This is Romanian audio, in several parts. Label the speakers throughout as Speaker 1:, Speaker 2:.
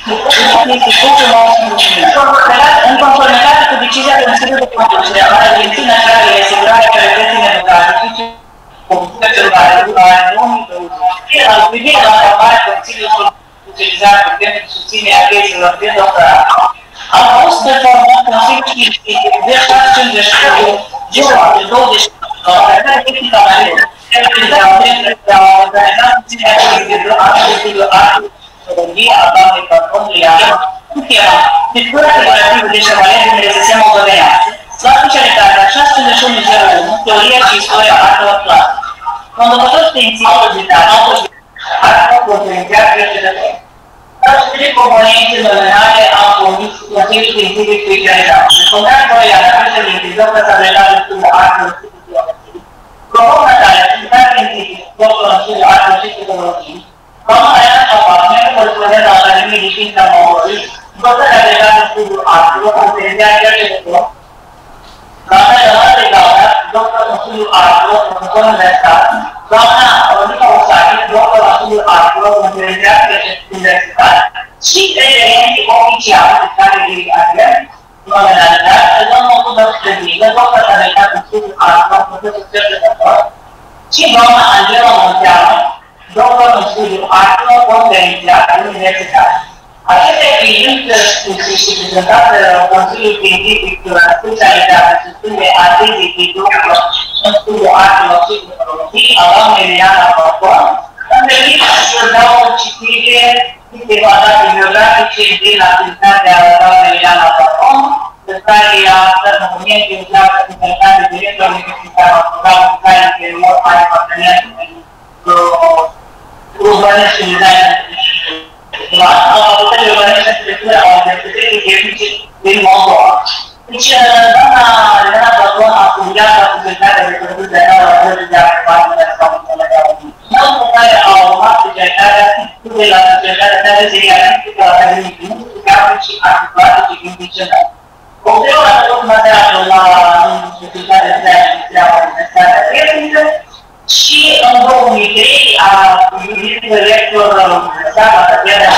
Speaker 1: În conformitate cu decizia Consiliului de Conducere a Agenției Naționale de Asigurare a Calității Democratice, Celulare, 2020, al privire la aprobarea Consiliului utilizat pentru susținerea caselor de doctorat, a fost format Consiliul Științific de 754 de 24 care tehnica maritimă de a organiza susținerea caselor de a doamnei patronului cu tema Discursul Operativ de Șevalier din RSS Moldovenească, la specialitatea 6101, Teoria și Istoria Artelor Clasice. Conducător științific vizitat, artelor conferențiat precedător. Stabilit componente nominale au comis Consiliul Științific Specializat. Contra Corea, la care se limitizăm că s-a regat în studiul artelor și psihologie. Propună care, activitate științific, doctor în studiul artelor și psihologie, Doamna Aia Capac, membru corespondent al Academiei de Știință a Mongoliei, doctor agregat în studiul artelor, conferențiat cercetător, doamna Ionată Gaudea, doctor în studiul artelor, profesor universitar, doamna Ronica Osache, doctor în studiul artelor, conferențiat universitar, și referenții oficiali de care dirigație, nominalitate, domnul Tudor Stădină, doctor agregat în studiul artelor, profesor cercetător, și doamna Angela Monteanu, doctor în studiul artelor, conferențiat universitar. Aceste fiind spuse și prezentate Consiliul Științific specializat în susținere a tezei de doctor în studiul artelor și psihologie a doamnei Liliana Păpon, îmi permit să dau o citire câteva date biografice din activitatea doamnei Liliana Păpon, pe care a stat documente uzate în calitate de director universitar al programului care interior are parteneriatul pentru urbanist și design a Facultății Urbanisme și Arhitectură a Universității Tehnice din Moldova. Deci, doamna Elena Păpon a studiat la Facultatea de Producție de la Colegiul de Arhitectură de la Facultatea de Moldova, care a urmat specialitatea de la specialitatea de serialistică a Academiei de Muzică, Grafice și Arhitectură din Vicența. Posterior a făcut materialul la Specialitatea de Administrație a Universitatea Tehnică și în 2003 a devenit director universitar la Catedra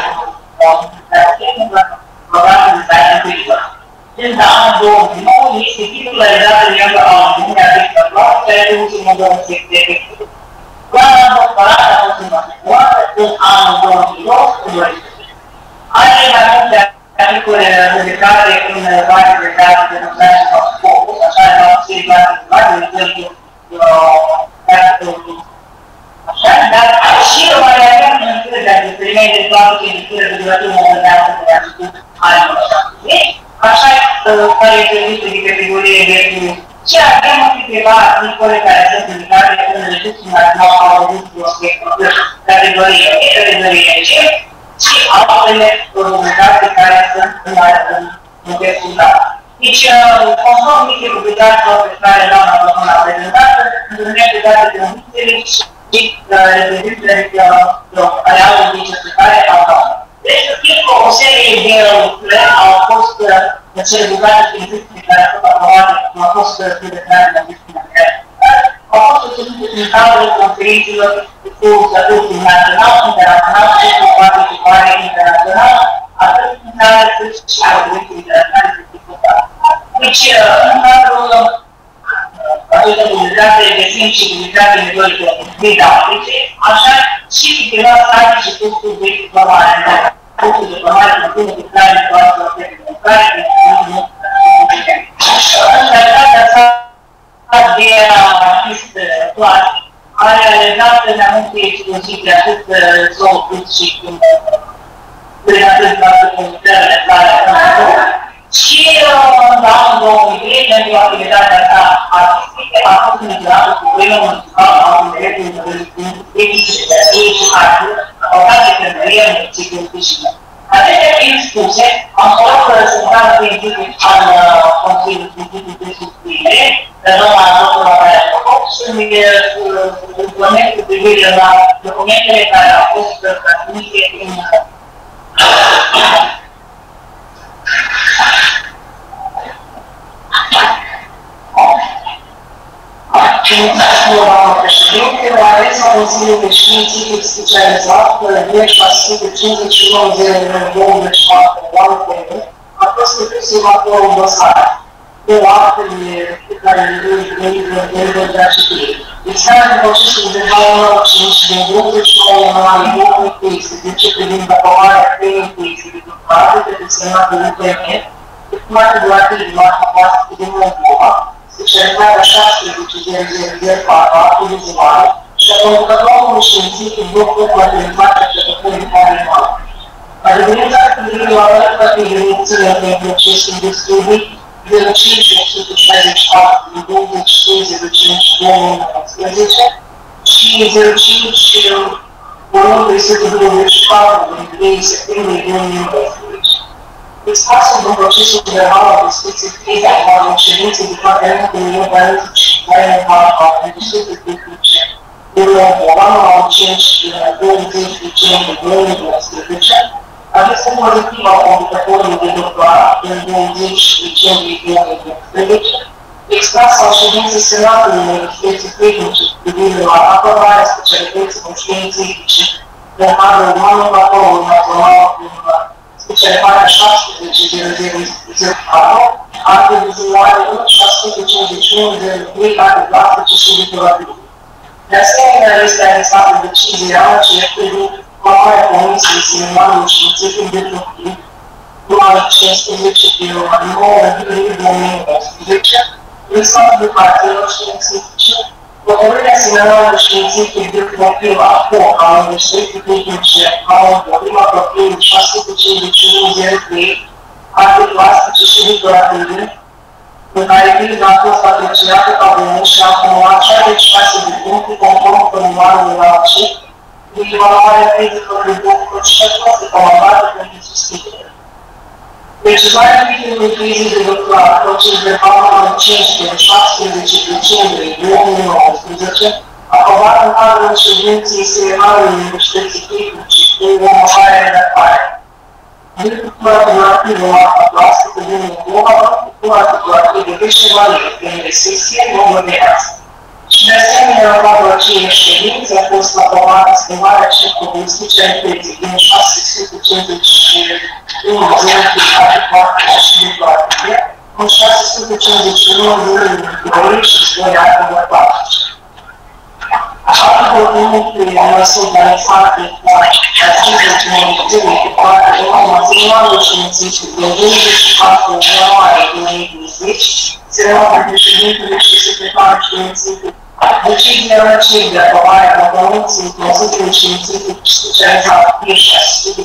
Speaker 1: de programul de design în Cuiva. Din anul 2009 este titularizat în membru al Uniunii Arhitectură Clasică, care de ultimul 2 secretari. Plana doctorat a fost înmăsătoare în anul 2012. Are mai multe articole dedicate în parte de date de lucrare sau scopul, așa de la serii de lucrare, de exemplu, așa, dar și mai avem încredere de primei de toate creditele de durătură momentană de la început anilor 70, așa care este listă de categorie de și avem câteva articole care sunt dedicate în Registrul Național al Registrului categorie E, categorie C și altele publicate care sunt în textul dat. Deci, conform niște publicațiilor pe care doamna Păpon a prezentat, întâlnește date de unitele și reprezentările care au cercetare a doamnei. Deci, o serie de lucrări au fost cele lucrate științifice care au fost aprobate, au fost prezentate la disciplinare. Au fost susținute în cadrul conferințelor cu statutul național, internațional și cu participare internațională, atât în care cât și la conferințe internaționale de discutare. Deci, în cadrul acestor publicate găsim și publicate metodice didactice, așa și câteva stadii și cursuri de formare. Cursuri de formare conține lucrare de toate de care în realitatea sa de artist clasic, are realizat în anumite expoziții atât solo cât și prin atât toate conductările clare și în anul 2003, pentru activitatea sa artistică, a fost menționată cu premiul municipal al Universității de Tehnice și Artă, acordat de Cântărie în municipiul Chișinău. Acestea fiind spuse, am fost reprezentant științific al Consiliului Științific de Susținere, doamna doctoră Maria Popov, și implement cu privire la documentele care au fost transmise în Mulțumesc, doamnă președinte. La adresa Consiliului Științific Specializat, Părădie 651-2024, a fost inclusiv acolo dosare. Cu actele pe care le voi da citire. Extrarea de procesul de 25 din 29 ianuarie 2013, privind aprobarea premiei de doctorate de desemnatul UPM, urmate de la Marca Plastică din Moldova, specializarea 16.004 actul vizual și a conducătorului științific doctor cu abilitatea cercetării animale. A evidențiat privire la toate evidențele din procesul de studii 05-164 din 23.05.2019 și 05-1324 din 3 septembrie 2019. Expasul din procesul verbal al discuției al ședinței Departamentului Universității și Planificare al Institutului Tehnice din Moldova, al 5 decembrie 2012, a fost un pozitiv al conducătorului de doctorat din 20 decembrie 2012, expras al ședinței Senatului Universității Tehnice privire la aprobarea specialităților științifice în cadrul mandatorului național privat. Specializarea 16.004, acte vizuale 651.03, acte plastice și decorative. De asemenea, este anexată decizia ANCE privind formarea Comisiei Seminarului Științific de Profil, numărul 15 pe 9 iulie 2019, listată de partidelor științifice, hotărârea Seminarului Științific de Profil APO a Universității Tehnice a Moldova, profilul 651.03, acte plastice și decorative, în care pilda a fost apreciată ca bună și a acumulat 66 de puncte conform formularului ANCE, de evaluarea critică de doctor și a fost recomandată pentru susținere. Precizarea titlului crizei de doctorat, proces verbal numărul 15, 16 decembrie 2019, aprobat în cadrul ședinței Seminarului Universității Tehnice cu următoarea redactare. Agricultura decorativă Marca Plastică din Moldova, agricultura decorativă de Chevalier, prin restricție, nouă de azi. Și de asemenea, în cadrul acelei ședințe a fost aprobată schimbarea cercului specialității din 651.004 și decorative în 651.002 și istoria de plastice. Articolul 1 pe măsuri anexate cu articolul comunității pe partea de urmă Seminarul Științific din 24 ianuarie 2020, se remarcă președintele și secretarul științific. Decizia răcii de aprobare a Comisiei Consiliului Științific Specializat PIEșa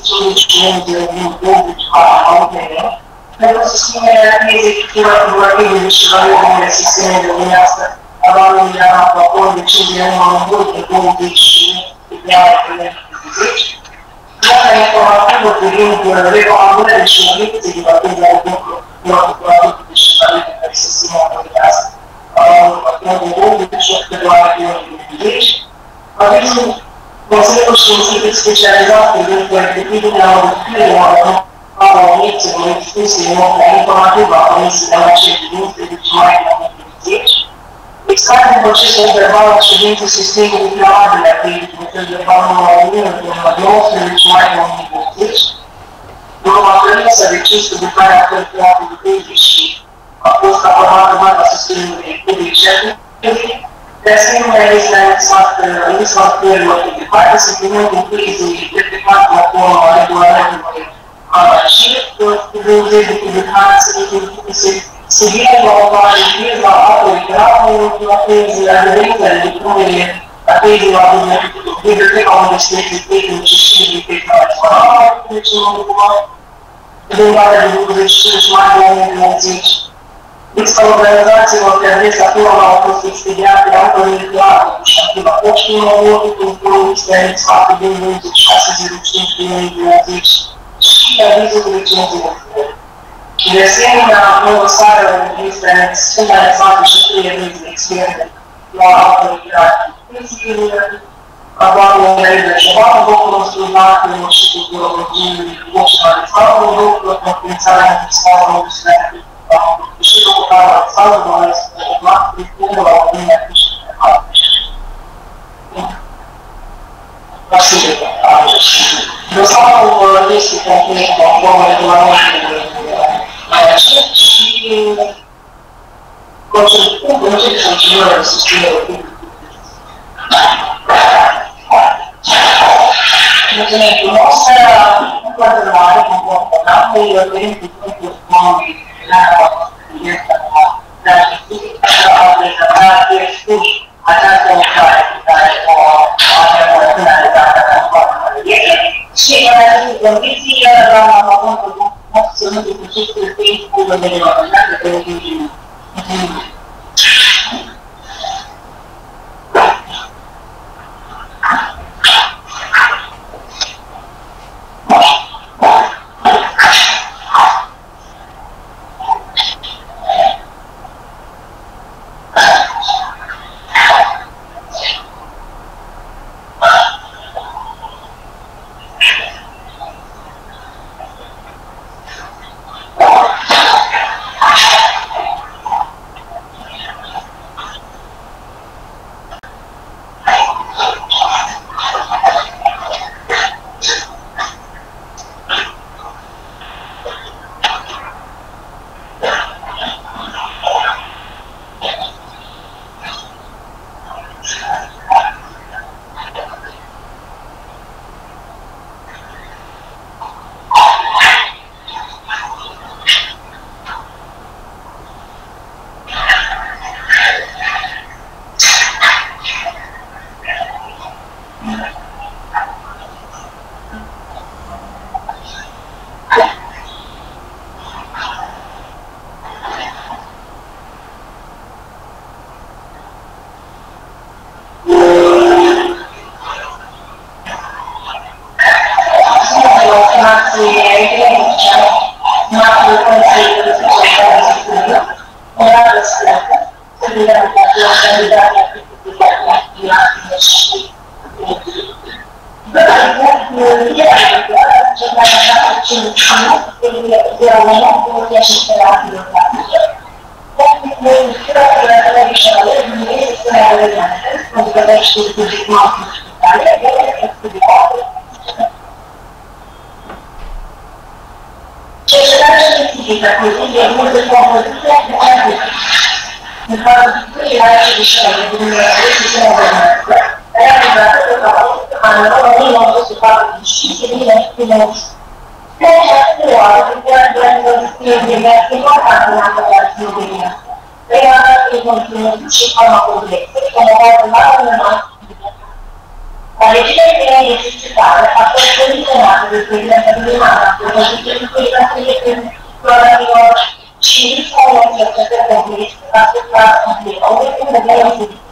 Speaker 1: 651.024 a UPM, pentru susținerea criei efectivă și valorile sistemei de luminească a doamnei Iana Plapon, decizia numărul 2 de 2020, Nota informativă privind recomandările și obiecții de partid de lucru de și valorile care se țină autorități. Avizul Consiliul Științific Specializat privind pregătirea modificărilor a obiecțiilor expuse în nota informativă a Comisiei de la ședință de mai 2020, extrage din procesul verbal al ședinței sistemului prealabil a proiectului verbal numărul 1 din 19 mai 2020, următoarea s-a decis cu declararea călcălată de criză și a fost aprobată Marca Sistemului Publice. De asemenea, este anexat lista lucrărilor de parte, să primim din crizei efectuat la forma regulamentului ANACIR, privind de publicații, se vine la o mare criză la autorității, la crizei adeverințele de prunele, la crizei la biblioteca Universității Tehnice și Biblioteca Națională, deci în urmă, din data de 25 mai 2020, lista organizațiilor pe adresa cărora au fost expediate autorii clare și activa Oștină, în curul este anexată din 26.05.2020 și avizul de 50. De asemenea, în dosară este anexată și 3 avize experte la autorități. A doamnei Maria Șoban, doctorul studiatelor și culturologiei și Alexandru, doctorul confidențială în fiscală universității și doctorul Alexandru, mai este urmat, pricum la Uniunea Fișcă. Posibil. Dosarul este complet conform regulamentului și procesul de susținere. Mulțumim frumos. Nu poate rămâne comportament, îi dorim cu timpul oamenii a prezenta această lucrare pe care o avem finalizată în formă și în aceste condiții, doamna Măcuntul, să nu te puteți să fie cu de regulamentate pe regimul. Cercetarea științifică, cultivă multe compoziții de în care era cercetare din sistemul de noastră, realizată de anul 1945 din Estimus. Pe această oară, de diverse importante în aparațiunea, crearea de conținut și forma complexe, promovată la urmă. Alegerea ideea de cercetare a fost poziționată de prezentabilitatea proiectului de explorațiilor și riscul de cercetări complexe asupra întâlnirii de vedere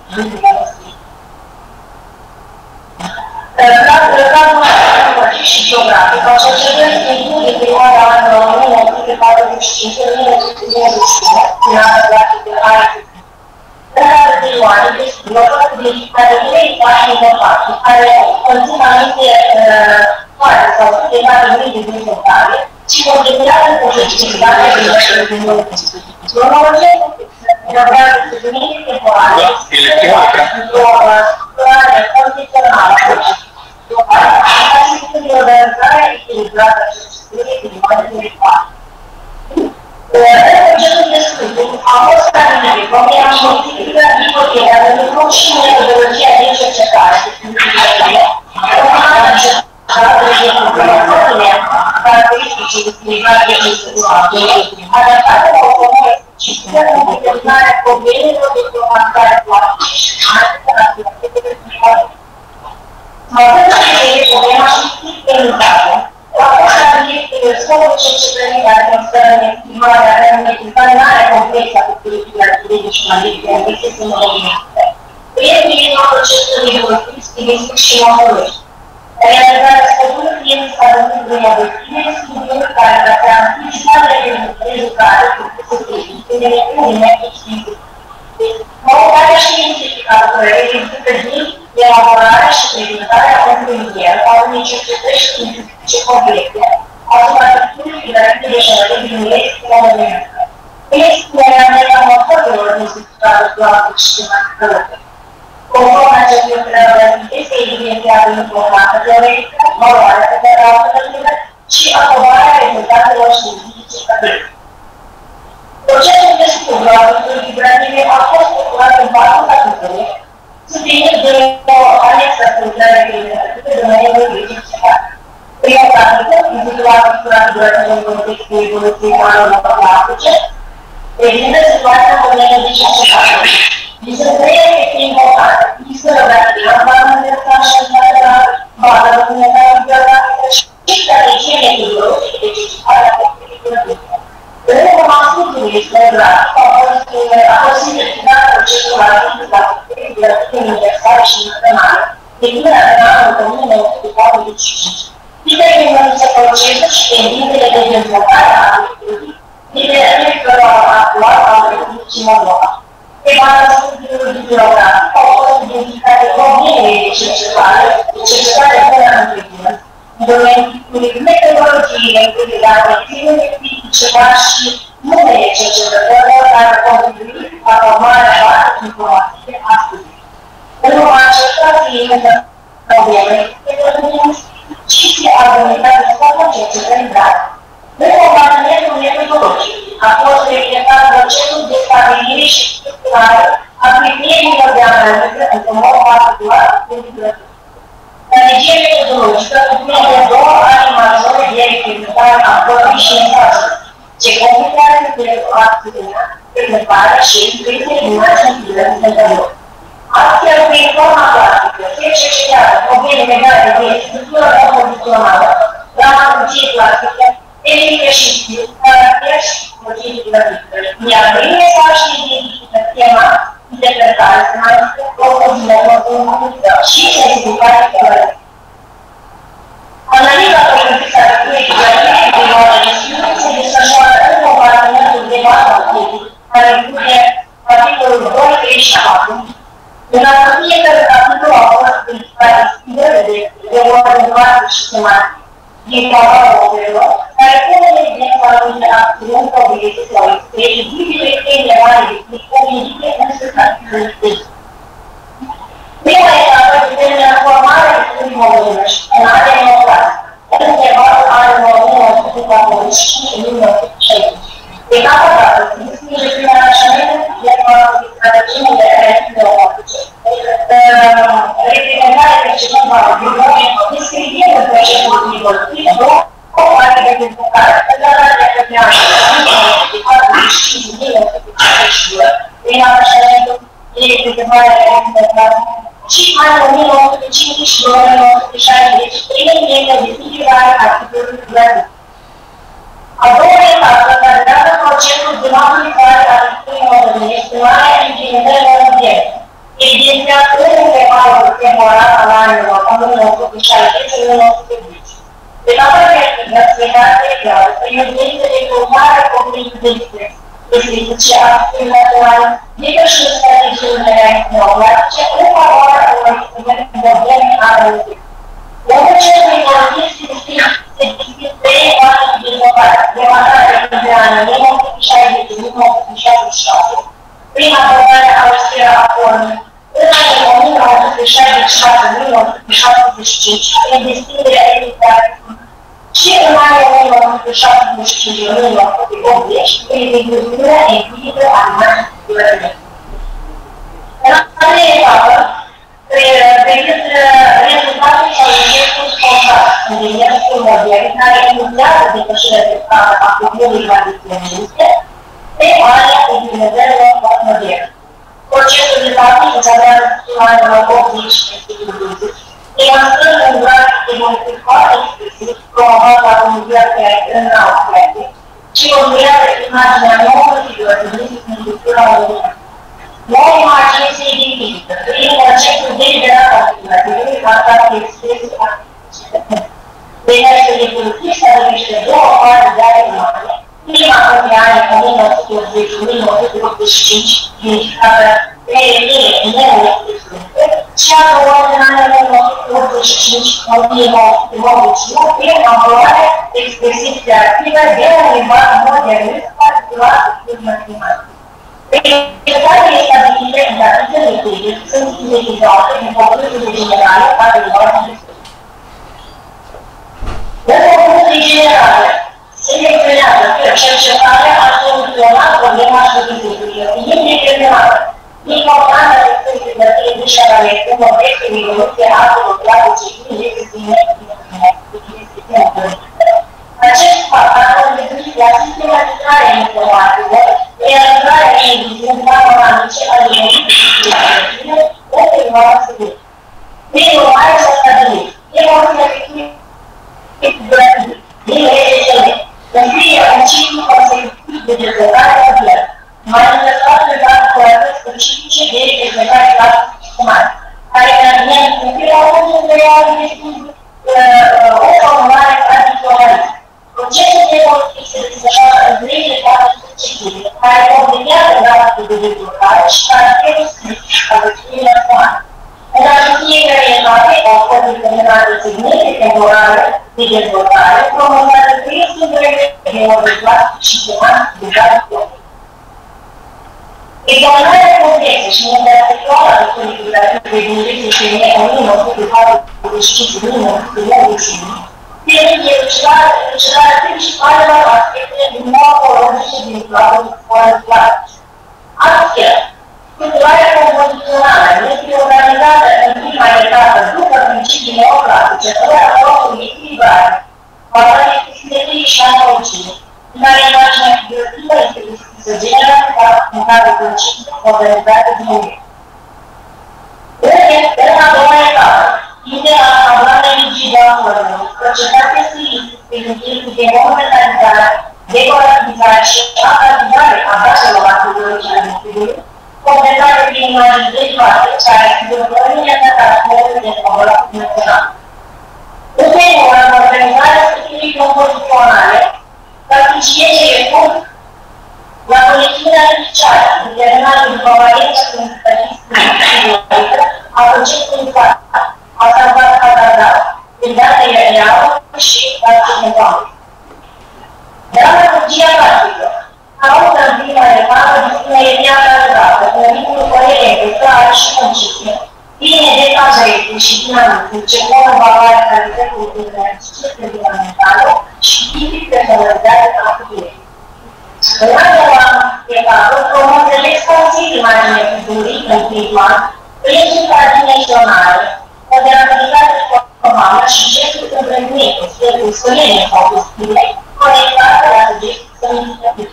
Speaker 1: și geografic, au cercetări de perioada anilor 1945-1951, de arte. În altă perioadă, descriu o publicitate de 3 pași importante, care conțin anumite toate sau câteva linii de dezvoltare și considerată posibilitatea de cronologie elaborată de linii temporale, structurare condițională, și de organizare echilibrată a cercetării din moare territoare. Procesul de studiu a fost stabilit propria științifică, ipoteca de lucru și metodologia de cercetare de publicare, caracteristice de utilizație instituțională, adaptate la o formă specifică în determinarea problemelor de programare plastică și activitățile de publicare. Având în vedere problema științifică, a fost stabilit scopul cercetării care constă în estimarea examinarea complexă a politicilor juridice și analitice în mobilitate. Prieteniile procesul lingvistic și morfologic. Realizarea scopului fiind stabilit de obiective, studiul care va anticipa rezultate propuse de experiment științific. Modalitatea științifică a lucrării implică din elaborarea și prezentarea concluziilor a unei cercetări științifice complete asupra structurii figurative de științe din experiment. Expunerea metamorfozelor din substratele plastice și materiale. Conform acestui se evidențiază investigat importantă teoretică, valoarea pe care au alternativă și aprobarea rezultatelor științifice cadre. Procesul de studiu al culturii figurative a fost structurat în 4 capitole, subliniind de o anexă structurare criminalitate de domeniul judiciar. Prima practică, intitulată cultura figurativă în contextul evoluției climatice, prezintă situația în domeniul judiciar. Vizând trei efecte importante, istoriografia, învățământul și educația, baza documentară biografică și strategie metodologică de cercetare a culturii. În urma studiului istoriografic a fost identificat procesul la culturii universale și naționale, declinat în anul 1945. Determinându-se procesul și tendințele de dezvoltare a culturii, liderările actuale al Republicii Moldova. Pe baza studiului bibliografic au fost identificate problemele de cercetare până în prezent, în domeniul metodologiile integrate, ținute critice, dar și numele cercetătorilor care au contribuit la formarea bazei informative a studiului. În urma acestora se elimină probleme de și se argumentează scopul cercetării date. În compartimentul metodologic a fost reflectat procesul de stabilire și structurare a criteriilor de analiză într-un mod particular pentru grăduri. Strategia metodologică cuprinde două arii majore de executare a formei și mesajului, ce completează acțiunea, prezentarea și expresia imaginii întâmplărilor. Astfel, prin forma clasică, se cercetează probleme legate de structură compozițională, dramaturgie clasică, tehnică și stil, caracter și motive grăduri. Iar prin mesaj se identifică tema, interpretare semantică, compozițională și sensibilitate colorată. Analiza propriu-zisă a structurii grăduri de luare de studiu se desfășoară în compartimentul de bază tehnic, care include articolul 2, 3 și 4. În fiecare capitol au fost identificate schimbări de ordine și semantică din cauza operelor, care pun în evidență anumite acțiuni, obiecte sau expresii, diferite elevare de tip, indice în capitolul tehnic. Prima etapă determină formarea studii modelelor în anii democratică, în intervalul anilor 1945 și 1960. Etapa dată se distinge prin aranjamentul de strategiile de reacție reprezentare precedent valorilor, descriind în procesul evolutiv două parte de dezvoltare, prezentarea de căpreanță de 45 de 1952, prin aranjamentul de reprezentare de reprezentare și anul 1952-1960, prin intenția de simplificare a activității grăduri. A doua etapă, care dată procesul de maturizare a structurii moderne, estimarea implementărilor moderne, evidențiat în intervalul temporal al anilor 1960-1970. Etapa reactivă se caracterizează prin evidență de formare cognitivă și acțiuni naturale, depășind strategiile de reacție neoclasice în favoarea unor instrumente moderne analitice. Un proces evolutiv se distingue trei etape de dezvoltare, demararea de anul 1960-1966, prin abordarea austeră a formei, în anul 1966-1975, prin destinderea eficacității și în anul 1975-1980, prin incluziunea empirică a imaginii figurative. În a treia etapă, decât rezultatul sau efectul spontan în demersul modern, care inițiază depășirea treptată a culturii tradiționaliste, pe area implementărilor moderne. Procesul de practică se avează în anul 80 și secolul 20, demonstrând un grafic de modificare expresiv promovat la comunitatea creativă în alt creativ și urmează imaginea nouă figurativă în cultura modernă. Noua imagine se identifică prin conceptul deliberat al figurativului ca de expresie artistică. Demersul evolutiv stabilește două faze de ale umane, prima între anii 1980-1985, identificată PLE în neoexpresioniste, și a doua în anii 1985-1991, prin amplorarea expresiv creativă de un limbaj modernist particular de matematică. Verificare stabilite in capitolo di cui sono sintetizzate in conclusione generale a riguardo di la conclusione generale selezionata per cercare a soluzionare il problema specifico e determinare l'importanza di queste relative sciaramenti come questo riconosce altro grado civile e di accesso a la sistematicare l'informatica e arrivare a diventare analici all'inizio o che va a seguire. Quindi ormai sono stati e non quindi è un ciclo consecutivo di giocare a via, ma in realtà le cose specifiche deve giocare la umana. Ai cambiamenti o formulare tradizionali. Concetto che consiste di lasciare le cose specifiche, ma è complicato l'atto di giocare, stare che significa la umana. Una richiesta orientale può determinare tecniche temporali di giocare, promuovere questo di nuovi classici di calcio. E tornare al contesto cinematografico di quelli che invece che ognuno può fare deciso di uno di nuovi film. Quindi la principale aspetto di un nuovo logico di lavoro fuori classe. Anche culturale composizionale, che organizzata in prima etapa due principi neoclassici, ora proprio equilibrare, ma la definisce oggi. Una immagine figurativa in cui si genera un cambio concetto organizzato di movimento. Per una buona etapa, l'idea una grande rigida forma, processate stilistiche che devono analizzare, decorativizzarci, analizzare a base della metodologia del studio, completare le immagini derivate, cioè situazioni adattate del lavoro nazionale. Ottengono organizzare stili composizionale, la PCE la politica artificiale, determinata di convalenza con statistiche a progetto di fatta, a salvaguardare il dato reale da comunicare. Drammaturgia pratica. A una prima etapa di immediata data, con un vincolo coerente tra i concetti, viene dettato disciplinamento, secondo valore qualitativo dell'esercizio fondamentale, scientifico e personalizzati a clienti. L'altra etapa promuove l'espansione di immagini futuriste individuali per i risultati nazionali, con l'abilità di formare scienze di comprendimento, sia il sostenere proprio stile, connettata alla suggezione di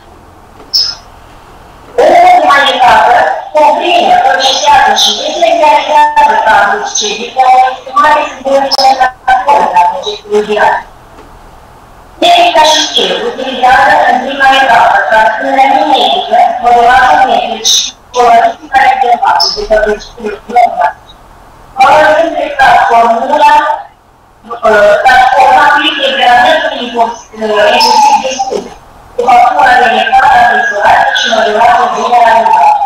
Speaker 1: l'ultima etapa comprime processiatrici e specializzati pratici per ottimare sicurezza della progettualità. L'efficacia utilizzata in prima etapa tra mimetica, modelati metrici, coloristica e interfacce per l'esperienza. Ora l'intrecciata formula trasforma qui il veramente esercizio di studio. Qualcuno viene fatta per isolarci modulato generalizzato.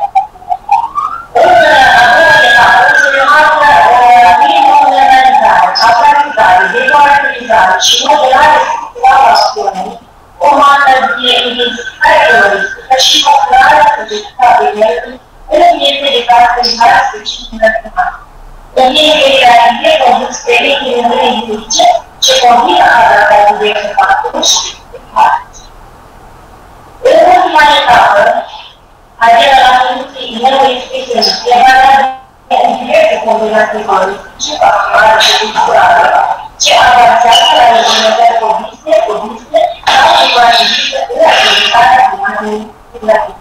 Speaker 1: Oltre etapa si rimane la prima organizzare, a praticcare, decorativizzarci, modellare azioni, comanda di identificare coloristica, cifrare la progettualità dei metodi e l'ambiente di caratterizzare specifiche nazionali. L'ambiente di creatività con esperienze di numeri di luce, ci convida a trattare diverse fattori l'ultima etapa, avere la funzione di nuovi specialisti e valutare diverse combinazioni politici per trovare la culturale, c'è avanzata la legge codiste, anche con la giustizia e l'attività di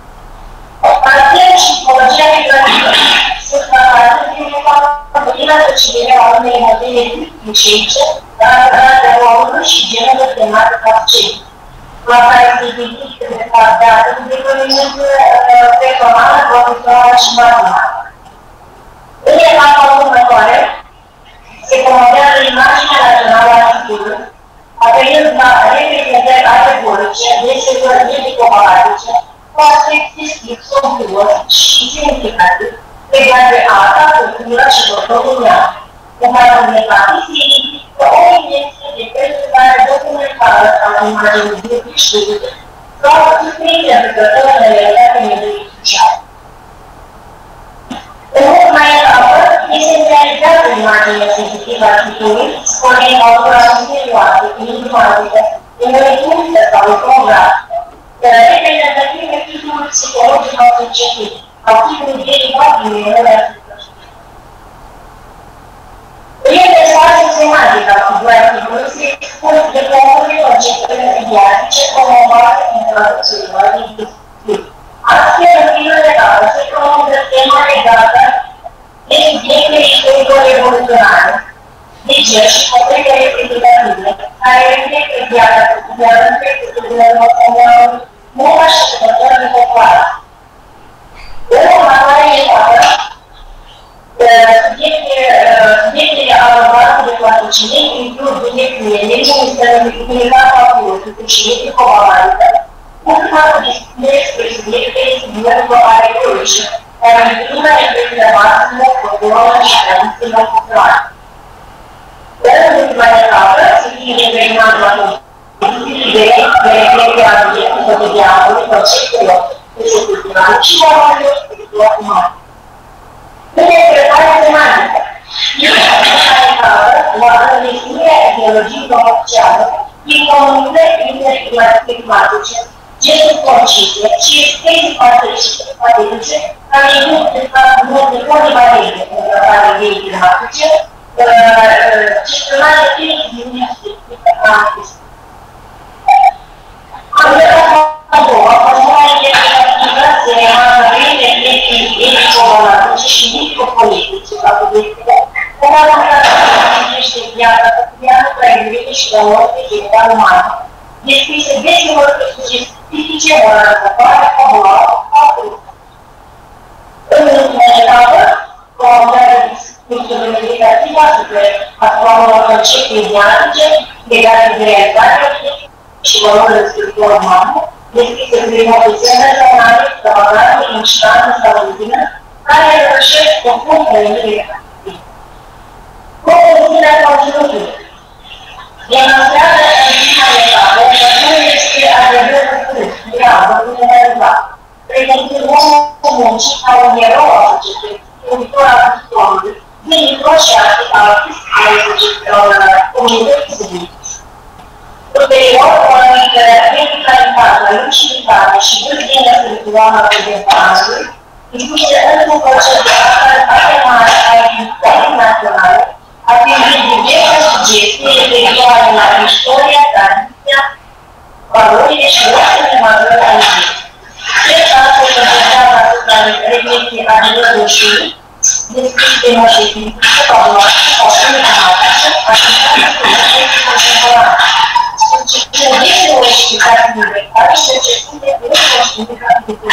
Speaker 1: psicologia figurativa, sostanzialmente di una prima procedere nei modelli di scienze, da ruolo scienza del tematica scienza. La caratteristica data di riconoscimento personale professionale scientifica. Quindi è fatto un fattore, se promuovere l'immagine nazionale al futuro, a periodo da representare altre politiche, del settore medico-palatice, aspetti sono significati legati alla cultura cibo-coloniale, come la comunità di o invece di presentare documentare all'immagine di piacere, proprio tutti gli interpretatori delle realtà mediche sociale. În urma etapă, este realizată imaginea sensitivă a titlului, spornind autora superioară, individuală, învățământă sau etnografică, reprezentative titlului psihologic asociativ, al titlului derivat din memoria Prin spațiul semantic al figurativului se expun de comune conceptele mediatice promovate în traducerilor lingvistice. Astfel, în primul etapă se promovează tema legată de subiectele istoriilor evoluționare, de cer și concrete reprezentative, care reflectă viața cotidiană între culturile noastre, mult așteptătoare popoare. În următoarea etapă, subiectele alocate de clasicie includ subiectele legii utilizate acolo și etico-moralică, urmată discutare despre subiectele studiilor arheologice, care imprimă reflecțiile maximă, culturală și tradițiilor culturale. În ultima etapă, se fie reprezentat la idei de reflecție a subiectului cotidianului, conceptelor culturale și valorilor spirituale umane. În interpretarea semantică, la înlesnirea ideologiilor oficială, prin comunicări interclimatice, gesturi concise și expresii patetice, care includ de polivalente în tratarea ideii climatice, gestionarea tehnică a doua, formarea interpretativă se remarcă prin reflecții etico-moralice și micropolitice a subiectele, cum arată privește viața cotidiană, trăirile și valorile generale umane, descrise deseori pe subiecte critice, moralizatoare, fabulare, faptul. În ultima etapă, promovează discursurile negative asupra actualelor concepte ideatice legate de realitatea și valorile spirituale umane, descrise prin motivația națională, extravagante, instantă sau rutină, care rășesc profund trăirile negative. Concluziunea conținutului demonstrează în prima etapă că nu este adevărul frânt, real, vulnerabilizat, prezentând omul muncii ca un erou al societății, iubitor al viitorului, viitor și artist al comunității civile. Ulterior, o anumită medicalitate, luciditate și vârstenia spirituală a reprezentanțului, incluse într-un proces de apărare mare a identității naționale, atingind diverse sugestii referitoare la istoria, tradiția, valorile și locuri majore ale vieții. Cred că astfel concentrează asupra reflecției adevărului și descris de moșetnică, fabuloasă sau unicamatică, activității contemporane. Succesul explicații universale și cercetările de conștiință.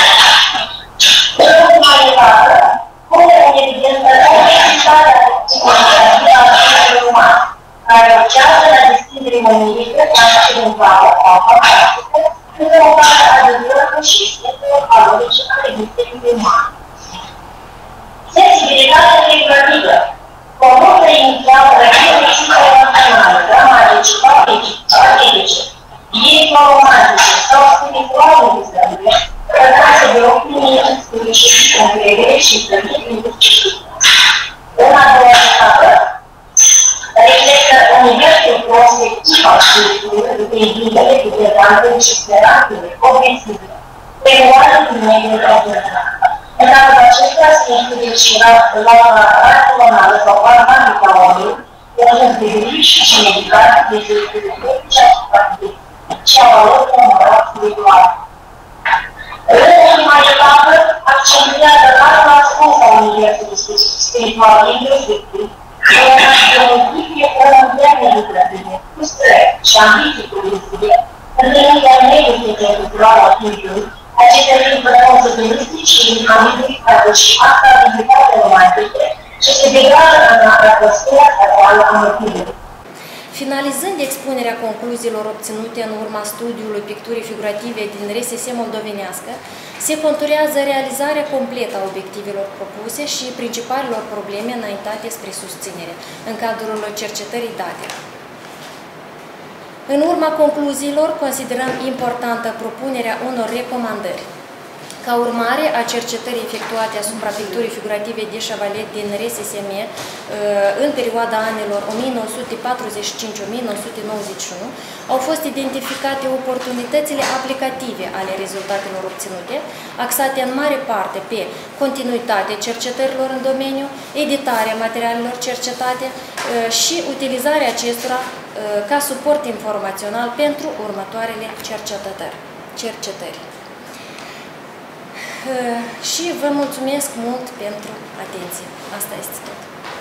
Speaker 1: În ultima etapă, pune în evidență complexitatea comunicativă a fiecărui uman, care urcează la deschiderea omenirii accidentală sau fantastică, în căutarea adevărului și esențelor valorice ale existenței umane. Sensibilitatea figurativă conduce inițial reflexiile emoționale, dramatice, patetice, etico-romantice sau spirituale vizările, trătase de opinie, spirituale, încredere și întâlniri lingvistice. În a doua etapă, reflectă universul prospectiv al culturii, de ideiile, cuventante și sperantele, convențiile, preluate din mediul regional. În cazul acesta se include și laura rațională sau parametrica omului, de griji și medicate de zilele și a valorilor moral spirituale. În ultima etapă, accentuează larg ascuns al universului spiritual lingvistic, care contribuie o modernă lucrările, frustrări și ambiții cognitive, întâlnirea mediului cultural al timpului, aceste limburi conceptualistici și dinamifică și stabilitate romantice și se degradă în atmosfera actuală a motivului.
Speaker 2: Finalizând expunerea concluziilor obținute în urma studiului picturii figurative din RSS moldovenească, se conturează realizarea completă a obiectivelor propuse și principalelor probleme înaintate spre susținere în cadrul cercetării datelor. În urma concluziilor, considerăm importantă propunerea unor recomandări. Ca urmare a cercetării efectuate asupra picturii figurative de Chevalier din RSSM în perioada anilor 1945-1991, au fost identificate oportunitățile aplicative ale rezultatelor obținute, axate în mare parte pe continuitatea cercetărilor în domeniu, editarea materialelor cercetate și utilizarea acestora ca suport informațional pentru următoarele cercetări. Și vă mulțumesc mult pentru atenție. Asta este tot.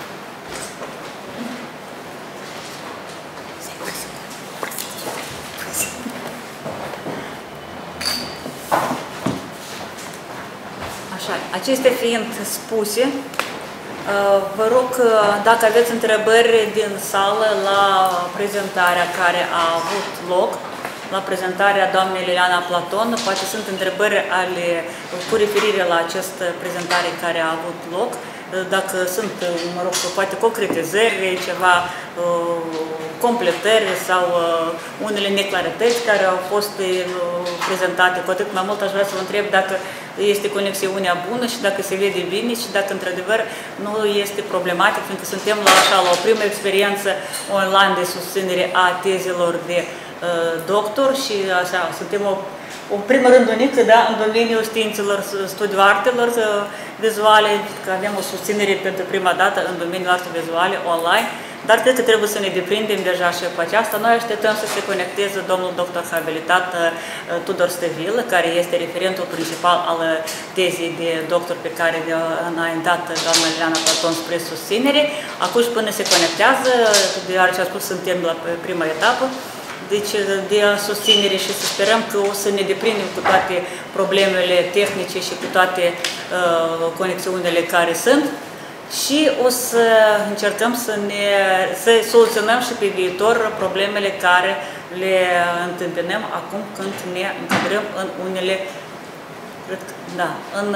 Speaker 3: Așa, acestea fiind spuse, vă rog, dacă aveți întrebări din sală la prezentarea care a avut loc, la prezentarea doamnei Liliana Platon, poate sunt întrebări cu referire la această prezentare care a avut loc, dacă sunt, mă rog, poate concretizări, ceva completări sau unele neclarități care au fost prezentate. Cu atât mai mult aș vrea să vă întreb dacă este conexiunea bună și dacă se vede bine și dacă într-adevăr nu este problematic, fiindcă suntem la o primă experiență online de susținere a tezelor de doctor și așa, suntem în primul rând unică, da, în domeniul științelor, studiul artelor vizuale, că avem o susținere pentru prima dată în domeniul artelor vizuale online, dar cred că trebuie să ne deprindem deja și cu aceasta. Noi așteptăm să se conecteze domnul doctor habilitat Tudor Stăvilă, care este referentul principal al tezei de doctor pe care a înaintat doamna Liliana Platon spre susținere. Acum și până se conectează, deoarece a spus suntem la prima etapă, deci de susținere și să sperăm că o să ne deprindem cu toate problemele tehnice și cu toate conexiunile care sunt și o să încercăm să soluționăm și pe viitor problemele care le întâmpinăm acum când ne încadrăm în unele, da, în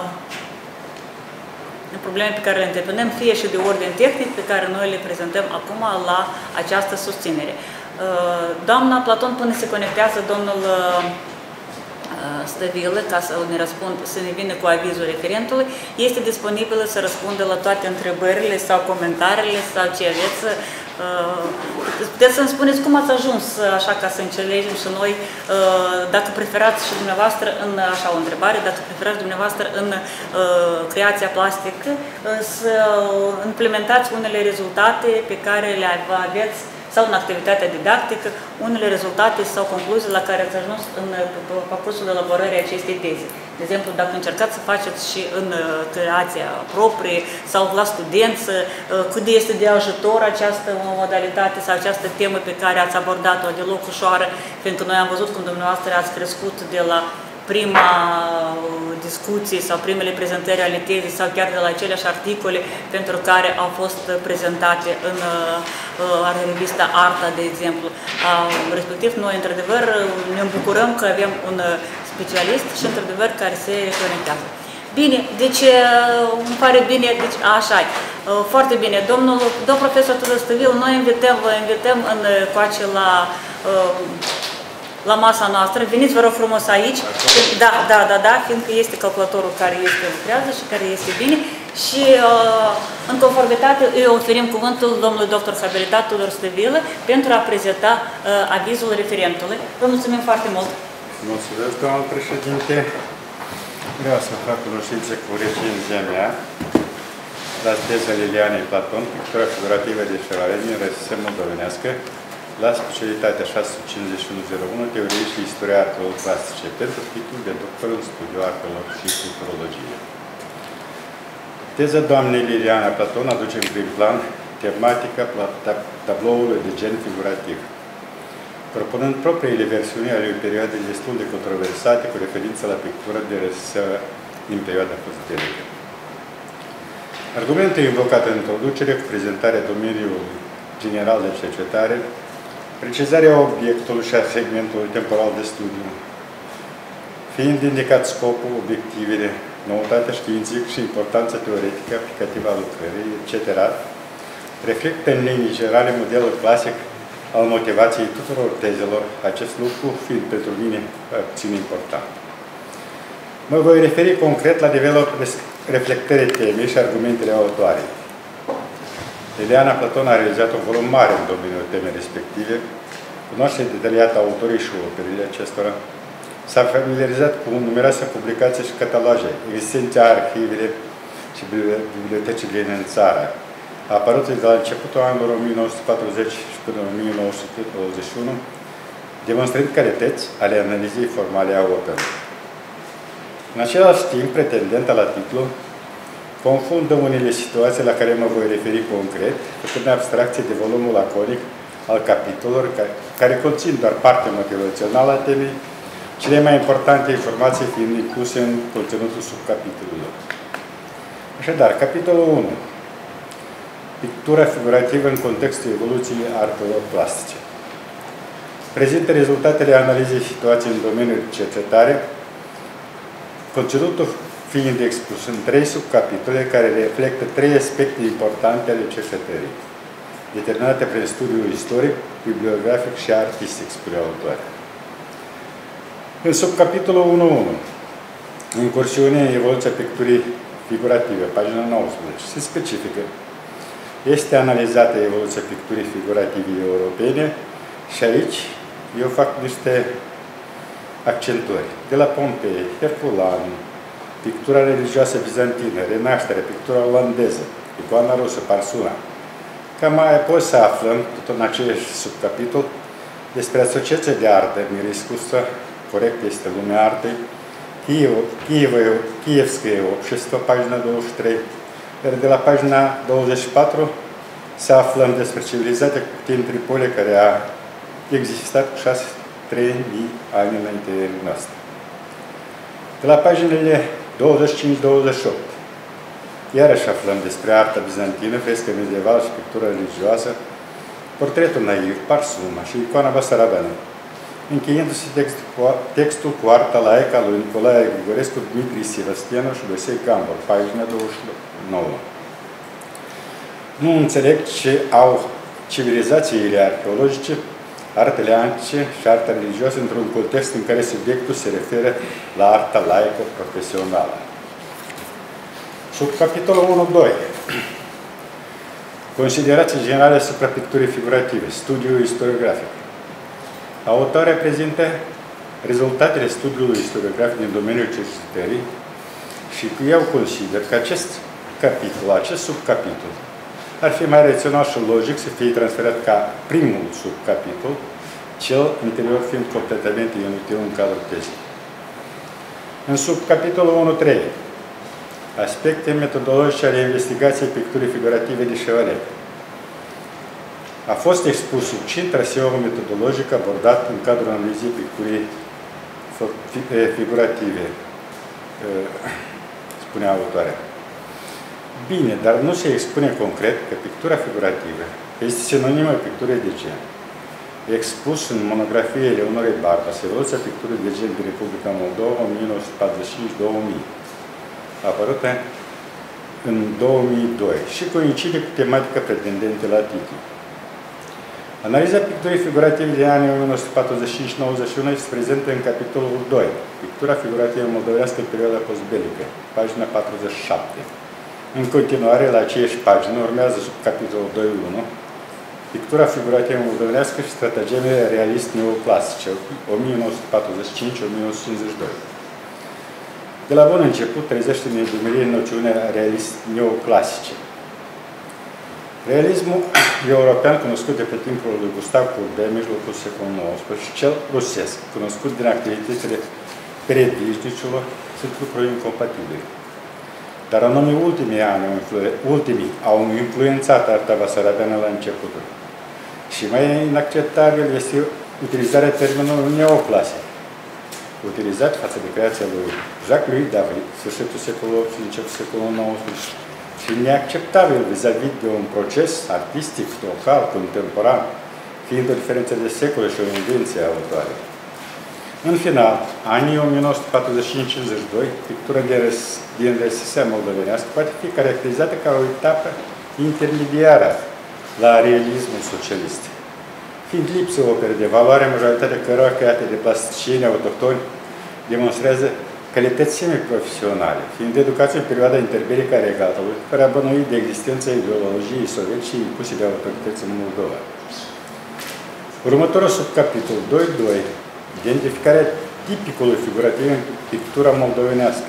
Speaker 3: probleme pe care le întâmpinăm, fie și de ordine tehnic pe care noi le prezentăm acum la această susținere. Doamna Platon, până se conectează domnul Stăvilă, ca să ne răspund, să ne vină cu avizul referentului, este disponibilă să răspundă la toate întrebările sau comentariile sau ce aveți. Puteți să-mi spuneți cum ați ajuns, așa ca să înțelegem și noi, dacă preferați și dumneavoastră în, așa o întrebare, dacă preferați dumneavoastră în creația plastică să implementați unele rezultate pe care le aveți sau în activitatea didactică, unele rezultate sau concluzii la care ați ajuns în parcursul elaborării acestei teze. De exemplu, dacă încercați să faceți și în creația proprie sau la studenți, cât de este de ajutor această modalitate sau această temă pe care ați abordat-o deloc ușoară, pentru că noi am văzut cum dumneavoastră ați crescut de la prima discuție sau primele prezentări ale tezei sau chiar de la aceleași articole pentru care au fost prezentate în revista Arta, de exemplu. Respectiv, noi, într-adevăr, ne bucurăm că avem un specialist și, într-adevăr, care se conectează. Bine, deci îmi pare bine, deci așa e. Foarte bine. Domnul profesor Tudor Stăvilă, noi vă invităm încoace la masa noastră. Veniți, vă rog frumos, aici. Da, fiindcă este calculatorul care lucrează și care este bine. Și în conformitate îi oferim cuvântul domnului doctor habilitat Tudor Stăvilă pentru a prezenta avizul referentului. Vă mulțumim foarte mult!
Speaker 4: Mulțumesc, doamnă președinte! Vreau să fac cunoștință cu recenzia mea la teza Lilianei Platon, pictura figurativă de Chevalier din RSSM moldovenească, la specialitatea 65101, Teorie și Istoria Artelor Plastice, pentru titlul de doctor în studiul artelor și culturologie. Teza doamnei Liliana Platon aduce în prim plan tematica tabloului de gen figurativ, propunând propriile versiuni ale unei perioade destul de controversate cu referință la pictură de RSSM din perioada postbelică. Argumentul invocat în introducere cu prezentarea domeniului general de cercetare, precizarea obiectului și a segmentului temporal de studiu, fiind indicat scopul, obiectivele, noutatea științifică și importanța teoretică aplicativă a lucrării, etc., reflectă în linii generale modelul clasic al motivației tuturor tezelor, acest lucru fiind pentru mine puțin important. Mă voi referi concret la nivelul reflectării temei și argumentele autoarei. Liliana Platon a realizat un volum mare în domeniul temei respective, cunoaște detaliat autorii și operele acestora, s-a familiarizat cu numeroase publicații și cataloge, existente arhivele și bibliotecile din țară. A apărut de la începutul anilor 1940 și până în 1921, demonstrând calități ale analizei formale a operei. În același timp, pretendenta la titlu confundă unele situații la care mă voi referi concret, făcând abstracție de volumul laconic al capitolelor, care conțin doar parte motivațională a temei, cele mai importante informații fiind incluse în conținutul subcapitolului. Așadar, capitolul 1. Pictura figurativă în contextul evoluției artelor plastice. Prezintă rezultatele analizei situației în domeniul de cercetare, conținutul fiind expus în 3 subcapitole care reflectă 3 aspecte importante ale cercetării, determinate prin studiul istoric, bibliografic și artistic, spune autoarea. În subcapitolul 1.1, incursiune în evoluția picturii figurative, pagina 19, se specifică. Este analizată evoluția picturii figurative europene și aici eu fac niște accenturi. De la Pompei, Herculan, pictura religioasă bizantină, renașterea, pictura olandeză, icoana rusă, Parsuna. Cam mai apoi să aflăm, tot în același subcapitol, despre asociația de artă, miriscusă, corect este lumea artei, Kievskое общество, pagina 23, iar de la pagina 24 să aflăm despre civilizatea din Tripoli, care a existat 3.000 ani înainte noastră. De la paginile 25-28, iarăși aflăm despre arta bizantină, frescă medievală și pictura religioasă, portretul naiv, Parsuma și icoana basarabeană, încheiindu-se textul cu arta laică a lui Nicolae Grigorescu, Dmitri Sevastianu și Dosei Gambor, pagina 29. Nu înțeleg ce au civilizațiile arheologice, artele antice și arta religioasă într-un context în care subiectul se referă la arta laică profesională. Sub capitolul 1.2. Considerații generale asupra picturii figurative, studiul istoriografic. Autoarea prezintă rezultatele studiului istoriografic din domeniul cercetării și eu consider că acest capitol, acest subcapitol, ar fi mai rațional și logic să fie transferat ca primul subcapitol, cel anterior fiind completamente inutil în cadrul tezei. În subcapitolul 1.3, aspecte metodologice ale investigației picturii figurative de Chevalier. A fost expus succint traseul metodologic abordat în cadrul analizei picturii figurative, spune autoarea. Bine, dar nu se expune concret că pictura figurativă este sinonimă picturii de gen. Expus în monografie Eleonorei Barbas, evoluția picturii de gen din Republica Moldova, 1945-2000, apărută în 2002 și coincide cu tematica pretendente la titlu. Analiza picturii figurative de anii 1945-91 este prezentă în capitolul 2, pictura figurativă moldovenească în perioada postbelică, pagina 47. În continuare, la aceeași pagină, urmează sub capitolul 2.1, pictura figurativă moldovenească și stratagemele realist neoclasice, 1945-1952. De la bun început, trezește în nedumerire noțiunea realist neoclasice. Realismul european, cunoscut de pe timpul lui Gustav Courbet, mijlocul secolului XIX, și cel rusesc, cunoscut din activitățile predijnicilor, sunt lucruri incompatibile. Dar anume ultimii au influențat arta basarabeană la începutul. Și mai inacceptabil este utilizarea termenului neoclasic, utilizat față de creația lui Jacques-Louis David, sfârșitul secolului XVIII, începutul secolului XIX, și neacceptabil vis-a-vis de un proces artistic, local, contemporan, fiind o diferență de secole și o invenție a autoarei. În final, anii 1945-52, pictura din răsesea moldovenească poate fi caracterizată ca o etapă intermediară la realismul socialist. Fiind lipsă opere de valoare, majoritatea cărora create de plasticieni autohtoni demonstrează calități semi-profesionale, fiind educație în perioada interbelică a regatului, care a bănuit de existența ideologiei sovietice impuse de autorități în Moldova. Următorul subcapitol 2.2, identificarea tipicului figurativ în pictura moldovenească,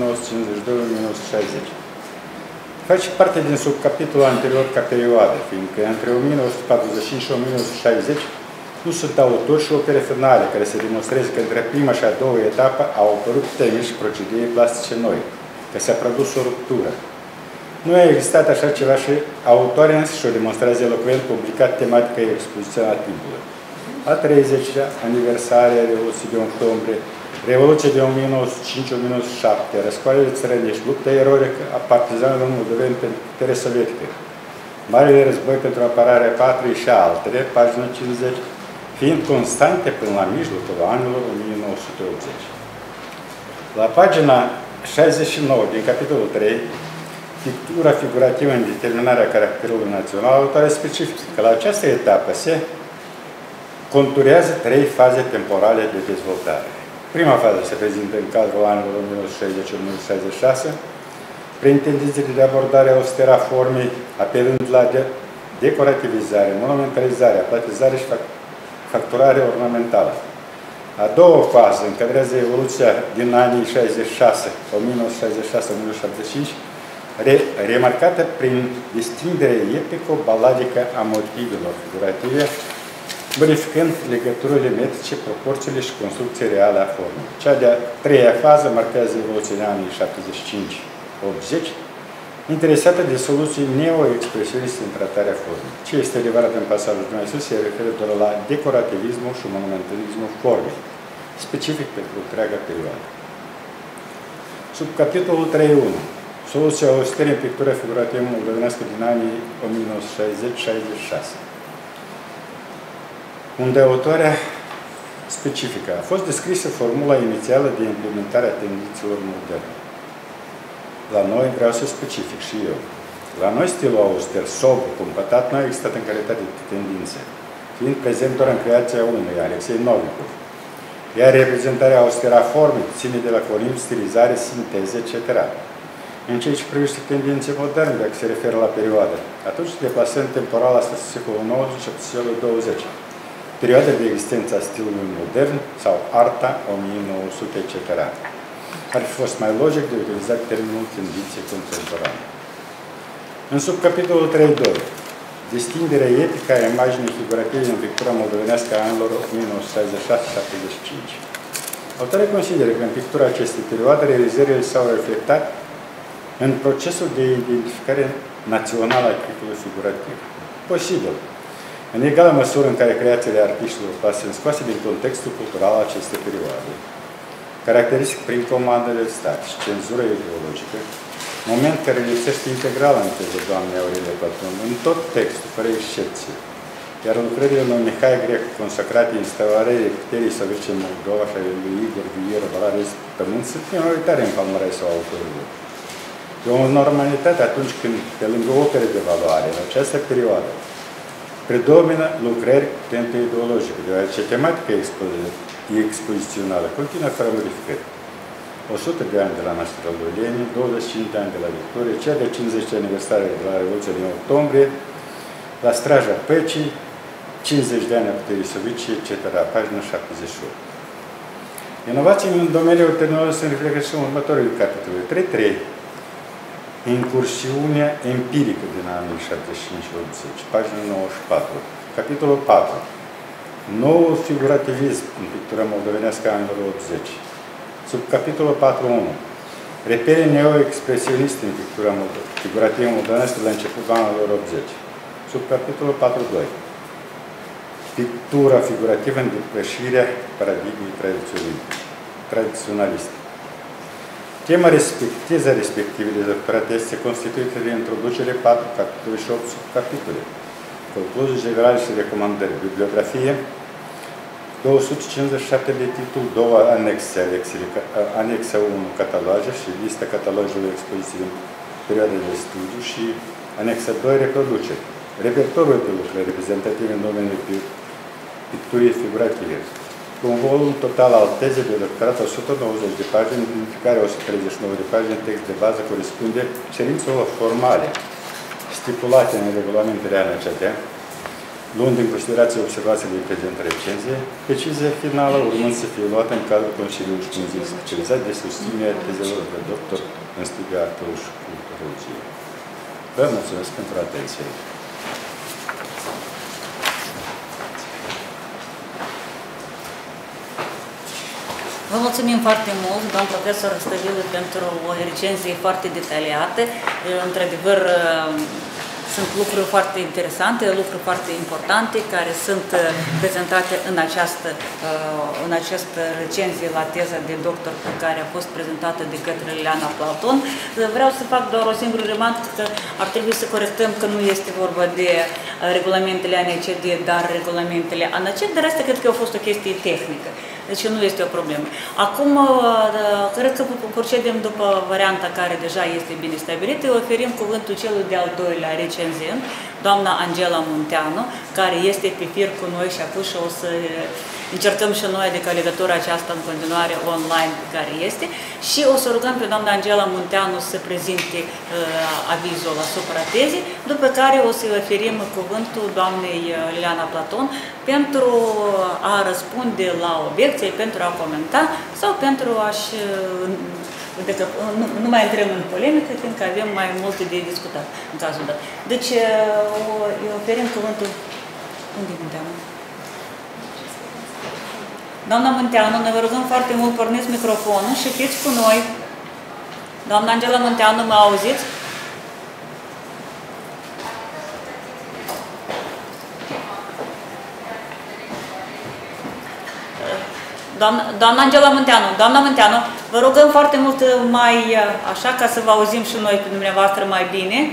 Speaker 4: 1952-1960. Face parte din subcapitolul anterior ca perioadă, fiindcă între 1945 și 1960 nu sunt autori și opere finale care se demonstreze că între prima și a doua etapă au apărut teme și procedee plastice noi, că s-a produs o ruptură. Nu a existat așa ceva și autorii însă și-o demonstrează elocvent publicat tematica expoziția la timpul. A 30-a aniversare a Revoluției de octombrie, Revoluția de 1905-1907, răscoalele țărănești, lupta eroică a partizanilor moldoveni pentru putere sovietică, Marele război pentru apărarea patriei și altele, pagina 50, fiind constante până la mijlocul anilor 1980. La pagina 69 din capitolul 3, pictura figurativă în determinarea caracterului național, autoarea specifică că la această etapă se conturează 3 faze temporale de dezvoltare. Prima fază se prezintă în cadrul anilor 1960-1966, prin tendințele de abordare austeră a formei, apelând la decorativizare, monumentalizare, aplatizare și facturare ornamentală. A doua fază încadrează evoluția din anii 66, 1966-1975, remarcată prin distinderea epico-baladică a motivelor figurative, verificând legăturile metrice, proporțiile și construcția reală a formei. Cea de-a treia fază marchează evoluția în anii 75-80, interesată de soluții neo-expresioniste în tratarea formei. Ce este adevărat în pasajul de mai sus se referă doar la decorativismul și monumentalismul formei, specific pentru întreaga perioadă. Sub capitolul 3.1, soluția austeră în pictura figurativă moldovenească din anii 1960-66, unde autoarea specifică a fost descrisă formula inițială de implementare a tendințelor moderne. La noi, vreau să specific și eu, la noi stilul auster, sobru, cumpătat, nu a existat în calitate de tendințe, fiind prezent doar în creația unui, Alexei Novikov. Iar reprezentarea austeră a formei ține de la corim, stilizare, sinteze, etc. În ceea ce privește tendințe moderne, dacă se referă la perioadă, atunci deplasăm temporal asta secolul XIX și secolul XX. Perioada de existență a stilului modern sau arta 1900, etc. Ar fi fost mai logic de utilizat termenul tendințe contemporane. În subcapitolul 3.2, distinderea etică a imaginii figurative în pictura moldovenească a anilor 1966-75. Autorii consideră că în pictura acestei perioade realizările s-au reflectat în procesul de identificare națională a chipului figurativ. Posibil, în egală măsură în care creațiile artiștilor sunt scoase din contextul cultural al acestei perioade, caracteristic prin comandă de stat și cenzură ideologică, moment care lipsește integral în teză doamnei Aurelia Platon, în tot textul, fără excepție, iar lucrările lui Mihai Grecu, consacrate instaurării puterii sovietice în Moldova și ale lui Igor Vieră, Valares Pământ, sunt minoritare în palmaresul sau autorilor. E o normalitate atunci când, pe lângă opere de valoare, în această perioadă, predomină lucrări tentă ideologice, deoarece tematica expozițională continuă fără modificări. 100 de ani de la nașterea lui Lenin, 25 de ani de la victorie, cea de 50 aniversare de la Revoluția din octombrie, la Straja Păcii, 50 de ani a puterii sovietice, etc. Pagina 78. Inovații în domeniul tehnologiei se reflectă și în următorul capitol. 3.3. Incursiunea empirică din anii 75-80, pagina 94. Capitolul 4. Noul figurativism în pictura moldovenească a anilor 80. Sub capitolul 4.1. Repere neo-expresioniste în pictura figurativă moldovenească la începutul anilor 80. Sub capitolul 4.2. Pictura figurativă în depășirea paradigmei tradiționaliste. Tema respectivă de doctorat este constituită de introducere 4 capitole și 8 subcapitole. Concluzii generale și recomandări. Bibliografie 257 de titul, 2 anexe, anexa 1 cataloge și lista catalogelor expoziției din perioada de studiu și anexa 2 reproduceri. Repertoriul de lucrări reprezentative în domeniul picturii figurative. cu un volum total al tezei de doctorat 190 de pagini, dintre care 139 de pagini text de bază corespunde cerințelor formale stipulate în regulamentele ANCT, luând în considerație observațiile prezente recenzie, decizia finală urmând să fie luată în cadrul Consiliului Științific Specializat de susținere a tezelor de doctor în studiul artelor și culturologie. Vă mulțumesc pentru atenție.
Speaker 3: Vă mulțumim foarte mult, domn profesor Stăvilu, pentru o recenzie foarte detaliată. Într-adevăr, sunt lucruri foarte interesante, lucruri foarte importante care sunt prezentate în această recenzie la teza de doctor care a fost prezentată de către Liliana Platon. Vreau să fac doar o singură remarcă că ar trebui să corectăm că nu este vorba de regulamentele ANCD, dar regulamentele ANACEC, dar asta cred că a fost o chestie tehnică. Deci nu este o problemă. Acum, cred că procedem după varianta care deja este bine stabilită. Oferim cuvântul celui de-al doilea recenzent, doamna Angela Munteanu, care este pe fir cu noi și acum o să încercăm și noi, adică legătura aceasta în continuare online pe care este, și o să rugăm pe doamna Angela Munteanu să prezinte avizul asupra tezei, după care o să-i oferim cuvântul doamnei Liliana Platon pentru a răspunde la obiecții, pentru a comenta sau pentru a-și... Nu mai intrăm în polemică, fiindcă avem mai multe de discutat în cazul dat. Deci, îi oferim cuvântul... Unde e Munteanu? Doamna Munteanu, ne vă rugăm foarte mult, porniți microfonul și fiți cu noi. Doamna Angela Munteanu, mă auziți? Doamna Angela Munteanu, vă rugăm foarte mult mai așa ca să vă auzim și noi pe dumneavoastră mai bine.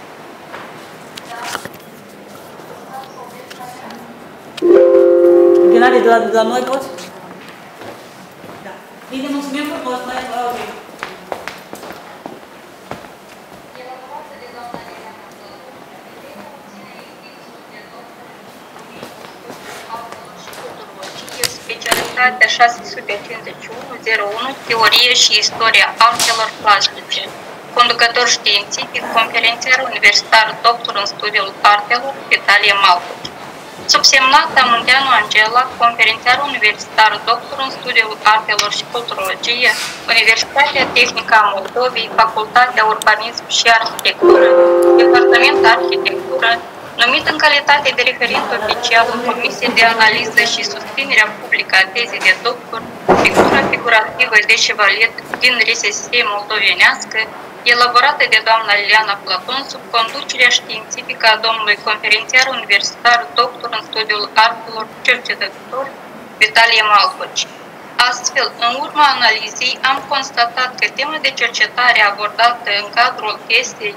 Speaker 3: Ghenadie, de la noi poți? Da. Bine, mulțumim frumos, noi vă auzim.
Speaker 5: Specialitatea 651-01, Teorie și Istoria artelor plastice. Conducător științific, conferențiar universitar, doctor în studiul artelor, Vitalie Malcoci. Subsemnată Munteanu Angela, conferențiar universitar, doctor în studiul artelor și culturologie, Universitatea Tehnică a Moldovei, Facultatea Urbanism și Arhitectură, Departament Arhitectură, numit în calitate de referent oficial în Comisie de Analiză și Susținerea Publică a tezei de doctor, figura figurativă de șevalet din RSS moldovenească, elaborată de doamna Liliana Platon sub conducerea științifică a domnului conferențiar universitar, doctor în studiul artelor, cercetător Vitalie Malcoci. Astfel, în urma analizei, am constatat că tema de cercetare abordată în cadrul tezei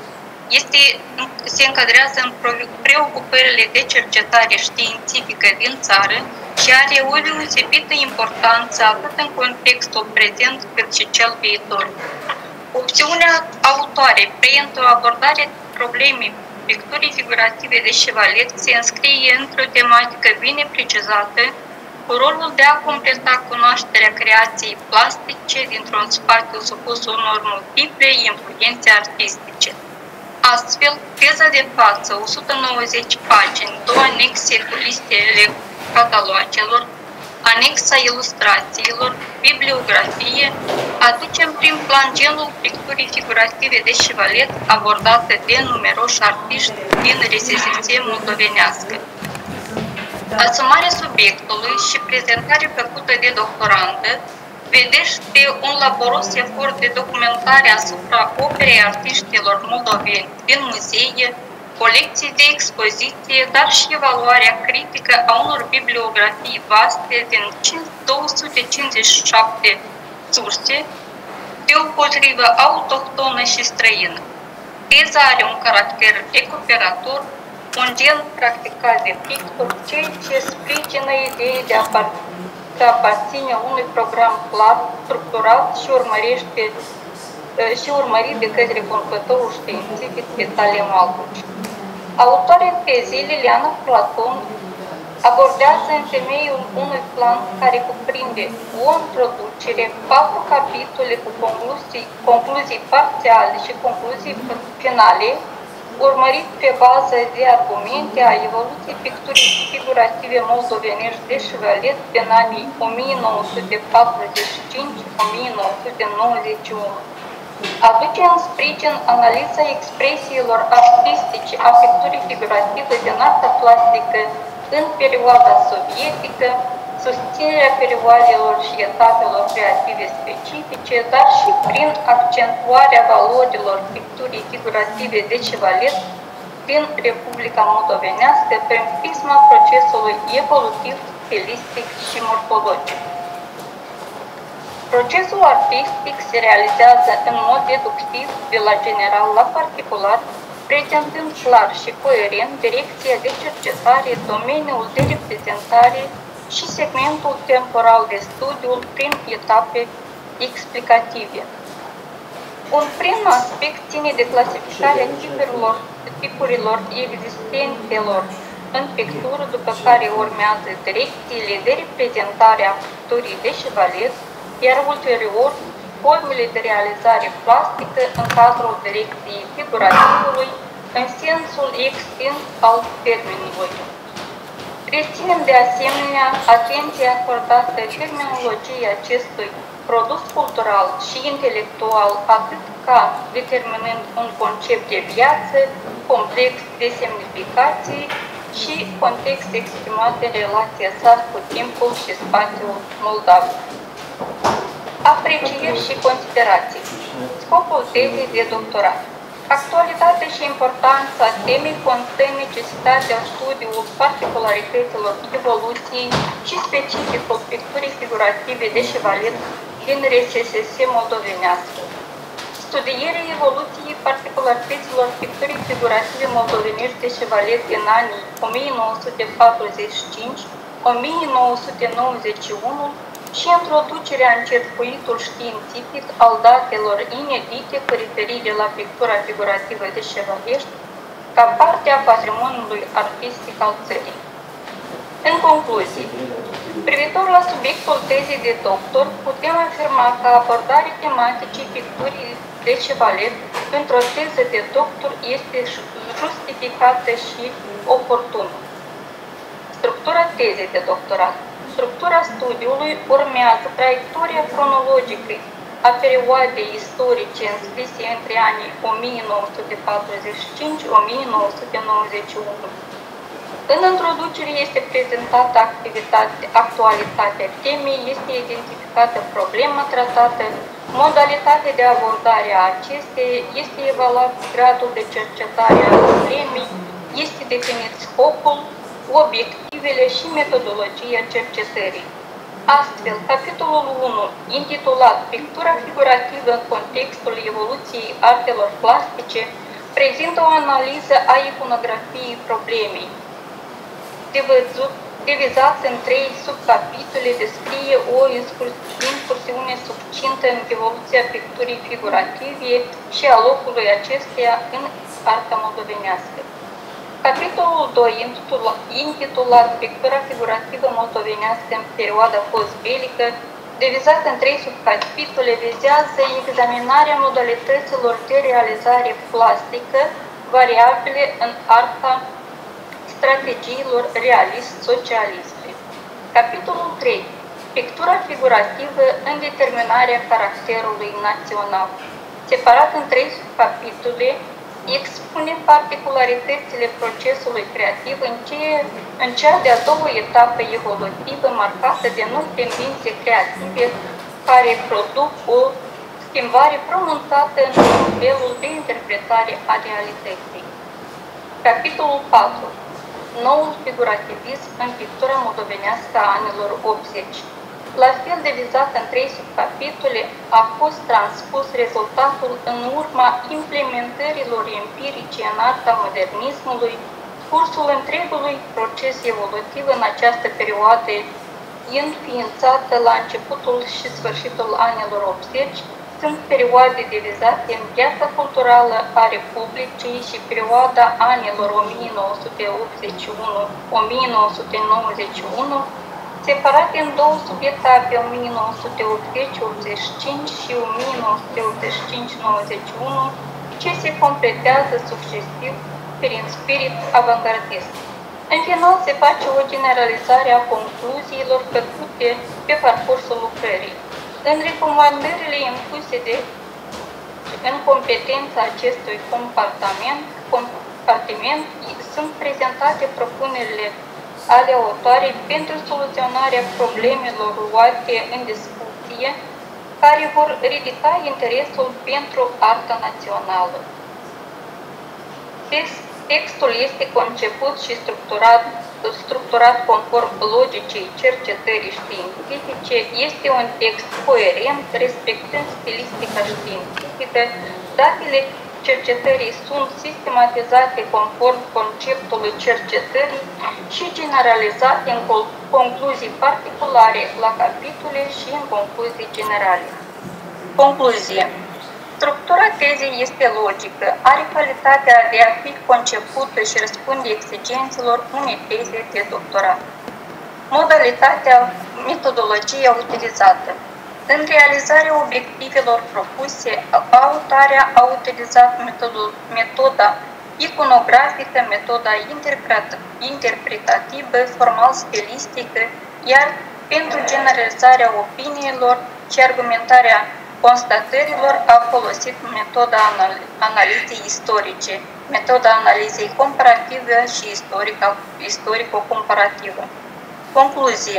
Speaker 5: se încadrează în preocupările de cercetare științifică din țară și are o deosebită importanță atât în contextul prezent cât și cel viitor. Opțiunea autoare preîntr o abordare problemei picturii figurative de șevalet se înscrie într-o tematică bine precizată cu rolul de a completa cunoașterea creației plastice dintr-un spațiu supus unor multiple influențe artistice. Astfel, teza de față, 190 pagini, 2 anexe cu listele catalogelor, anexa ilustrațiilor, bibliografie, aduce în prim plan genul picturii figurative de șevalet abordată de numeroși artiști din RSS moldovenească. Asumarea subiectului și prezentarea făcută de doctorandă vedește un laboros efort de documentare asupra operei artiștilor moldoveni din muzee, colecții de expoziție, dar și evaluarea critică a unor bibliografii vaste din 257 surse, deopotrivă autohtonă și străină. Teza are un caracter recuperator, un gen practicat de pictor, ceea ce sprijină ideea de aparține unui program clar, structurat și urmărit de către conducătorul științific Vitalie Malcoci. Autoarea tezei, Liliana Platon, abordează în temeiul unui plan care cuprinde o introducere, 4 capitole cu concluzii parțiale și concluzii finale, urmărit pe bază de argumente a evoluției picturii figurative moldovenești de Șevalet din anii 1945-1991. Aduce în sprijin analiza expresiilor artistice a picturii figurative din arta plastică în perioada sovietică, susținerea perioadelor și etapelor creative specifice, dar și prin accentuarea valorilor picturii figurative de Șevalet din Republica Moldovenească prin prisma procesului evolutiv, stilistic și morfologic. Procesul artistic se realizează în mod deductiv de la general la particular, prezentând clar și coerent direcția de cercetare, domeniul de reprezentare și segmentul temporal de studiu prin etape explicative. Un prim aspect ține de clasificarea tipurilor existentelor în pictură, după care urmează direcțiile de reprezentare a picturii de Șevalet, iar ulterior formele de realizare plastică în cadrul direcției figurativului, în sensul extins al termenului. Reținem de asemenea atenția acordată terminologiei acestui produs cultural și intelectual, atât ca determinând un concept de viață complex de semnificații și context exprimat în relația sa cu timpul și spațiul moldav. Aprecieri și considerații. Scopul tezei de doctorat. Actualitatea și importanța temei constă în necesitatea studiului particularităților evoluției și specificul picturii figurative de Șevalet din RSSS moldovenească. Studierea evoluției particularităților picturii figurative moldovenești de Șevalet din anii 1945-1991 și introducerea în circuitul științific al datelor inedite cu referire la pictura figurativă de Șevalet ca parte a patrimoniului artistic al țării. În concluzie, privitor la subiectul tezei de doctor, putem afirma că abordarea tematicii picturii de Șevalet într-o teză de doctor este justificată și oportună. Structura tezei de doctorat. Structura studiului urmează traiectoria cronologică a perioadei istorice înscrise între anii 1945-1991. În introducere este prezentată actualitatea temei, este identificată problema tratată, modalitatea de abordare a acesteia, este evaluat gradul de cercetare a problemei, este definit scopul, obiectivele și metodologia cercetării. Astfel, capitolul 1, intitulat Pictura figurativă în contextul evoluției artelor plastice, prezintă o analiză a iconografiei problemei. Divizat în 3 subcapitole, descrie o incursiune succintă în evoluția picturii figurative și a locului acesteia în arta moldovenească. Capitolul 2, intitulat Pictura figurativă moldovenească în perioada postbelică, divizat în 3 subcapitole, vizează examinarea modalităților de realizare plastică variabile în arta strategiilor realist-socialiste. Capitolul 3. Pictura figurativă în determinarea caracterului național. Separat în 3 subcapitole, expune particularitățile procesului creativ în cea de-a doua etapă evolutivă marcată de noi tendințe creative care produc o schimbare pronunțată în modelul de interpretare a realității. Capitolul 4. Noul figurativism în pictura moldovenească a anilor 80. La fel divizat în 3 subcapitole, a fost transpus rezultatul în urma implementărilor empirice în arta modernismului, cursul întregului proces evolutiv în această perioadă, înființată la începutul și sfârșitul anilor 80, Sunt perioade divizate în viața culturală a Republicii și perioada anilor 1981-1991, separate în două subetape, 1980-85 și 1985-91, ce se completează succesiv prin spirit avangardist. În final, se face o generalizare a concluziilor făcute pe parcursul lucrării. În recomandările impuse în competența acestui compartiment sunt prezentate propunerile ale autoarei pentru soluționarea problemelor luate în discuție, care vor ridica interesul pentru arta națională. Textul este conceput și structurat conform logicii cercetării științifice, este un text coerent, respectând stilistica științifică, datele cercetării sunt sistematizate conform conceptului cercetării și generalizate în concluzii particulare la capitole și în concluzii generale. Concluzie. Structura tezei este logică, are calitatea de a fi concepută și răspunde exigențelor unei teze de doctorat. Modalitatea, metodologia utilizată. În realizarea obiectivelor propuse, autoarea a utilizat metoda iconografică, metoda interpretativă, formal-stilistică, iar pentru generalizarea opiniilor și argumentarea constatărilor a folosit metoda analizei istorice, metoda analizei comparative și istorico-comparativă. Concluzie.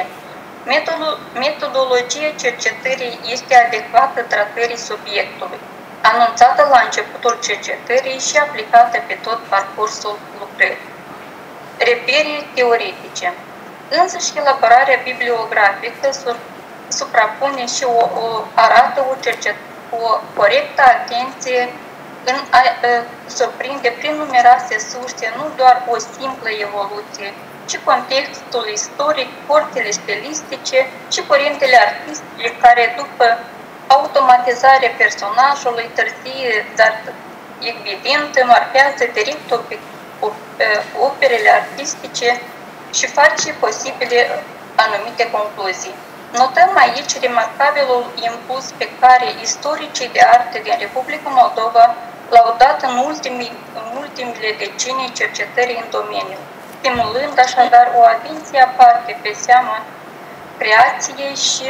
Speaker 5: Metodologia cercetării este adecvată tratării subiectului, anunțată la începutul cercetării și aplicată pe tot parcursul lucrării. Reperii teoretice. Însăși elaborarea bibliografică suprapune și arată o corectă atenție în a surprinde prin numeroase surse nu doar o simplă evoluție, ci contextul istoric, forțele stilistice și curentele artistice care, după automatizarea personajului târzie, dar evidentă, marchează direct operele artistice și face posibile anumite concluzii. Notăm aici remarcabilul impuls pe care istoricii de artă din Republica Moldova l-au dat în ultimele decenii cercetării în domeniu, stimulând așadar o atenție aparte pe seama creației și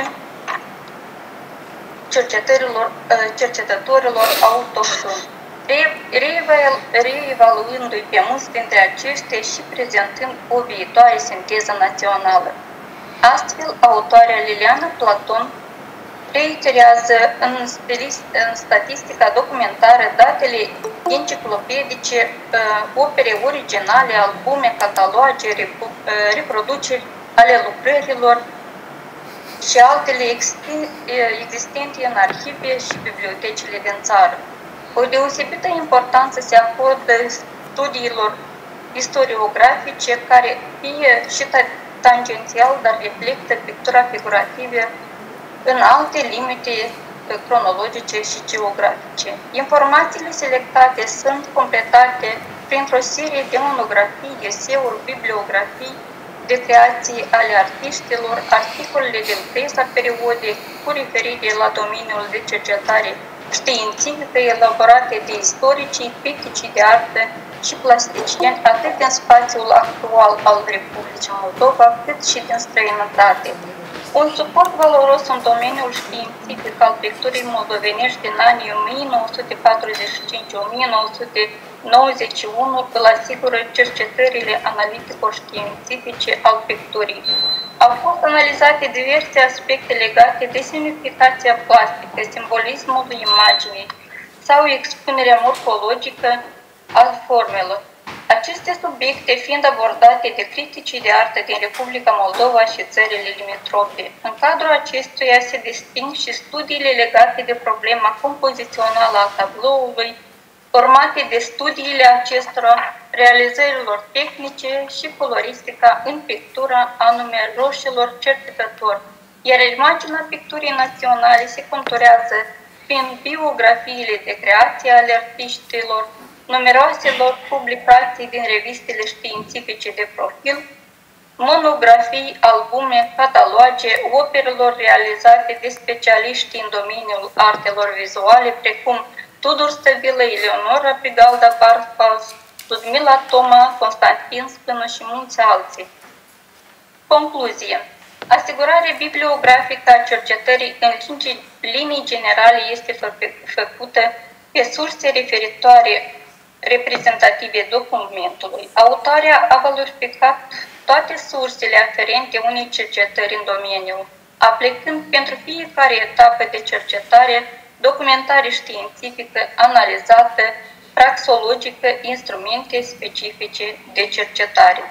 Speaker 5: cercetătorilor autohtoni, reevaluându-i pe mulți dintre aceștia și prezentând o viitoare sinteză națională. Astfel, autoarea Liliana Platon reiterează în statistica documentară datele enciclopedice, opere originale, albume, cataloage, reproduceri ale lucrărilor și altele existente în arhive și bibliotecile din țară. O deosebită importanță se acordă studiilor istoriografice care fie și tangențial, dar reflectă pictura figurativă în alte limite cronologice și geografice. Informațiile selectate sunt completate printr-o serie de monografii, eseuri, bibliografii de creații ale artiștilor, articolele din presa periodic cu referire la domeniul de cercetare științifică elaborate de istoricii, criticii de artă și plasticieni, atât din spațiul actual al Republicii Moldova, cât și din străinătate. Un suport valoros în domeniul științific al picturii moldovenești din anii 1945-1991 îl asigură cercetările analitico-științifice al picturii. Au fost analizate diverse aspecte legate de semnificația plastică, simbolismul imaginii sau expunerea morfologică al formelor. Aceste subiecte fiind abordate de criticii de artă din Republica Moldova și țările limitrofe. În cadrul acestuia se disting și studiile legate de problema compozițională a tabloului, formate de studiile acestora, realizărilor tehnice și coloristica în pictura anume roșilor cercetători, iar imaginea picturii naționale se conturează prin biografiile de creație ale artiștilor, numeroaselor publicații din revistele științifice de profil, monografii, albume, cataloage, operelor realizate de specialiști în domeniul artelor vizuale, precum Tudor Stăvilă, Eleonora Pigalda Barfas, Ludmila Toma, Constantin Spână și mulți alții. Concluzie. Asigurarea bibliografică a cercetării în linii generale este făcută pe surse referitoare reprezentative documentului. Autoarea a valorificat toate sursele aferente unei cercetări în domeniu, aplicând pentru fiecare etapă de cercetare documentare științifică, analizată, praxologică, instrumente specifice de cercetare.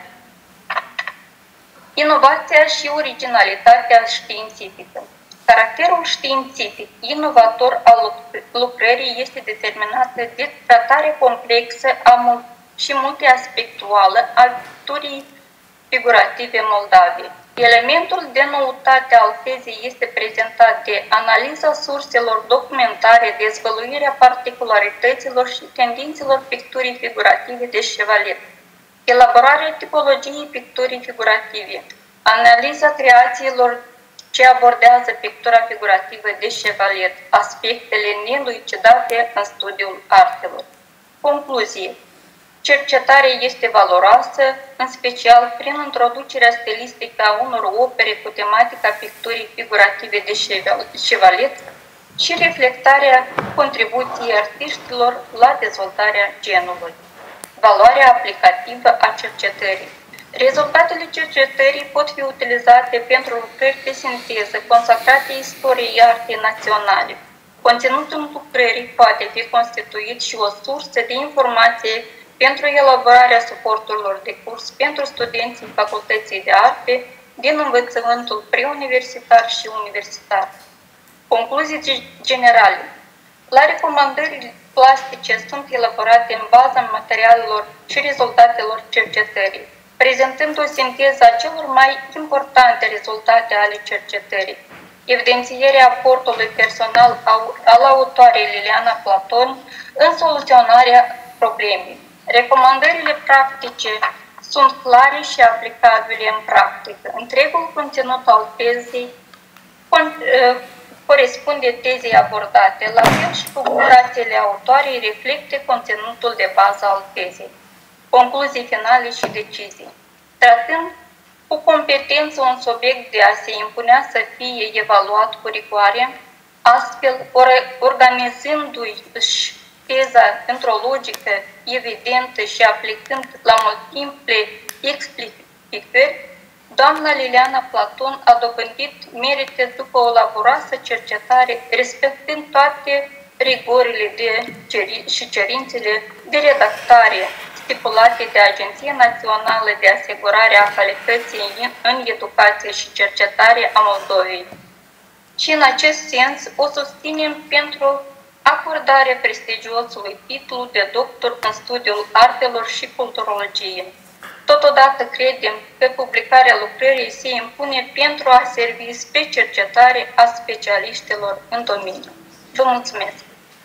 Speaker 5: Inovația și originalitatea științifică. Caracterul științific inovator al lucrării este determinat de tratarea complexă și multiaspectuală a picturii figurative moldave. Elementul de noutate al tezei este prezentat de analiza surselor documentare, dezvăluirea particularităților și tendințelor picturii figurative de Chevalet, elaborarea tipologiei picturii figurative, analiza creațiilor ce abordează pictura figurativă de Chevalet, aspectele nelucidate în studiul artelor. Concluzie. Cercetarea este valoroasă, în special prin introducerea stilistică a unor opere cu tematica picturii figurative de Chevalet și reflectarea contribuției artiștilor la dezvoltarea genului. Valoarea aplicativă a cercetării. Rezultatele cercetării pot fi utilizate pentru lucrări de sinteză consacrate istoriei artei naționale. Conținutul lucrării poate fi constituit și o sursă de informație pentru elaborarea suporturilor de curs pentru studenții Facultății de Arte din învățământul preuniversitar și universitar. Concluzii generale. La recomandările plastice sunt elaborate în baza materialelor și rezultatelor cercetării, prezentând o sinteză a celor mai importante rezultate ale cercetării, evidențierea aportului personal al autoarei Liliana Platon în soluționarea problemei. Recomandările practice sunt clare și aplicabile în practică. Întregul conținut al tezei corespunde tezei abordate, la fel și publicațiile autoarei reflecte conținutul de bază al tezei. Concluzii finale și decizii. Tratând cu competență un subiect de a se impunea să fie evaluat cu rigoare, astfel organizându-i teza într-o logică evidentă și aplicând la multiple explicări, doamna Liliana Platon a dobândit merite după o laburoasă cercetare, respectând toate rigorile și cerințele de redactare stipulate de Agenția Națională de Asigurare a Calității în Educație și Cercetare a Moldovei. Și în acest sens o susținem pentru acordarea prestigiosului titlu de doctor în studiul artelor și culturologie. Totodată credem că publicarea lucrării se impune pentru a servi spre cercetare a specialiștilor în domeniu. Vă mulțumesc!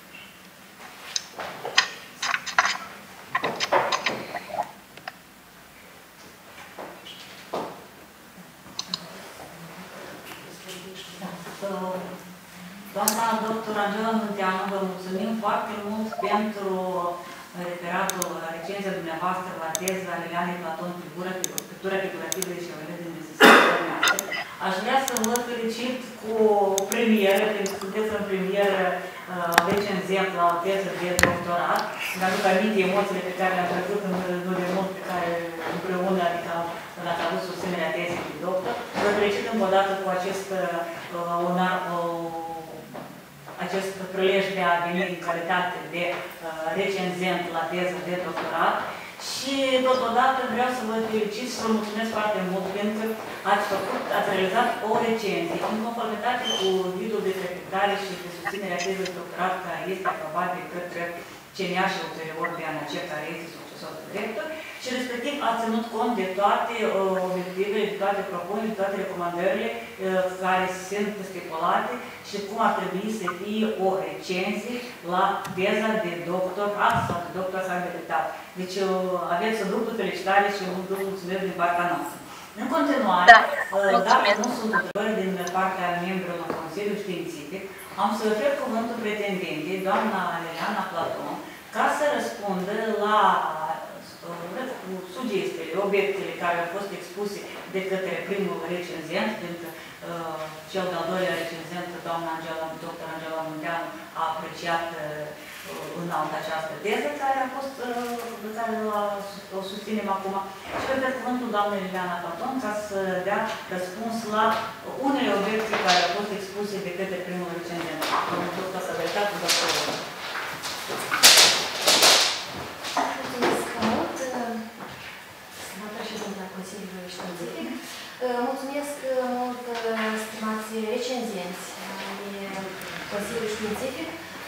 Speaker 3: Doamna doctor Angela Munteanu, vă mulțumim foarte mult pentru referatul, recenzia dumneavoastră la teza Lilianei Platon, pictura figurativă de Chevalet din necesitatea noastră. Aș vrea să vă felicit cu premieră, pentru că sunteți în premieră recenzent la o teză de doctorat. Îmi aduc aminte emoțiile pe care le-am trecut nu de mult, pe care împreună, adică l-ați avut susținerea tezei de doctor. Vă felicit încă o dată cu acest acest prilej de a veni în calitate de recenzent la teză de doctorat și totodată vreau să vă felicit și să vă mulțumesc foarte mult pentru că ați realizat o recenzie în conformitate cu ghidul de cercetare și de susținerea tezei de doctorat care este aprobat de către CNA și ulterior de ANACER, care este profesor de director și respectiv a ținut cont de toate obiectivele, de toate propunerile, de toate recomandările care sunt stipulate și cum ar trebui să fie o recenzie la teza de doctorat sau de doctor habilitat. Deci aveți o dublu felicitare și un dublu mulțumesc din partea noastră. În continuare, dacă nu sunt întrebări din partea membrilor Consiliului Științific, am să ofer cuvântul pretendentei, doamna Liliana Platon, ca să răspundă la sugestiile, obiectele care au fost expuse de către primul recenzent, pentru cel de-al doilea recenzent, doamna dr. Angela Munteanu, a apreciat înalt această teză care a fost, care o susținem acum. Și pe cuvântul doamnei Liliana Platon ca să dea răspuns la unele obiecții care au fost expuse de către primul recenzent. Domnul doctor Săbăritat, doctorul.
Speaker 2: Mulțumesc mult, stimați președinte al Consiliului Științific. Mulțumesc mult, stimați recenzenți ai Consiliului Științific.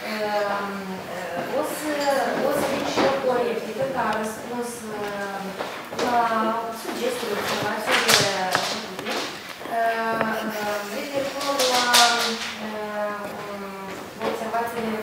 Speaker 2: O să vin și eu cu o replică ca răspuns la sugestiile, observațiile referitor la observațiile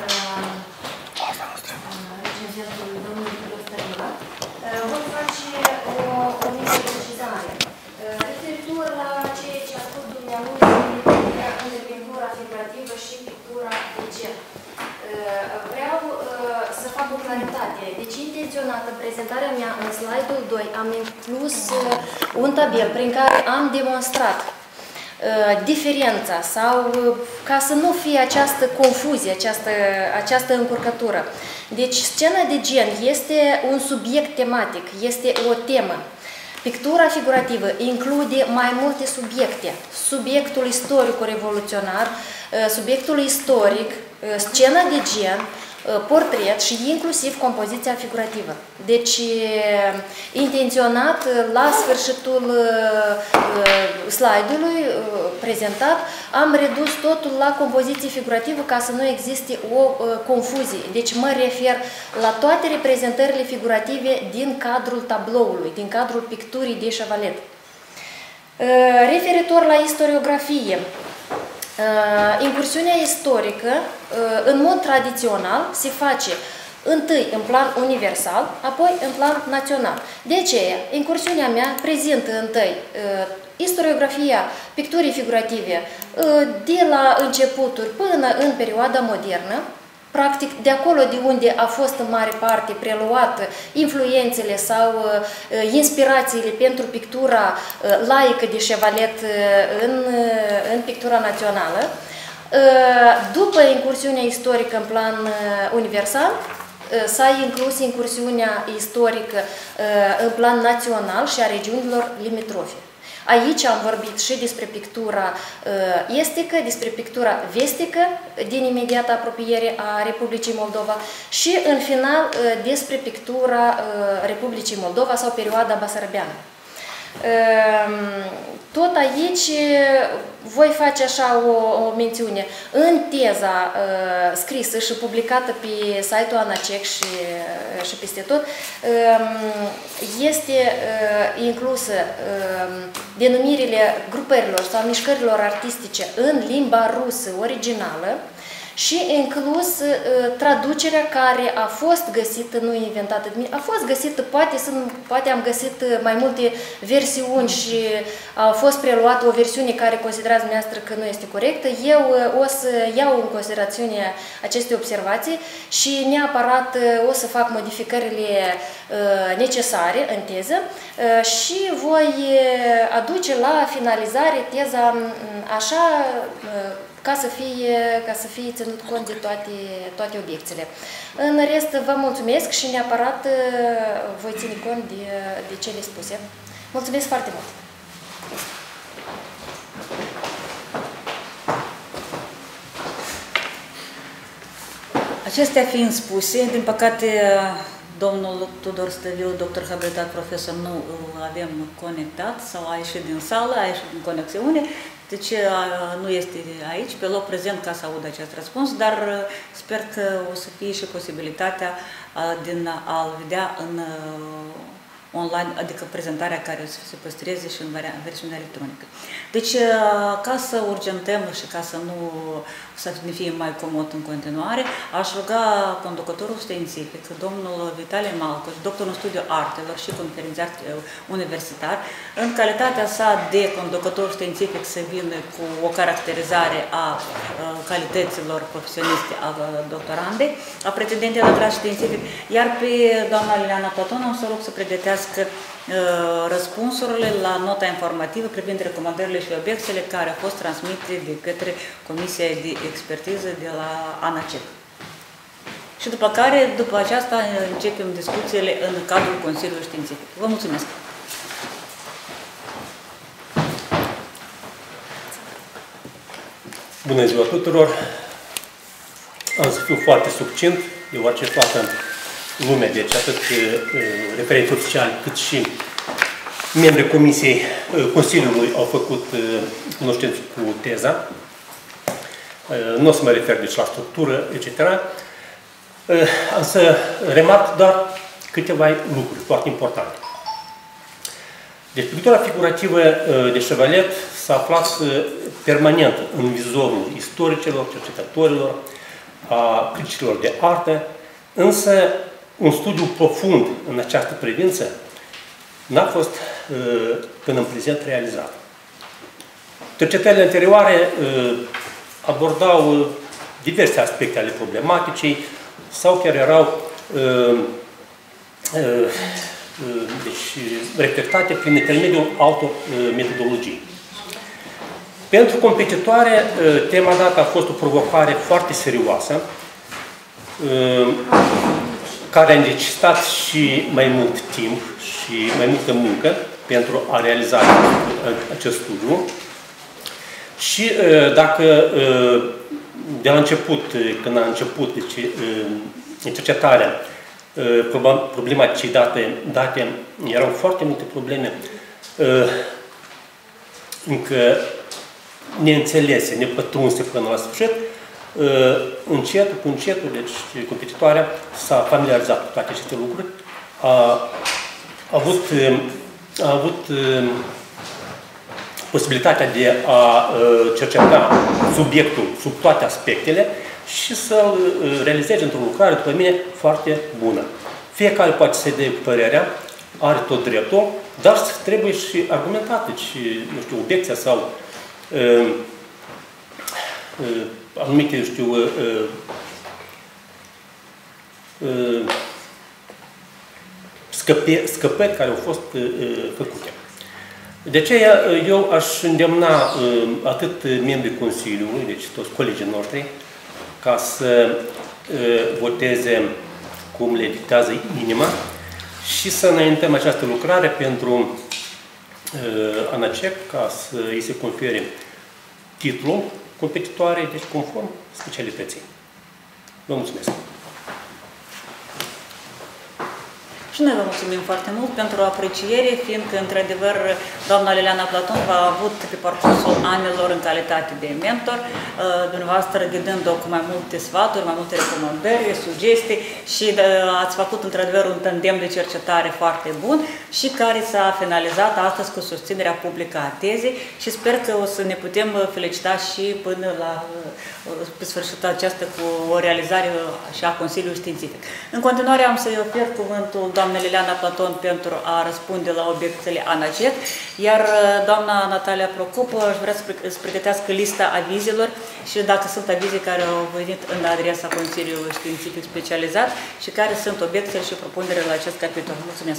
Speaker 2: recenzentului domnului Stărilă. Voi face o mică precizare. Referitor la ceea ce a spus dumneavoastră între pictura figurativă și pictura de gen. Vreau să fac o claritate. Deci, intenționat în prezentarea mea, în slide-ul 2, am inclus un tabel prin care am demonstrat diferența sau ca să nu fie această confuzie, această încurcătură. Deci, scena de gen este un subiect tematic, este o temă. Pictura figurativă include mai multe subiecte. Subiectul istorico-revoluționar, subiectul istoric, scena de gen, portret și inclusiv compoziția figurativă. Deci, intenționat, la sfârșitul slide-ului prezentat, am redus totul la compoziție figurativă ca să nu existe o confuzie. Deci mă refer la toate reprezentările figurative din cadrul tabloului, din cadrul picturii de șevalet. Referitor la istoriografie, incursiunea istorică, în mod tradițional, se face întâi în plan universal, apoi în plan național. De aceea, incursiunea mea prezintă întâi istoriografia picturii figurative de la începuturi până în perioada modernă, practic de acolo de unde a fost în mare parte preluat influențele sau inspirațiile pentru pictura laică de șevalet în pictura națională. După incursiunea istorică în plan universal, s-a inclus incursiunea istorică în plan național și a regiunilor limitrofe. Aici am vorbit și despre pictura estică, despre pictura vestică din imediata apropiere a Republicii Moldova și, în final, despre pictura Republicii Moldova sau perioada basarabeană. Tot aici voi face așa o mențiune. În teza scrisă și publicată pe site-ul ANACEC și peste tot, este inclusă denumirile grupărilor sau mișcărilor artistice în limba rusă originală și inclus traducerea care a fost găsită, nu inventată de mine, a fost găsită, poate am găsit mai multe versiuni și a fost preluată o versiune care considerați dumneavoastră că nu este corectă. Eu o să iau în considerație aceste observații și neapărat o să fac modificările necesare în teză și voi aduce la finalizare teza așa ca să fie ținut cont de toate obiecțiile. În rest, vă mulțumesc și neapărat voi ține cont de cele spuse. Mulțumesc foarte mult!
Speaker 3: Acestea fiind spuse, din păcate, domnul Tudor Stăviu, doctor habilitat profesor, nu îl avem conectat sau a ieșit din sală, a ieșit din conexiune. Deci nu este aici, pe loc prezent ca să aud acest răspuns, dar sper că o să fie și posibilitatea a-l vedea în online, adică prezentarea care o să se păstreze și în versiunea electronică. Deci, ca să urgentăm și ca să nu să ne fie mai comod în continuare, aș ruga conducătorul științific, domnul Vitalie Malcoș, doctor în studiu artelor și conferențiar universitar, în calitatea sa de conducător științific să vină cu o caracterizare a calităților profesioniste a doctorandei, a pretendentei la grad științific, iar pe doamna Liliana Platon o să rog să pregătească răspunsurile la nota informativă privind recomandările și obiecțiile care au fost transmite de către Comisia de Expertiză de la ANACEC. Și după care, după aceasta, începem discuțiile în cadrul Consiliului Științific. Vă mulțumesc!
Speaker 6: Bună ziua tuturor! Am să fiu foarte succint, deoarece toată lumea, deci atât referenți oficiali cât și membrii Comisiei Consiliului au făcut cunoștință cu teza. Nu o să mă refer deci la structură, etc. Am să remarc doar câteva lucruri foarte importante. Deci pictura figurativă de Chevalier s-a aflat permanent în vizorul istoricilor, cercetătorilor, a criticilor de artă, însă un studiu profund în această privință n-a fost până în prezent realizat. Cercetările anterioare abordau diverse aspecte ale problematicii sau chiar erau deci, reflectate prin intermediul altor metodologii. Pentru competitoare, tema dată a fost o provocare foarte serioasă, care a necesitat și mai mult timp și mai multă muncă pentru a realiza acest studiu. Și dacă de la început, când a început deci, cercetarea, problematicii date, erau foarte multe probleme încă neînțelese, nepătrunse până la sfârșit, încetul cu încetul, deci competitoarea s-a familiarizat cu toate aceste lucruri, a avut posibilitatea de a cerceta subiectul sub toate aspectele și să-l realizeze într-o lucrare, după mine, foarte bună. Fiecare poate să dea părerea, are tot dreptul, dar trebuie și argumentat, deci, nu știu, obiecția sau anumite, eu știu, scăpări care au fost făcute. De aceea eu aș îndemna atât membrii Consiliului, deci toți colegii noștri, ca să voteze cum le dictează inima și să înaintăm această lucrare pentru ANACEC ca să îi se confere titlul competitoare, deci conform specialității. Vă mulțumesc!
Speaker 3: Și noi vă mulțumim foarte mult pentru apreciere, fiindcă, într-adevăr, doamna Liliana Platon v-a avut pe parcursul anilor în calitate de mentor, dumneavoastră ghidând-o cu mai multe sfaturi, mai multe recomandări, sugestii și ați făcut, într-adevăr, un tandem de cercetare foarte bun și care s-a finalizat astăzi cu susținerea publică a tezei și sper că o să ne putem felicita și până la pe sfârșitul aceasta cu o realizare și a Consiliului Științific. În continuare am să-i ofer cuvântul doamna Liliana Platon pentru a răspunde la obiecțiile ANACEC, iar doamna Natalia Procop aș vrea să pregătească lista avizilor și dacă sunt avize care au venit în adresa Consiliului Științific Specializat și care sunt obiecțiile și propunerile la acest capitol. Mulțumesc!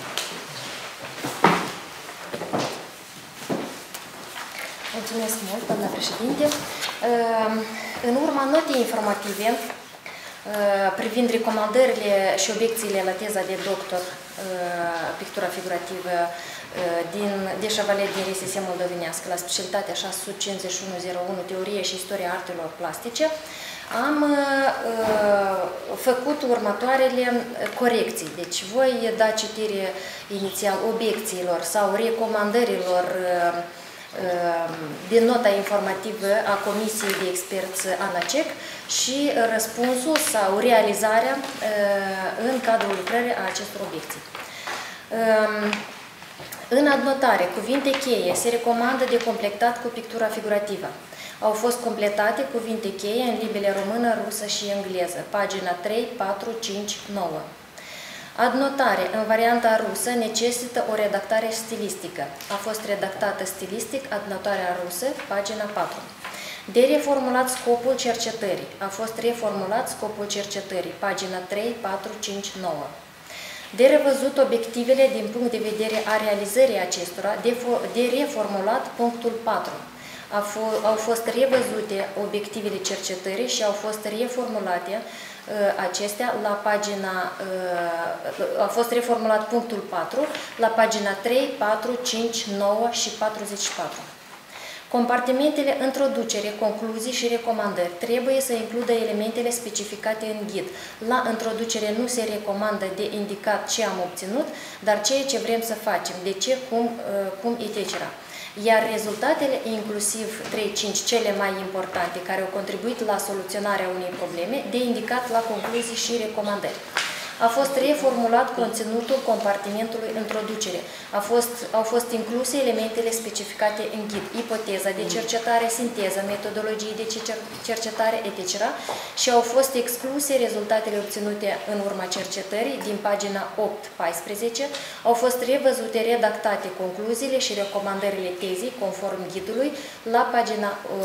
Speaker 2: Mulțumesc mult, doamna președinte. În urma notei informative privind recomandările și obiecțiile la teza de doctor pictura figurativă de Chevalier din RSS moldovenească la specialitatea 65101 Teorie și Istoria Artelor Plastice, am făcut următoarele corecții. Deci voi da citire inițial obiecțiilor sau recomandărilor din nota informativă a Comisiei de Experți ANACEC și răspunsul sau realizarea în cadrul lucrării a acestor obiecții. În adnotare, cuvinte cheie se recomandă de completat cu pictura figurativă. Au fost completate cuvinte cheie în limbile română, rusă și engleză, pagina 3, 4, 5, 9. Adnotare în varianta rusă necesită o redactare stilistică. A fost redactată stilistic adnotarea rusă, pagina 4. De reformulat scopul cercetării. A fost reformulat scopul cercetării, pagina 3, 4, 5, 9. De revăzut obiectivele din punct de vedere a realizării acestora, de reformulat punctul 4. Au fost revăzute obiectivele cercetării și au fost reformulate acestea la pagina, a fost reformulat punctul 4 la pagina 3, 4, 5, 9 și 44. Compartimentele introducere, concluzii și recomandări trebuie să includă elementele specificate în ghid. La introducere nu se recomandă de indicat ce am obținut, dar ceea ce vrem să facem, de ce, cum etc. Iar rezultatele, inclusiv 3-5 cele mai importante, care au contribuit la soluționarea unei probleme, de indicat la concluzii și recomandări. A fost reformulat conținutul compartimentului introducere. Au fost incluse elementele specificate în ghid, ipoteza de cercetare, sinteză, metodologii de cercetare, etc. și au fost excluse rezultatele obținute în urma cercetării din pagina 8-14. Au fost revăzute, redactate concluziile și recomandările tezii conform ghidului la pagina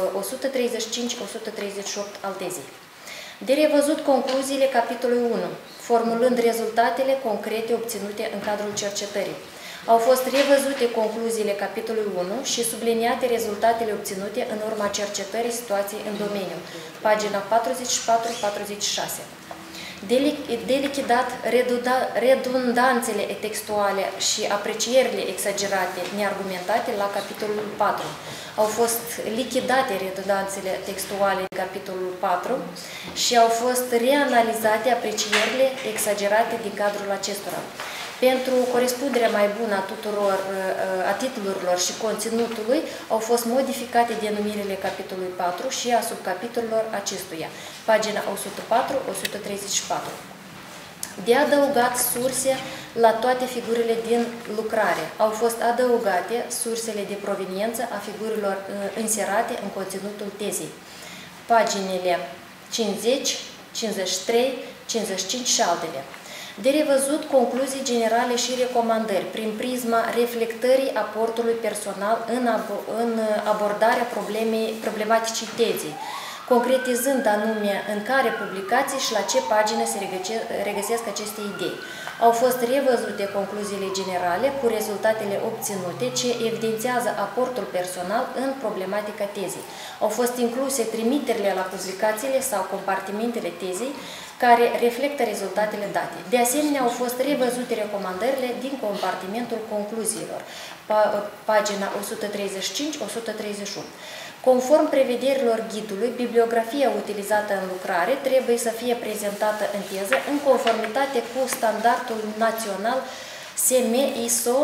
Speaker 2: 135-138 al tezii. De revăzut concluziile capitolului 1, formulând rezultatele concrete obținute în cadrul cercetării. Au fost revăzute concluziile capitolului 1 și subliniate rezultatele obținute în urma cercetării situației în domeniu, pagina 44-46. De lichidat redundanțele textuale și aprecierile exagerate, neargumentate la capitolul 4. Au fost lichidate redundanțele textuale în capitolul 4 și au fost reanalizate aprecierile exagerate din cadrul acestora. Pentru corespunderea mai bună a titlurilor și conținutului, au fost modificate denumirile capitolului 4 și a subcapitolelor acestuia, pagina 104-134. De adăugat surse la toate figurile din lucrare. Au fost adăugate sursele de proveniență a figurilor inserate în conținutul tezei, paginile 50, 53, 55 și altele. De revăzut concluzii generale și recomandări prin prisma reflectării aportului personal în abordarea problematicii tezii, concretizând anume în care publicații și la ce pagină se regăsesc aceste idei. Au fost revăzute concluziile generale cu rezultatele obținute ce evidențiază aportul personal în problematica tezei. Au fost incluse trimiterile la publicațiile sau compartimentele tezei care reflectă rezultatele date. De asemenea, au fost revăzute recomandările din compartimentul concluziilor, pagina 135-138. Conform prevederilor ghidului, bibliografia utilizată în lucrare trebuie să fie prezentată în teză în conformitate cu standardul național SME ISO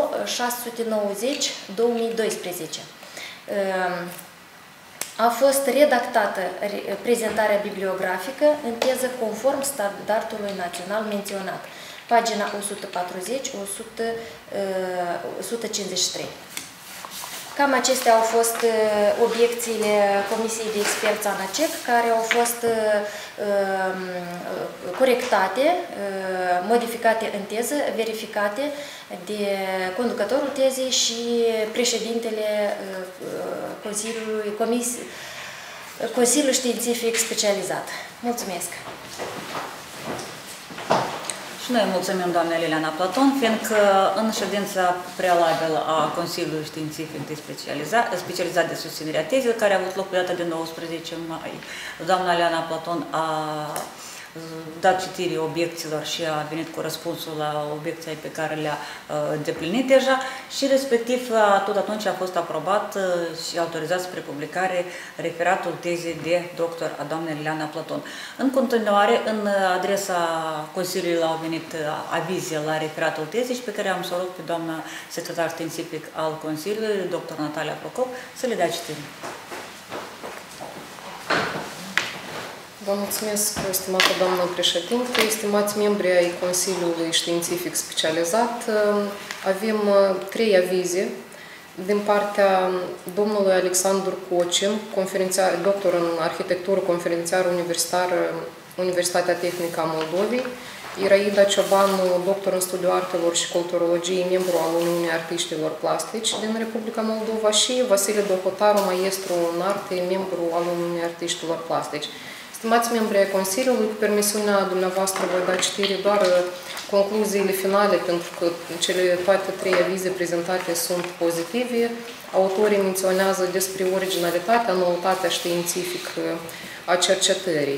Speaker 2: 690-2012. A fost redactată prezentarea bibliografică în teză conform standardului național menționat, pagina 140-153. Cam acestea au fost obiecțiile Comisiei de Experți ANACEC, care au fost corectate, modificate în teză, verificate de conducătorul tezei și președintele Consiliului Științific Specializat. Mulțumesc!
Speaker 3: Și noi mulțumim doamnei Liliana Platon, fiindcă în ședința prealabilă a Consiliului Științific specializat de susținere a tezei, care a avut loc pe data de 19 mai, doamna Liliana Platon a dat citire obiecțiilor și a venit cu răspunsul la obiecții pe care le-a deplinit deja și respectiv tot atunci a fost aprobat și autorizat spre publicare referatul tezei de doctor a doamnei Liliana Platon. În continuare, în adresa Consiliului au venit avize la referatul tezei și pe care am să o rog pe doamna secretar științific al Consiliului, dr. Natalia Procop, să le dea citire.
Speaker 7: Vă mulțumesc, stimată doamnă președinte, stimați membri ai Consiliului Științific Specializat. Avem 3 avize din partea domnului Alexandru Cocin, doctor în arhitectură, conferențiar universitar, Universitatea Tehnică a Moldovei, Iraida Ciobanu, doctor în studiu artelor și culturologie, membru al Uniunii Artiștilor Plastici din Republica Moldova și Vasile Dohotaru, maestru în arte, membru al Uniunii Artiștilor Plastici. Stimați membri ai Consiliului, cu permisiunea dumneavoastră voi da citire doar concluziile finale, pentru că toate 3 avize prezentate sunt pozitive. Autorii menționează despre originalitatea, noutatea științifică a cercetării.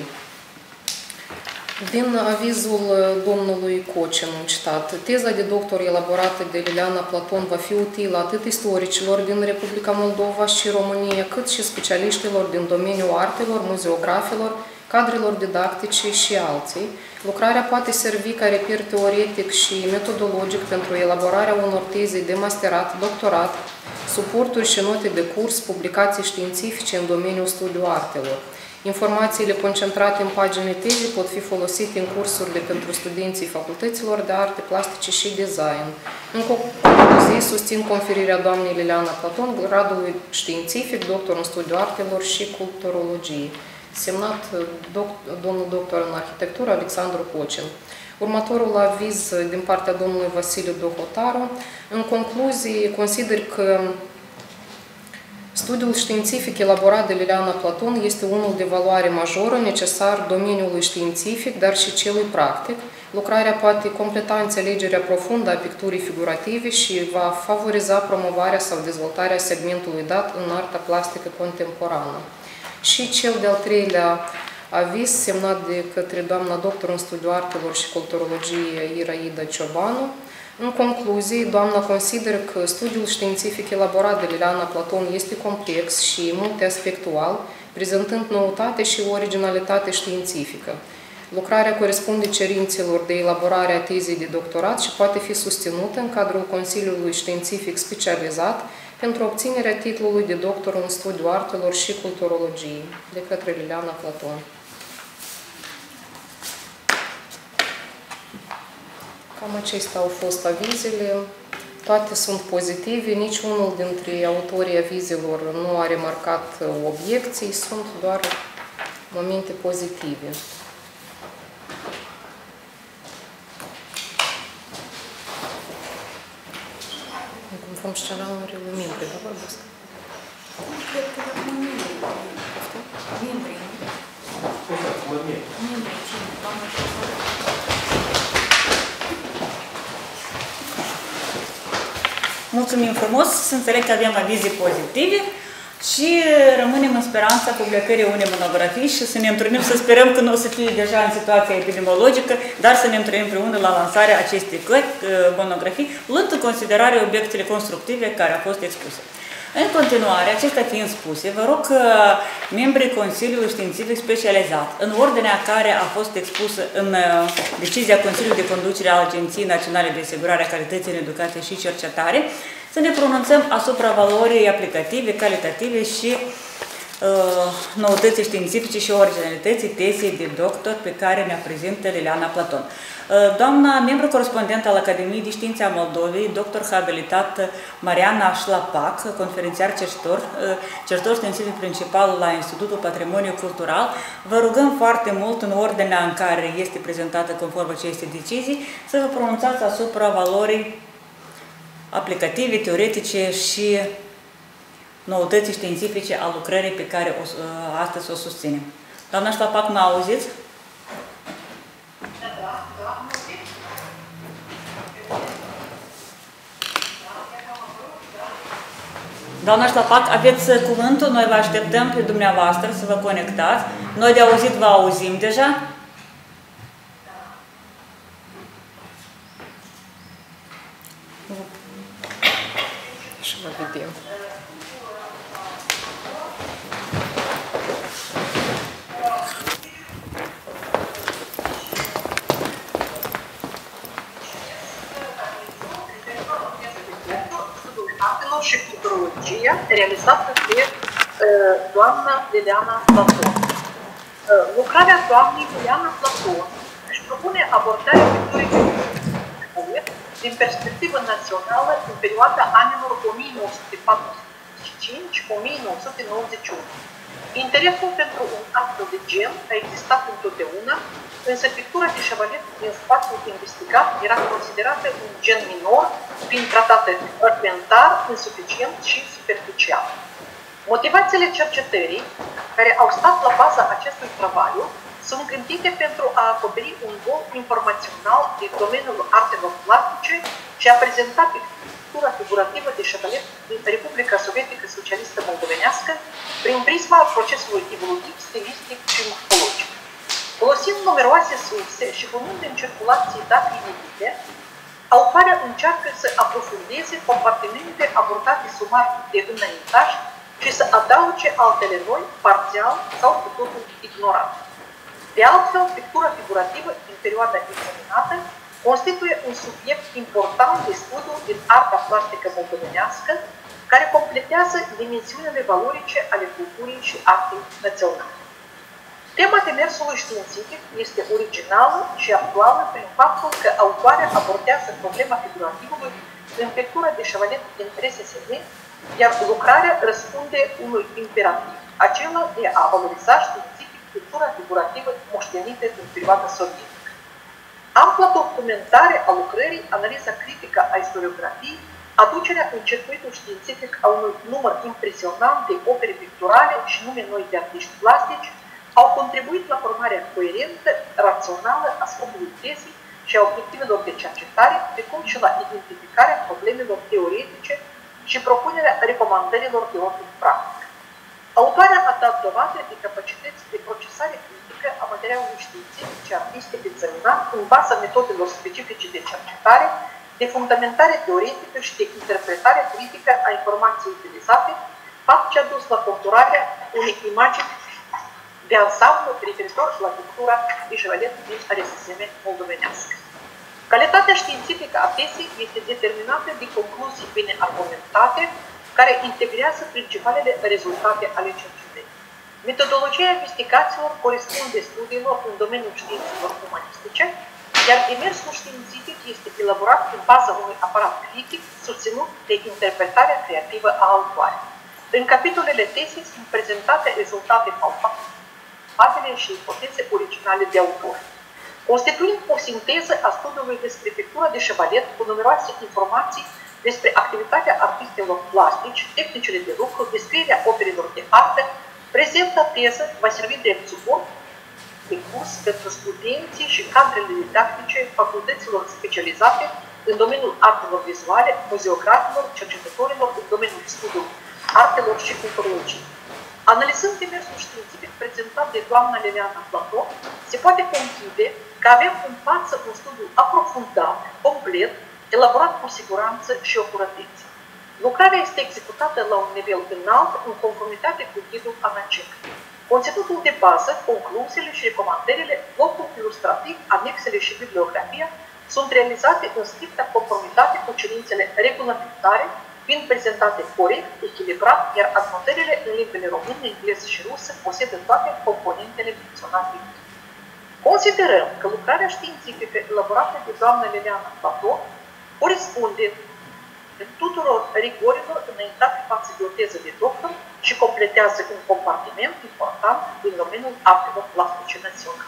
Speaker 7: Din avizul domnului Cocin, citat, teza de doctor elaborată de Liliana Platon va fi utilă atât istoricilor din Republica Moldova și România, cât și specialiștilor din domeniul artelor, muzeografilor, cadrelor didactice și alții. Lucrarea poate servi ca reper teoretic și metodologic pentru elaborarea unor teze de masterat, doctorat, suporturi și note de curs, publicații științifice în domeniul studiu artelor. Informațiile concentrate în paginile tezei pot fi folosite în cursurile pentru studenții facultăților de arte plastice și design. În concluzie, susțin conferirea doamnei Liliana Platon gradului științific, doctor în studiu artelor și culturologie. Semnat domnul doctor în arhitectură Alexandru Cocin. Următorul aviz din partea domnului Vasile Dohotaru. În concluzie, consider că studiul științific elaborat de Liliana Platon este unul de valoare majoră, necesar domeniului științific, dar și celui practic. Lucrarea poate completa înțelegerea profundă a picturii figurative și va favoriza promovarea sau dezvoltarea segmentului dat în arta plastică contemporană. Și cel de-al 3-lea aviz, semnat de către doamna doctor în studiu artelor și culturologie Iraida Ciobanu. În concluzie, doamna consideră că studiul științific elaborat de Liliana Platon este complex și multiaspectual, prezentând noutate și originalitate științifică. Lucrarea corespunde cerințelor de elaborare a tezei de doctorat și poate fi susținută în cadrul Consiliului Științific Specializat pentru obținerea titlului de doctor în studiu artelor și culturologie de către Liliana Platon. Cam acestea au fost avizele. Toate sunt pozitive, niciunul dintre autorii avizelor nu a remarcat obiecții, sunt doar momente pozitive. Conform scenarii membri, da, vorbesc?
Speaker 2: Cred că acum membrii. Membrii. Membrii, cine? Doamna șefă?
Speaker 3: Mulțumim frumos, să înțeleg că avem avize pozitive și rămânem în speranța publicării unei monografii și să ne întâlnim, să sperăm că nu o să fie deja în situația epidemiologică, dar să ne întâlnim împreună la lansarea acestei monografii, luând în considerare obiectele constructive care au fost expuse. În continuare, acestea fiind spuse, vă rog membrii Consiliului Științific Specializat, în ordinea care a fost expusă în decizia Consiliului de Conducere al Agenției Naționale de Asigurare a Calității în Educație și Cercetare, să ne pronunțăm asupra valorii aplicative, calitative și noutății științifice și originalității tezei de doctor pe care ne-a prezentă Liliana Platon. Doamna membru corespondent al Academiei de Științe a Moldovei, doctor habilitat Mariana Șlapac, conferențiar cercetător științific principal la Institutul Patrimoniu Cultural, vă rugăm foarte mult, în ordinea în care este prezentată conform acestei decizii, să vă pronunțați asupra valorii aplicative, teoretice și noutății științifice a lucrării pe care astăzi o susținem. Doamna Șlapac, mă auziți? Doamna Șlapac, aveți cuvântul, noi vă așteptăm pe dumneavoastră să vă conectați. Noi de auzit vă auzim deja.
Speaker 8: metodologia realizată de doamna Liliana Platon. Lucrarea doamnei Liliana Platon își propune abordarea picturii din perspectivă națională în perioada anilor 1945-1991. Interesul pentru un astfel de gen a existat întotdeauna, însă pictura de șevalet din spațiul investigat era considerată un gen minor, fiind tratată fragmentar, insuficient și superficial. Motivațiile cercetării care au stat la baza acestui travaliu sunt gândite pentru a acoperi un gol informațional din domeniul artelor plastice și a prezenta pictura figurativă de șevalet din Republica Sovietică Socialistă Moldovenească prin prisma procesului evolutiv, stilistic și morfologic. Folosind numeroase surse și punând în circulație date inedite, autoarea încearcă să aprofundeze compartimente abordate sumar de înaintaș și să adauge altele noi, parțial sau cu totul ignorate. De altfel, pictura figurativă din perioada examinată constituie un subiect important de studiu din arta plastică moldovenească, care completează dimensiunile valorice ale culturii și artei naționale. Tema demersului științific este originală și actuală prin faptul că autoarea abordează problema figurativului în pictura de șevalet din RSSM, iar lucrarea răspunde unui imperativ, acela de a valoriza științific pictura figurativă moștenită din perioada sovietică. Ampla documentare a lucrării, analiza critică a istoriografiei, aducerea în circuitul științific a unui număr impresionant de opere picturale și nume noi de artiști plastici au contribuit la formarea coerentă, rațională a scopului tezii și a obiectivelor de cercetare, precum și la identificarea problemelor teoretice și propunerea recomandărilor de ordin practic. Autoarea a dat dovadă de capacități de procesare critică a materialului științific și artistic examinat în baza metodelor specifice de cercetare, de fundamentare teoretică și de interpretare critică a informației utilizate, fapt ce a dus la conturarea unei imagini de ansamblu referitor la pictura de șevalet din RSSM moldovenească. Calitatea științifică a tezei este determinată de concluzii bine argumentate, care integrează principalele rezultate ale cercetării. Metodologia investigațiilor corespunde studiilor în domeniul științelor umanistice, iar demersul științific este elaborat în baza unui aparat critic susținut de interpretarea creativă a autoarei. În capitolele tezei sunt prezentate rezultate palpabile și ipoteze originale de autor. Constituind o sinteză a studiului despre pictura de șevalet cu numeroase informații despre activitatea artistelor plastici, tehnicile de lucru, descrierea operelor de artă, prezenta teză va servi de suport de curs pentru studenții și cadrele didactice facultăților specializate în domeniul artelor vizuale, muzeografilor, cercetătorilor în domeniul studiului artelor și culturologiei. Analizând demersul științific prezentat de doamna Liliana Platon, se poate conchide că avem în față un studiu aprofundat, complet, elaborat cu siguranță și acuratețe. Lucrarea este executată la un nivel înalt în conformitate cu ghidul ANACEC. Conținutul de bază, concluziile și recomandările, blocul ilustrativ, anexele și bibliografia sunt realizate în strictă conformitate cu cerințele regulamentare, fiind prezentate corect, echilibrat, iar anotările în limbile română, engleză și rusă posedă toate componentele menționate. Considerăm că lucrarea științifică elaborată de doamna Liliana Platon corespunde tuturor rigorilor înaintate față de o teză de doctor și completează un compartiment important din domeniul artelor plastice naționale.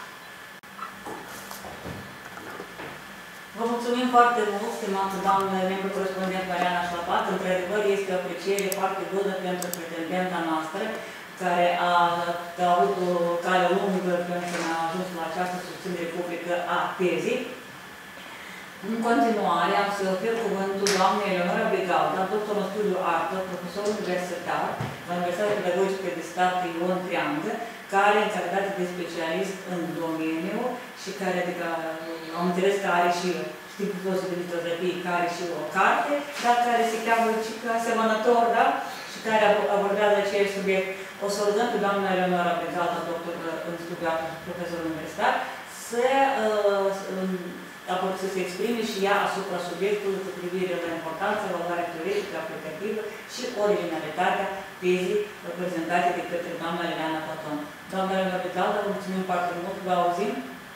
Speaker 3: Vă mulțumim foarte mult, stimată doamnă membru corespondent Mariana Șlapat. Într-adevăr, este o apreciere foarte bună pentru pretendenta noastră, care a avut o cale lungă pentru a ajuns la această susținere publică a tezei. În continuare, am să ofer cuvântul doamnei Eleonora Begalda, doctor în studiu artă, profesor universitar la Universitatea Pedagogică de Stat Ion Creangă, care, în calitate de specialist în domeniu și care, adică, am înțeles că are și timpul filozofie de litografie, care are și o carte, dar care se cheamă Cică asemănător, da? Și care abordează acest subiect. O să rugăm pe doamna Eleonora Begalda, doctor în studiu artă, profesor universitar, să a putut să se exprime și ea asupra subiectului cu privire la importanța, valoarea teoretică, aplicativă și originalitatea tezii prezentate de către doamna Liliana Platon. Doamna Eleonora Vigalda, vă mulțumim foarte mult, vă auzim?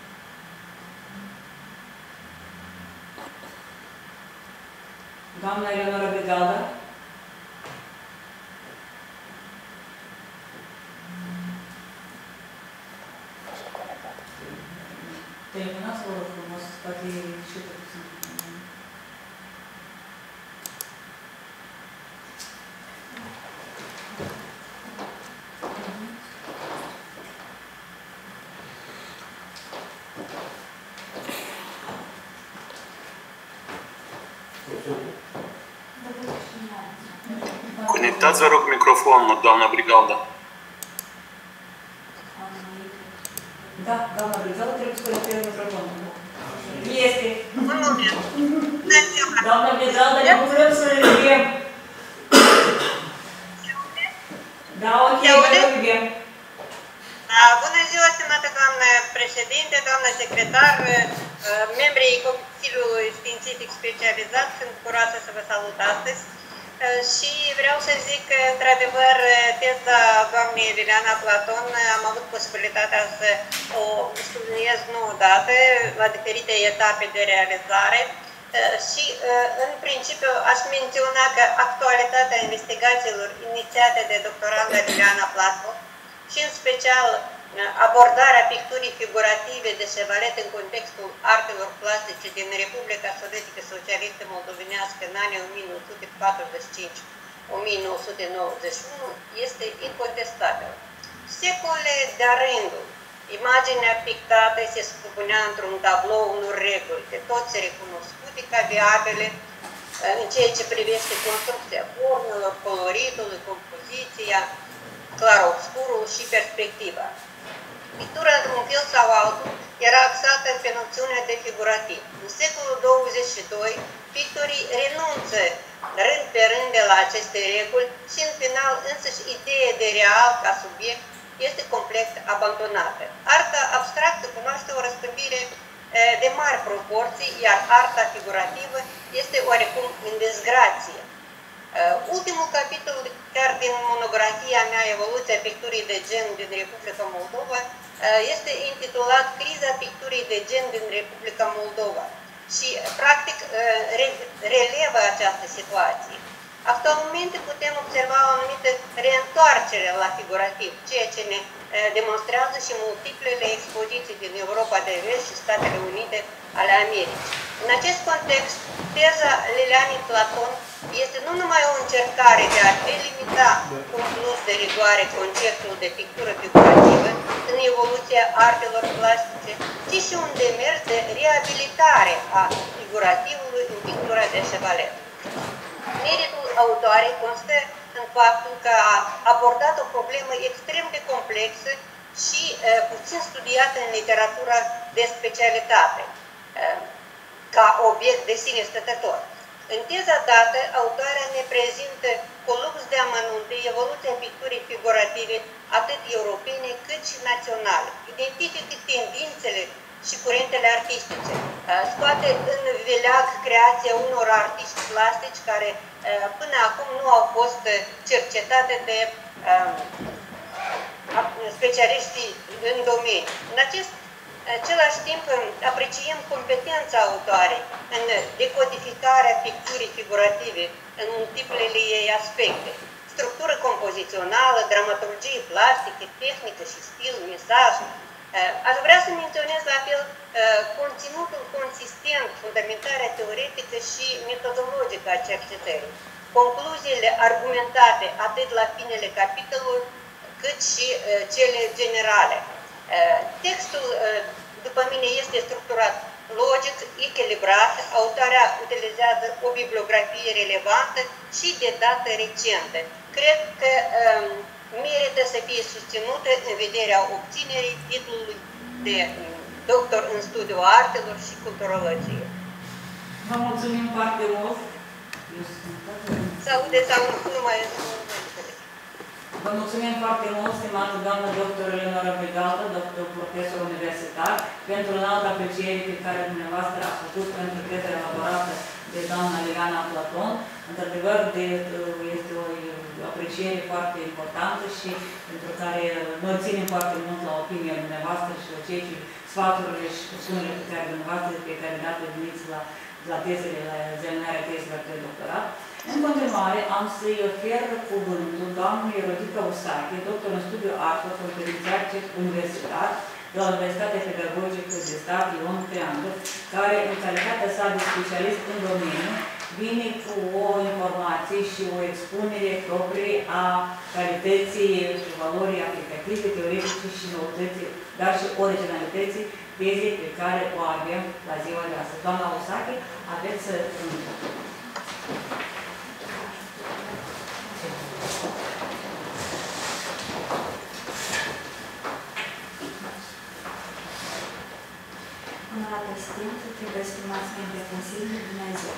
Speaker 3: Doamna Eleonora Vigalda? Telefonați, vă rog frumos, poate e ieșită puțin.
Speaker 9: Conectați, vă rog, microfonul, doamna Brigalda.
Speaker 3: Da, doamna Brigalda, trebuie să conecteze microfonul. Este. Doamna Brigalda, ne bucurăm să ne vedem. Da, ok, vă vedem.
Speaker 10: Bună ziua, stimată doamnă președinte, doamnă secretar, membrii Consiliului Științific Specializat, sunt bucuroasă să vă salut astăzi. Și vreau să zic că, într-adevăr, teza doamnei Liliana Platon am avut posibilitatea să o subliniez nu odată, la diferite etape de realizare și, în principiu, aș menționa că actualitatea investigațiilor inițiate de doctoranda Liliana Platon și, în special, abordarea picturii figurative de Chevalet în contextul artelor plastice din Republica Sovietică Socialistă Moldovenească în anii 1945-1991 este incontestabil. Secole de-a rândul, imaginea pictată se supunea într-un tablou unor reguli, de toți recunoscute ca viabile în ceea ce privește construcția formelor, coloritul, compoziția, clarobscurul și perspectiva. Pictura, într-un fel sau altul, era axată pe noțiunea de figurativ. În secolul 22, pictorii renunță rând pe rând de la aceste reguli și, în final, însăși ideea de real ca subiect este complet abandonată. Arta abstractă cunoaște o răspândire de mari proporții, iar arta figurativă este oarecum în dezgrație. Ultimul capitol, chiar din monografia mea, Evoluția picturii de gen din Republica Moldova, este intitulat Criza picturii de gen din Republica Moldova și, practic, relevă această situație. Actualmente putem observa o anumită reîntoarcere la figurativ, ceea ce ne demonstrează și multiplele expoziții din Europa de Vest și Statele Unite ale Americii. În acest context, teza Lilianei Platon este nu numai o încercare de a delimita cu un plus de rigoare conceptul de pictură figurativă în evoluția artelor plastice, ci și un demers de reabilitare a figurativului în pictura de Chevalet. Meritul autoarei constă în faptul că a abordat o problemă extrem de complexă și puțin studiată în literatura de specialitate, ca obiect de sine stătător. În teza dată, autoarea ne prezintă cu lux de amănunte evoluția picturii figurative atât europene cât și naționale. Identifică tendințele și curentele artistice. Scoate în veleag creația unor artiști plastici care până acum nu au fost cercetate de specialiștii în domeniu. În același timp, apreciem competența autoarei în decodificarea picturii figurative în multiplele ei aspecte. Structură compozițională, dramaturgie plastică, tehnică și stil, mesaj. Aș vrea să menționez la fel conținutul consistent, fundamentarea teoretică și metodologică a cercetării. Concluziile argumentate atât la finele capitolului, cât și cele generale. Textul, după mine, este structurat logic, echilibrat, autoarea utilizează o bibliografie relevantă și de dată recentă. Cred că merită să fie susținută în vederea obținerii titlului de doctor în studiul artelor și culturologie.
Speaker 3: Vă mulțumim foarte mult!
Speaker 10: Să aude sau nu mai
Speaker 3: Vă mulțumim foarte mult, stimată doamnă doctor Eleonora Brigalda, doctor profesor universitar, pentru înaltă apreciere pe care dumneavoastră a făcut pentru teza elaborată de doamna Liliana Platon. Într-adevăr, este o apreciere foarte importantă și pentru care noi ținem foarte mult la opinia dumneavoastră și la cei sfaturile și sunile pe care dumneavoastră pe care le-ați veniți la tezele, la examinarea tezelor de doctorat. În continuare, am să-i ofer cuvântul doamnei Rodica Usache, doctor în studiu artă, conferențiar universitar de la Universitatea Pedagogică de Stat Ion Creangă, care, în calitatea sa de specialist în domeniu, vine cu o informație și o expunere proprie a calității și valorii aplicative, teoretice și noutății, dar și originalității tezei pe care o avem la ziua de astăzi. Doamna Usache, aveți cuvântul.
Speaker 11: Onorată asistență, trebuie stimați membri ai Consiliului, Dumnezeu.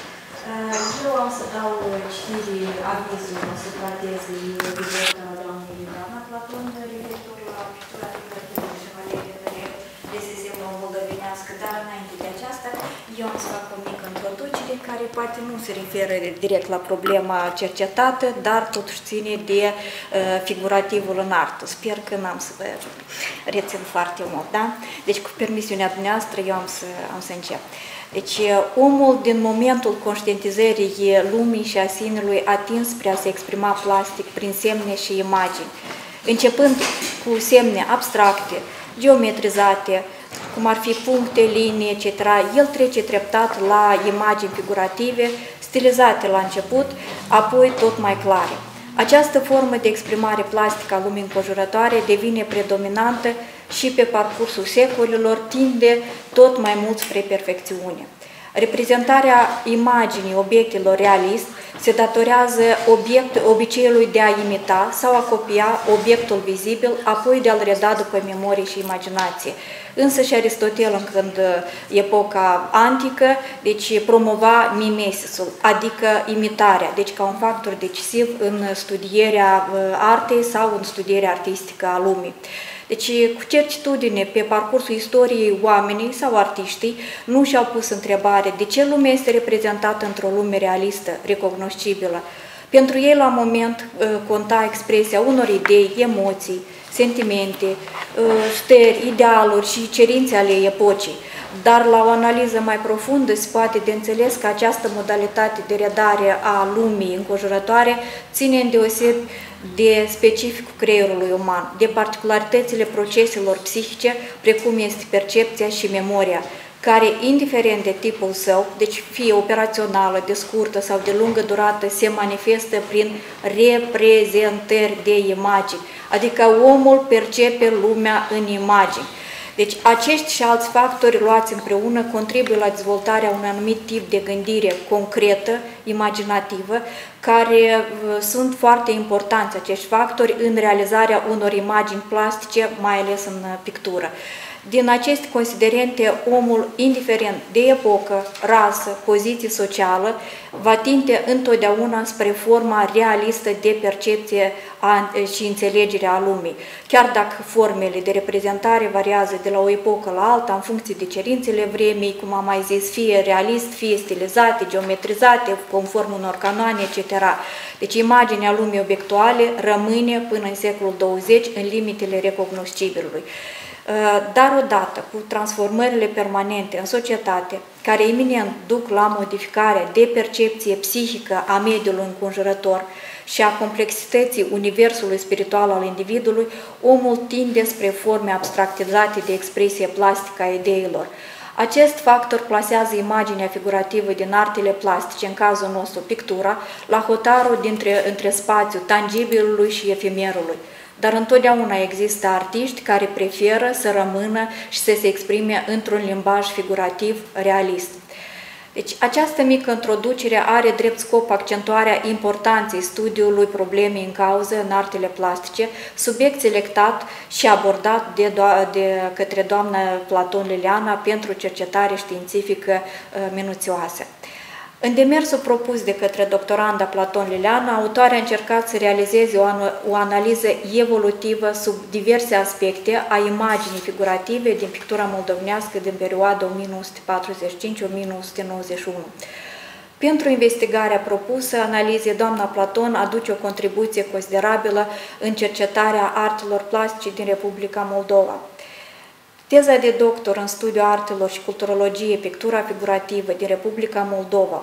Speaker 11: Eu am să dau citire avizul asupra tezei de doctor a doamnei Liliana Platon, referitor la pictura figurativă de Șevalier de SSM moldovenească, dar înainte de aceasta, eu am să fac o mică introducere care poate nu se referă direct la problema cercetată, dar totuși ține de figurativul în artă. Sper că n-am să vă rețin foarte mult, da? Deci, cu permisiunea dumneavoastră, eu am să încep. Deci, omul, din momentul conștientizării lumii și a sinelui, a tins spre a se exprima plastic prin semne și imagini. Începând cu semne abstracte, geometrizate, cum ar fi puncte, linii, etc., el trece treptat la imagini figurative, stilizate la început, apoi tot mai clare. Această formă de exprimare plastică a lumii înconjurătoare devine predominantă și pe parcursul secolelor tinde tot mai mult spre perfecțiune. Reprezentarea imaginii obiectelor realist se datorează obiceiului de a imita sau a copia obiectul vizibil, apoi de a-l reda după memorie și imaginație. Însă și Aristotel, în epoca antică, deci promova mimesisul, adică imitarea, deci ca un factor decisiv în studierea artei sau în studierea artistică a lumii. Deci, cu certitudine, pe parcursul istoriei, oamenii sau artiștii nu și-au pus întrebare de ce lumea este reprezentată într-o lume realistă, recognoscibilă. Pentru ei, la moment, conta expresia unor idei, emoții, sentimente, stări, idealuri și cerințe ale epocii. Dar la o analiză mai profundă se poate de înțeles că această modalitate de redare a lumii înconjurătoare ține îndeosebi de specificul creierului uman, de particularitățile proceselor psihice, precum este percepția și memoria, care, indiferent de tipul său, deci fie operațională, de scurtă sau de lungă durată, se manifestă prin reprezentări de imagini, adică omul percepe lumea în imagini. Deci acești și alți factori luați împreună contribuie la dezvoltarea unui anumit tip de gândire concretă, imaginativă, care sunt foarte importanți acești factori în realizarea unor imagini plastice, mai ales în pictură. Din aceste considerente, omul, indiferent de epocă, rasă, poziție socială, va tinde întotdeauna spre forma realistă de percepție și înțelegere a lumii. Chiar dacă formele de reprezentare variază de la o epocă la alta, în funcție de cerințele vremii, cum am mai zis, fie realist, fie stilizate, geometrizate, conform unor canoane, etc. Deci imaginea lumii obiectuale rămâne până în secolul 20 în limitele recognoscibilului. Dar odată cu transformările permanente în societate, care eminent duc la modificarea de percepție psihică a mediului înconjurător și a complexității universului spiritual al individului, omul tinde spre forme abstractizate de expresie plastică a ideilor. Acest factor plasează imaginea figurativă din artele plastice, în cazul nostru pictura, la hotarul între spațiul tangibilului și efemerului. Dar întotdeauna există artiști care preferă să rămână și să se exprime într-un limbaj figurativ realist. Deci, această mică introducere are drept scop accentuarea importanței studiului problemei în cauză în artele plastice, subiect selectat și abordat de către doamna Platon Liliana pentru cercetare științifică minuțioasă.
Speaker 12: În demersul propus de către doctoranda Platon Liliana, autoarea a încercat să realizeze o analiză evolutivă sub diverse aspecte a imaginii figurative din pictura moldovenească din perioada 1945-1991. Pentru investigarea propusă, analize, doamna Platon aduce o contribuție considerabilă în cercetarea artelor plastice din Republica Moldova. Teza de doctor în studiul artelor și culturologie, pictura figurativă din Republica Moldova,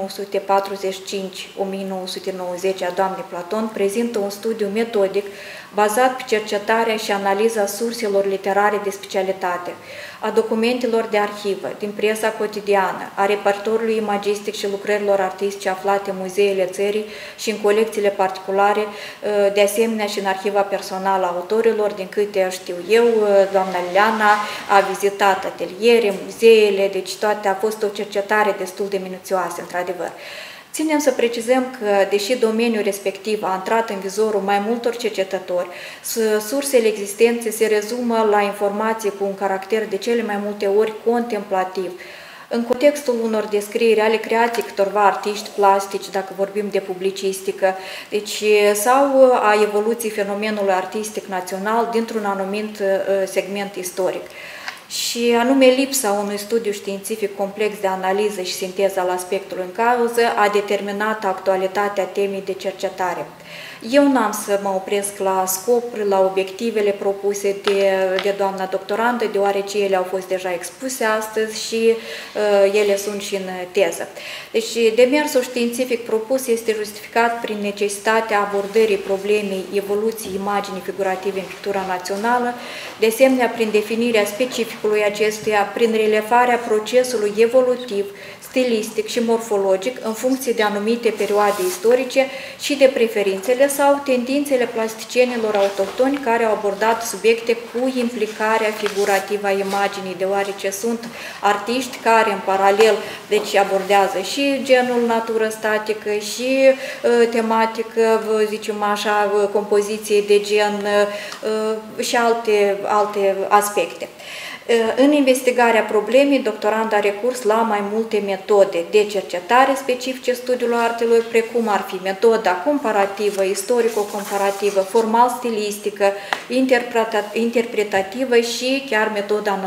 Speaker 12: 1945-1990 a doamnei Platon, prezintă un studiu metodic bazat pe cercetarea și analiza surselor literare de specialitate, a documentelor de arhivă, din presa cotidiană, a repertoriului imagistic și lucrărilor artistice aflate în muzeele țării și în colecțiile particulare, de asemenea și în arhiva personală a autorilor. Din câte știu eu, doamna Liliana a vizitat ateliere, muzeele, deci toate a fost o cercetare destul de minuțioasă, într-adevăr. Ținem să precizăm că, deși domeniul respectiv a intrat în vizorul mai multor cercetători, sursele existențe se rezumă la informații cu un caracter de cele mai multe ori contemplativ. În contextul unor descrieri ale creației câtorva artiști plastici, dacă vorbim de publicistică, deci, sau a evoluției fenomenului artistic național dintr-un anumit segment istoric. Și anume lipsa unui studiu științific complex de analiză și sinteză al aspectului în cauză a determinat actualitatea temei de cercetare. Eu n-am să mă opresc la scopuri, la obiectivele propuse de doamna doctorandă, deoarece ele au fost deja expuse astăzi și ele sunt și în teză. Deci, demersul științific propus este justificat prin necesitatea abordării problemei evoluției imaginii figurative în pictura națională, de asemenea prin definirea specificului acestuia, prin relevarea procesului evolutiv, stilistic și morfologic în funcție de anumite perioade istorice și de preferințele sau tendințele plasticienilor autohtoni care au abordat subiecte cu implicarea figurativă a imaginii, deoarece sunt artiști care în paralel deci abordează și genul natură statică și tematică, zicem așa, compoziție de gen și alte aspecte. În investigarea problemei, doctoranda a recurs la mai multe metode de cercetare specifice studiului artelor, precum ar fi metoda comparativă, istorico-comparativă, formal-stilistică, interpretativă și chiar metoda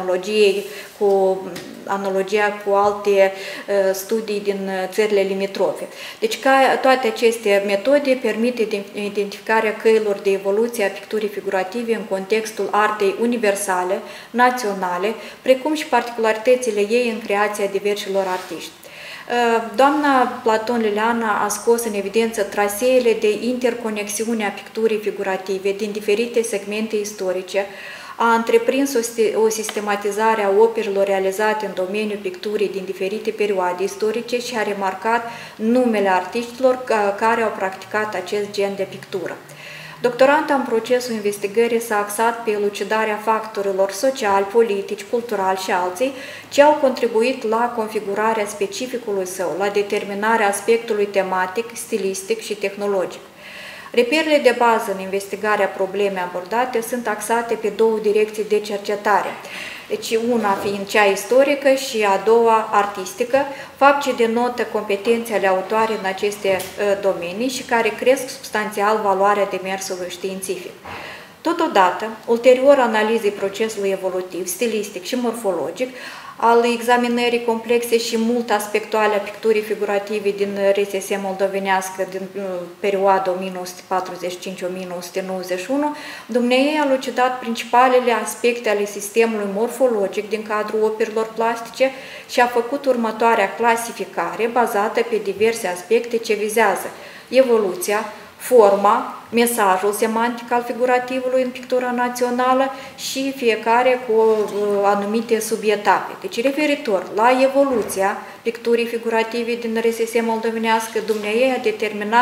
Speaker 12: analogia cu alte studii din țările limitrofe. Deci toate aceste metode permit identificarea căilor de evoluție a picturii figurative în contextul artei universale, naționale, precum și particularitățile ei în creația diversilor artiști. Doamna Platon Liliana a scos în evidență traseele de interconexiune a picturii figurative din diferite segmente istorice, a întreprins o sistematizare a operelor realizate în domeniul picturii din diferite perioade istorice și a remarcat numele artiștilor care au practicat acest gen de pictură. Doctoranta în procesul investigării s-a axat pe elucidarea factorilor sociali, politici, culturali și alții ce au contribuit la configurarea specificului său, la determinarea aspectului tematic, stilistic și tehnologic. Reperele de bază în investigarea problemei abordate sunt axate pe două direcții de cercetare, deci una fiind cea istorică și a doua artistică, fapt ce denotă competențe ale autoarei în aceste domenii și care cresc substanțial valoarea demersului științific. Totodată, ulterior analizei procesului evolutiv, stilistic și morfologic, al examinării complexe și mult aspectuale a picturii figurative din RSS moldovenească din perioada 1945-1991, dumneiei a lucidat principalele aspecte ale sistemului morfologic din cadrul operelor plastice și a făcut următoarea clasificare bazată pe diverse aspecte ce vizează evoluția, forma, mesajul semantic al figurativului în pictura națională și fiecare cu anumite subetape. Deci, referitor la evoluția picturii figurative din RSS moldovenească, dumneiei a determinat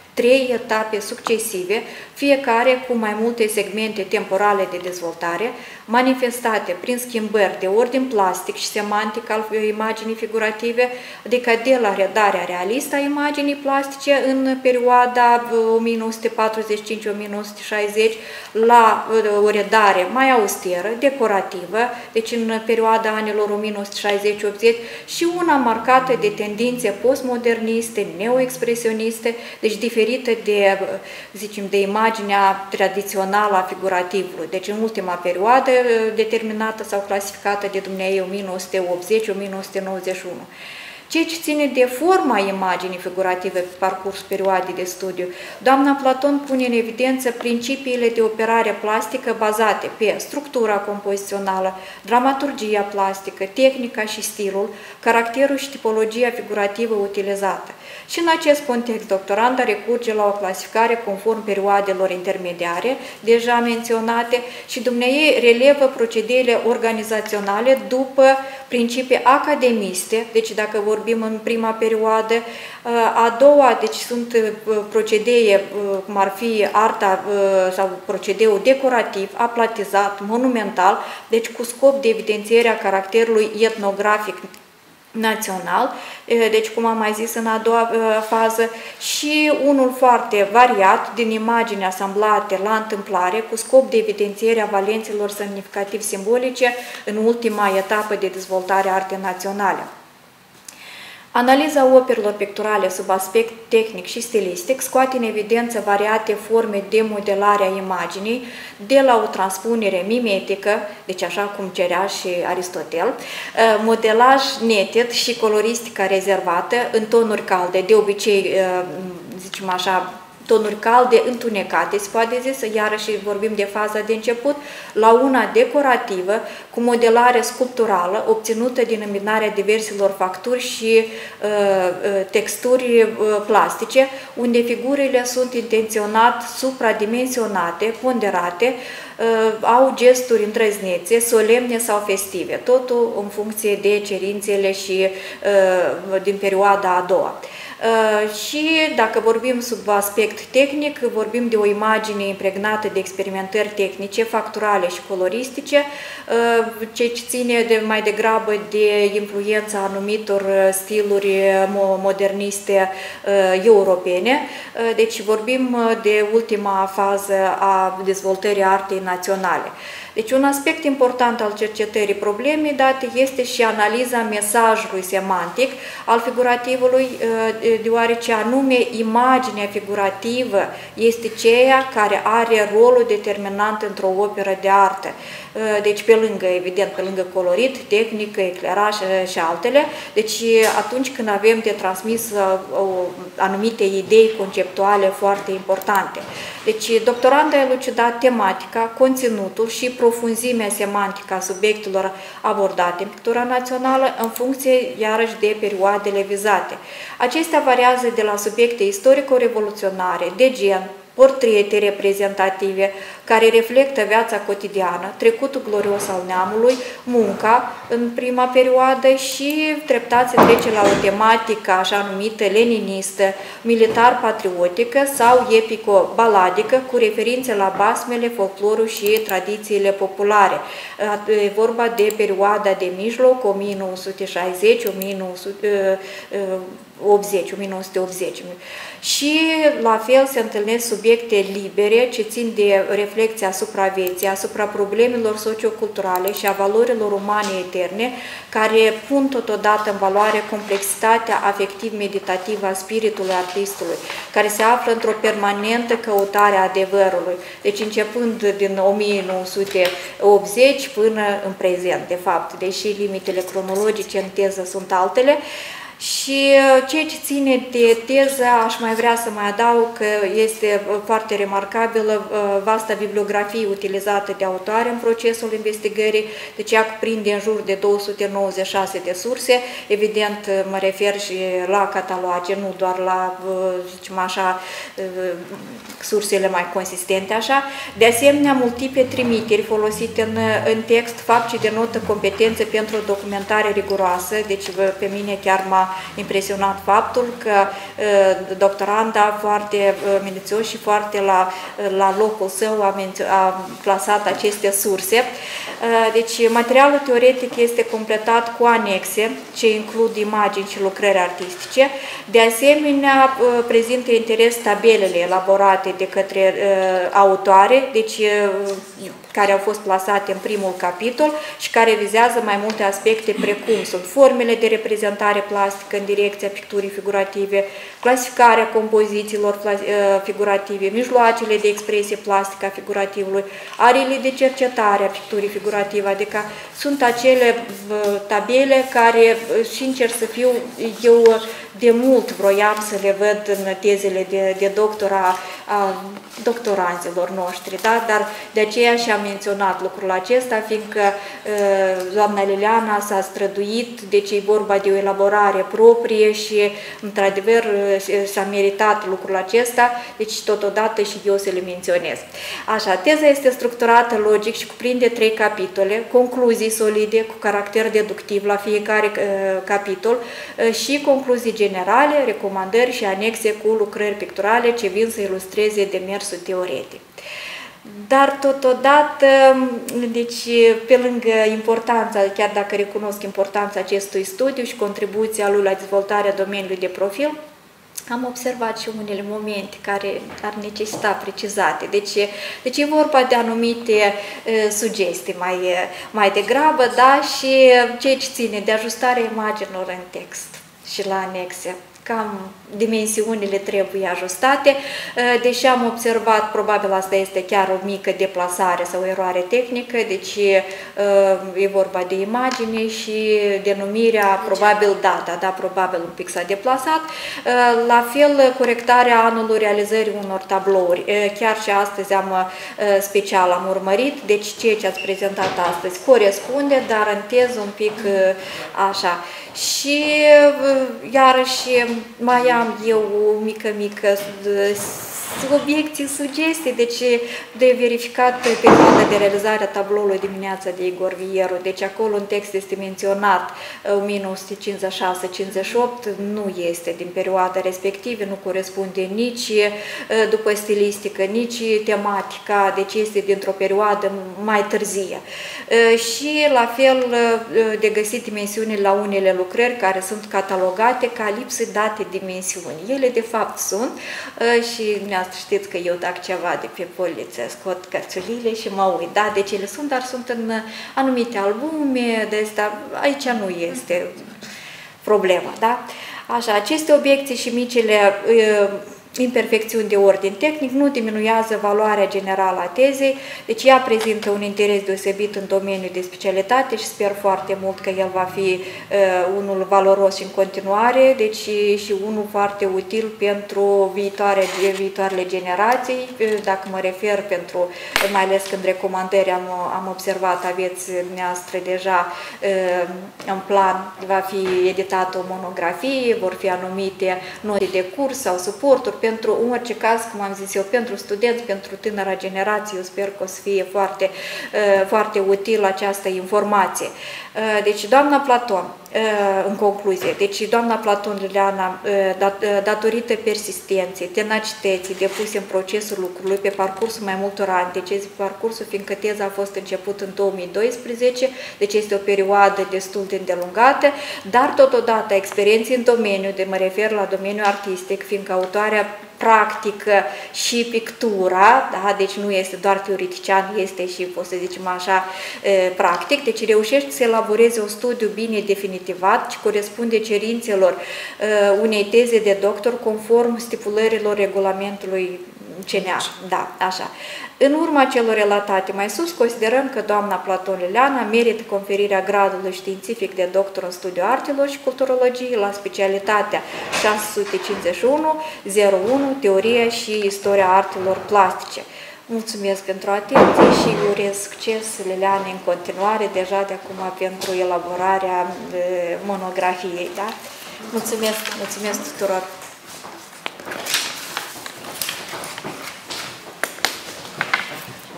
Speaker 12: 3 etape succesive, fiecare cu mai multe segmente temporale de dezvoltare, manifestate prin schimbări de ordin plastic și semantic al imaginii figurative, adică de la redarea realistă a imaginii plastice în perioada 1945-1960 la o redare mai austeră, decorativă, deci în perioada anilor 1960-80 și una marcată de tendințe postmoderniste, neoexpresioniste, deci diferite de, zicem, de imaginea tradițională a figurativului. Deci în ultima perioadă determinată sau clasificată de dumneavoastră 1980-1991. Ceea ce ține de forma imaginii figurative pe parcursul perioadei de studiu, doamna Platon pune în evidență principiile de operare plastică bazate pe structura compozițională, dramaturgia plastică, tehnica și stilul, caracterul și tipologia figurativă utilizată. Și în acest context, doctoranda recurge la o clasificare conform perioadelor intermediare, deja menționate, și dumneavoastră relevă procedeele organizaționale după principii academiste, deci dacă vorbim în prima perioadă, a doua, deci sunt procedee, cum ar fi arta sau procedeul decorativ, aplatizat, monumental, deci cu scop de evidențiere a caracterului etnografic național, deci cum am mai zis în a doua fază, și unul foarte variat din imagini asamblate la întâmplare cu scop de evidențiere a valențelor semnificativ simbolice în ultima etapă de dezvoltare a artei naționale. Analiza operelor picturale sub aspect tehnic și stilistic scoate în evidență variate forme de modelare a imaginii, de la o transpunere mimetică, deci așa cum cerea și Aristotel, modelaj neted și coloristica rezervată în tonuri calde, de obicei, zicem așa, tonuri calde, întunecate, se poate zis, iarăși vorbim de faza de început, la una decorativă, cu modelare sculpturală, obținută din îmbinarea diverselor facturi și texturi plastice, unde figurile sunt intenționat supradimensionate, ponderate, au gesturi îndrăznețe, solemne sau festive, totul în funcție de cerințele și din perioada a doua. Și dacă vorbim sub aspect tehnic, vorbim de o imagine impregnată de experimentări tehnice, facturale și coloristice, ce ține mai degrabă de influența anumitor stiluri moderniste europene. Deci vorbim de ultima fază a dezvoltării artei naționale. Deci un aspect important al cercetării problemei date este și analiza mesajului semantic al figurativului, deoarece anume imaginea figurativă este ceea care are rolul determinant într-o operă de artă. Deci pe lângă, evident, pe lângă colorit, tehnică, ecleraj și altele, deci atunci când avem de transmis anumite idei conceptuale foarte importante. Deci doctoranda a elucidat tematica, conținutul și profunzimea semantică a subiectelor abordate în pictura națională în funcție, iarăși, de perioadele vizate. Acestea variază de la subiecte istorico-revoluționare, de gen, portrete reprezentative care reflectă viața cotidiană, trecutul glorios al neamului, munca în prima perioadă și treptat se trece la o tematică așa numită leninistă, militar-patriotică sau epico-baladică cu referințe la basmele, folclorul și tradițiile populare. E vorba de perioada de mijloc, 1980. Și la fel se întâlnesc subiecte libere ce țin de reflecție asupra vieții, asupra problemelor socioculturale și a valorilor umane eterne, care pun totodată în valoare complexitatea afectiv-meditativă a spiritului artistului, care se află într-o permanentă căutare a adevărului, deci începând din 1980 până în prezent, de fapt, deși limitele cronologice în teză sunt altele. Și ceea ce ține de teză, aș mai vrea să mai adaug că este foarte remarcabilă vasta bibliografie utilizată de autoare în procesul investigării, deci ea cuprinde în jur de 296 de surse, evident mă refer și la cataloage, nu doar la, zicem așa, sursele mai consistente așa. De asemenea, multiple trimiteri folosite în text, fapt ce denotă competențe pentru o documentare riguroasă, deci pe mine chiar m-a impresionat faptul că doctoranda foarte minuțios și foarte la locul său a plasat aceste surse. Deci materialul teoretic este completat cu anexe ce includ imagini și lucrări artistice. De asemenea, prezintă interes tabelele elaborate de către autoare, deci care au fost plasate în primul capitol și care vizează mai multe aspecte precum sunt formele de reprezentare plastică în direcția picturii figurative, clasificarea compozițiilor figurative, mijloacele de expresie plastică a figurativului, ariile de cercetare a picturii figurative, adică sunt acele tabele care, sincer să fiu, eu de mult vroiam să le văd în tezele de doctor a doctoranților noștri, da? Dar de aceea și-am menționat lucrul acesta, fiindcă doamna Liliana s-a străduit, deci e vorba de o elaborare proprie și, într-adevăr, s-a meritat lucrul acesta, deci totodată și eu să le menționez. Așa, teza este structurată logic și cuprinde 3 capitole, concluzii solide cu caracter deductiv la fiecare capitol și concluzii generale, recomandări și anexe cu lucrări picturale ce vin să ilustreze demersul teoretic. Dar totodată, deci pe lângă importanța, chiar dacă recunosc importanța acestui studiu și contribuția lui la dezvoltarea domeniului de profil, am observat și unele momente care ar necesita precizate. Deci e vorba de anumite sugestii mai degrabă, da, și ceea ce ține de ajustarea imaginilor în text și la anexe. Cam dimensiunile trebuie ajustate, deși am observat, probabil asta este chiar o mică deplasare sau eroare tehnică, deci e vorba de imagine și denumirea, probabil data, da, probabil un pic s-a deplasat. La fel, corectarea anului realizării unor tablouri. Chiar și astăzi special am urmărit, deci ceea ce ați prezentat astăzi corespunde, dar în teză un pic așa. Și iarăși mai am eu o mică obiecții, sugestii, deci de verificat perioada de realizare a tabloului Dimineața de Igor Vieru, deci acolo în text este menționat 1956-58, nu este din perioada respectivă, nu corespunde nici după stilistică, nici tematica, deci este dintr-o perioadă mai târzie. Și la fel de găsit dimensiunile la unele lucrări care sunt catalogate ca lipsă date dimensiuni. Ele de fapt sunt și știți că eu dacă ceva de pe poliță scot cărțulile și mă uit, da, deci ele sunt, dar sunt în anumite albume, de asta aici nu este problema, da? Așa, aceste obiecții și micile imperfecțiuni de ordin tehnic nu diminuează valoarea generală a tezei, deci ea prezintă un interes deosebit în domeniul de specialitate și sper foarte mult că el va fi unul valoros în continuare, deci și unul foarte util pentru viitoarele generații, dacă mă refer pentru, mai ales când recomandări am observat, aveți dumneavoastră deja în plan, va fi editată o monografie, vor fi anumite note de curs sau suporturi, pentru, în orice caz, cum am zis eu, pentru studenți, pentru tânăra generație, eu sper că o să fie foarte, foarte utilă această informație. Deci, doamna Platon, în concluzie, deci doamna Platon Liliana, datorită persistenței, tenacității depuse în procesul lucrului pe parcursul mai multor ani, deci este parcursul, fiindcă teza a fost început în 2012, deci este o perioadă destul de îndelungată, dar totodată experiențe în domeniu, mă refer la domeniul artistic, fiindcă autoarea practică și pictura, da? Deci nu este doar teoretician, este și, pot să zicem așa, practic, deci reușește să elaboreze un studiu bine definitivat și corespunde cerințelor unei teze de doctor conform stipulărilor regulamentului CNA. Da, așa. În urma celor relatate mai sus, considerăm că doamna Platon Liliana merită conferirea gradului științific de doctor în studiu artelor și culturologie la specialitatea 651-01, teoria și istoria artelor plastice. Mulțumesc pentru atenție și urez succes Liliane în continuare, deja de acum pentru elaborarea monografiei. Da? Mulțumesc, mulțumesc tuturor!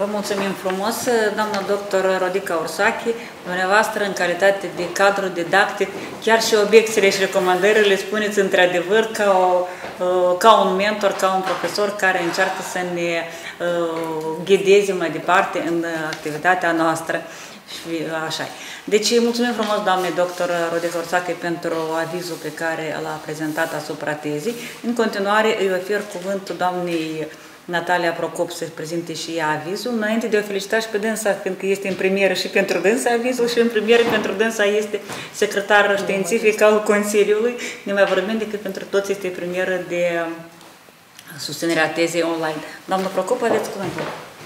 Speaker 3: Vă mulțumim frumos, doamna doctor Rodica Ursache, dumneavoastră în calitate de cadru didactic, chiar și obiecțiile și recomandările le spuneți într-adevăr ca un mentor, ca un profesor care încearcă să ne ghideze mai departe în activitatea noastră. Și așa. Deci mulțumim frumos doamnei doctor Rodica Ursache pentru avizul pe care l-a prezentat asupra tezii. În continuare îi ofer cuvântul doamnei Natalia Procop să prezinte și ea avizul, înainte de o felicita și pe dânsa, pentru că este în premieră și pentru dânsa avizul și în premieră pentru dânsa este secretar științific al Consiliului, ne mai vorbim decât pentru toți este premieră de susținerea tezei online. Doamna Procop, aveți cuvântul.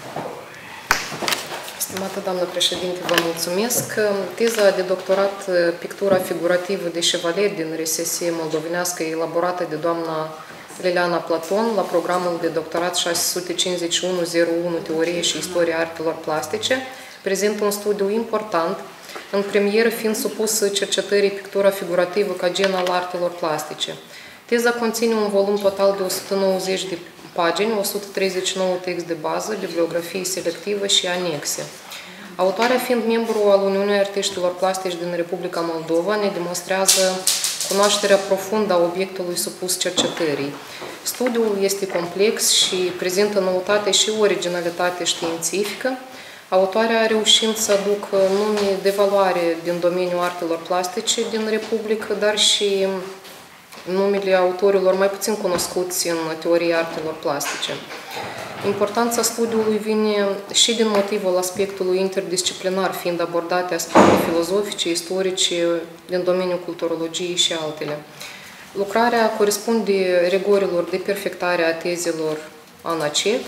Speaker 7: Stimată doamnă președinte, vă mulțumesc. Teza de doctorat Pictura figurativă de șevalet din RSS moldovenească elaborată de doamna Liliana Platon la programul de doctorat 651-01 Teorie și Istoria Artelor Plastice prezintă un studiu important, în premieră fiind supus cercetării Pictura figurativă ca gen al artelor plastice. Teza conține un volum total de 190 de pagini, 139 text de bază, bibliografie selectivă și anexe. Autoarea fiind membru al Uniunii Artiștilor Plastici din Republica Moldova, ne demonstrează cunoașterea profundă a obiectului supus cercetării. Studiul este complex și prezintă noutate și originalitate științifică. Autoarea reușind să aducă nume de valoare din domeniul artelor plastice din Republică, dar și numele autorilor mai puțin cunoscuți în teoria artelor plastice. Importanța studiului vine și din motivul aspectului interdisciplinar, fiind abordate aspecte filozofice, istorice, din domeniul culturologiei și altele. Lucrarea corespunde rigorilor de perfectare a tezelor ANACEC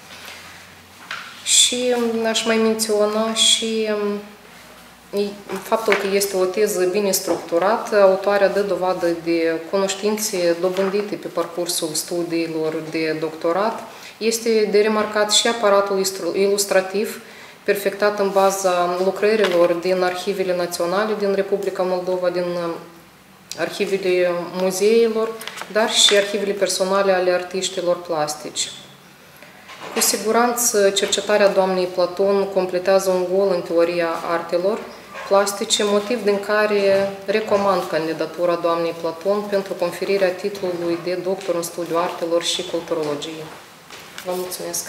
Speaker 7: și aș mai menționa și faptul că este o teză bine structurată. Autoarea dă dovadă de cunoștințe dobândite pe parcursul studiilor de doctorat. Este de remarcat și aparatul ilustrativ, perfectat în baza lucrărilor din arhivele naționale din Republica Moldova, din arhivele muzeilor, dar și arhivele personale ale artiștilor plastici. Cu siguranță, cercetarea doamnei Platon completează un gol în teoria artelor plastice, motiv din care recomand candidatura doamnei Platon pentru conferirea titlului de doctor în studiu artelor și culturologie. Vă mulțumesc!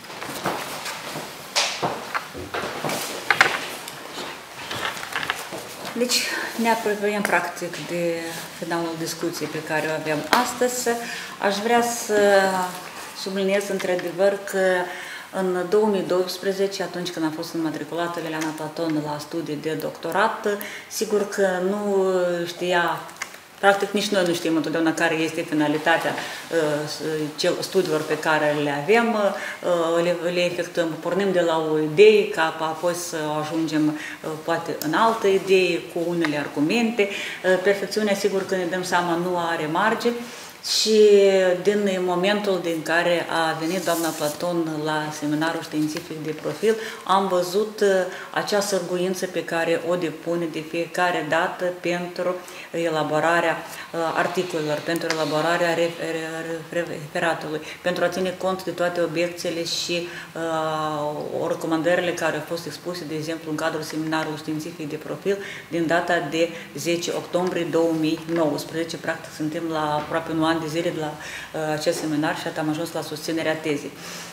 Speaker 3: Deci ne apropiem practic de finalul discuției pe care o avem astăzi. Aș vrea să subliniez într-adevăr că în 2012, atunci când a fost înmatriculată Liliana Platon la studii de doctorat, sigur că nu știa, practic nici noi nu știm întotdeauna care este finalitatea studiilor pe care le avem, le efectuăm, pornim de la o idee, ca apoi să ajungem poate în altă idee, cu unele argumente. Perfecțiunea, sigur că ne dăm seama, nu are marge. Și din momentul din care a venit doamna Platon la seminarul științific de profil, am văzut acea sârguință pe care o depune de fiecare dată pentru elaborarea articolelor, pentru elaborarea referatului, pentru a ține cont de toate obiecțiile și recomandările care au fost expuse, de exemplu, în cadrul seminarului științific de profil, din data de 10 octombrie 2019. Practic, suntem la aproape un an de zile de la acest seminar și am ajuns la susținerea tezei.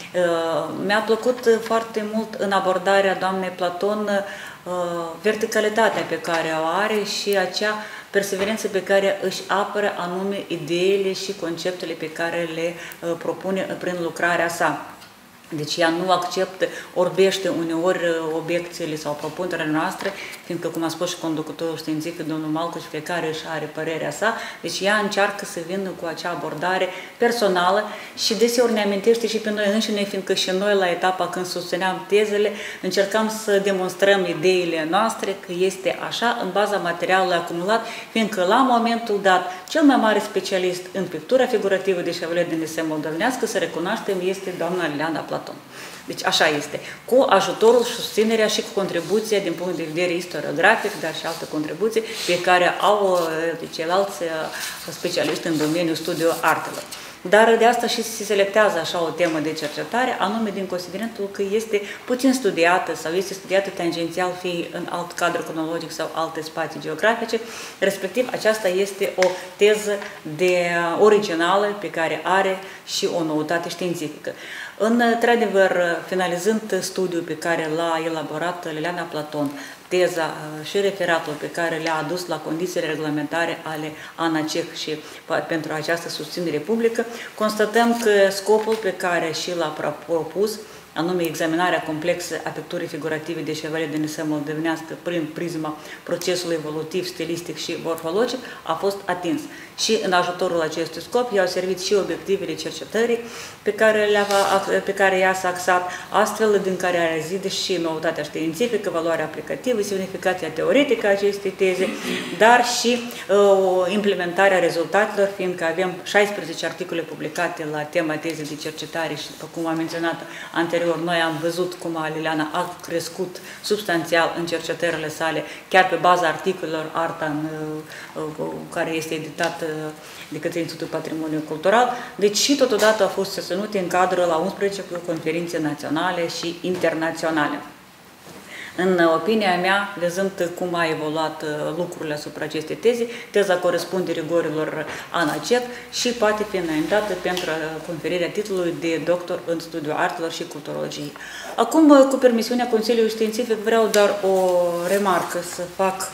Speaker 3: Mi-a plăcut foarte mult în abordarea doamnei Platon verticalitatea pe care o are și acea perseverență pe care își apără anume ideile și conceptele pe care le propune prin lucrarea sa. Deci ea nu acceptă, orbește uneori obiecțiile sau propunerile noastre, fiindcă, cum a spus și conducătorul științific, domnul Malcuș, fiecare își are părerea sa, deci ea încearcă să vină cu acea abordare personală și deseori ne amintește și pe noi înșine, fiindcă și noi la etapa când susțineam tezele, încercam să demonstrăm ideile noastre că este așa în baza materialului acumulat, fiindcă la momentul dat cel mai mare specialist în pictura figurativă de șevalet din RSS moldovenească, să recunoaștem, este doamna Liliana Platon. Deci așa este, cu ajutorul, susținerea și cu contribuția din punct de vedere istoriografic, dar și alte contribuții pe care au ceilalți specialiști în domeniul studiului artelor. dar de asta și se selectează așa o temă de cercetare, anume din considerentul că este puțin studiată sau este studiată tangențial, fie în alt cadru cronologic sau alte spații geografice, respectiv aceasta este o teză originală pe care are și o noutate științifică. Într-adevăr, finalizând studiul pe care l-a elaborat Liliana Platon, teza și referatul pe care le-a adus la condițiile reglementare ale ANACEC și pentru această susținere publică, constatăm că scopul pe care și l-a propus, anume examinarea complexă a picturii figurative de șevalie din Nisea moldovenească prin prisma procesului evolutiv, stilistic și morfologic, a fost atins. Și în ajutorul acestui scop i-au servit și obiectivele cercetării pe care ea s-a axat, astfel din care rezide și noutatea științifică, valoarea aplicativă, semnificația teoretică a acestei teze, dar și implementarea rezultatelor, fiindcă avem 16 articole publicate la tema tezei de cercetare și, după cum am menționat anterior, noi am văzut cum Liliana a crescut substanțial în cercetările sale, chiar pe baza articolelor Arta, care este editat de către Institutul Patrimoniu Cultural, deci și totodată au fost susținute în cadrul la 11 conferințe naționale și internaționale. În opinia mea, văzând cum a evoluat lucrurile asupra acestei teze, teza corespunde rigorilor ANACEC și poate fi înaintată pentru conferirea titlului de doctor în studiul artelor și culturologiei. Acum, cu permisiunea Consiliului Științific, vreau doar o remarcă să fac.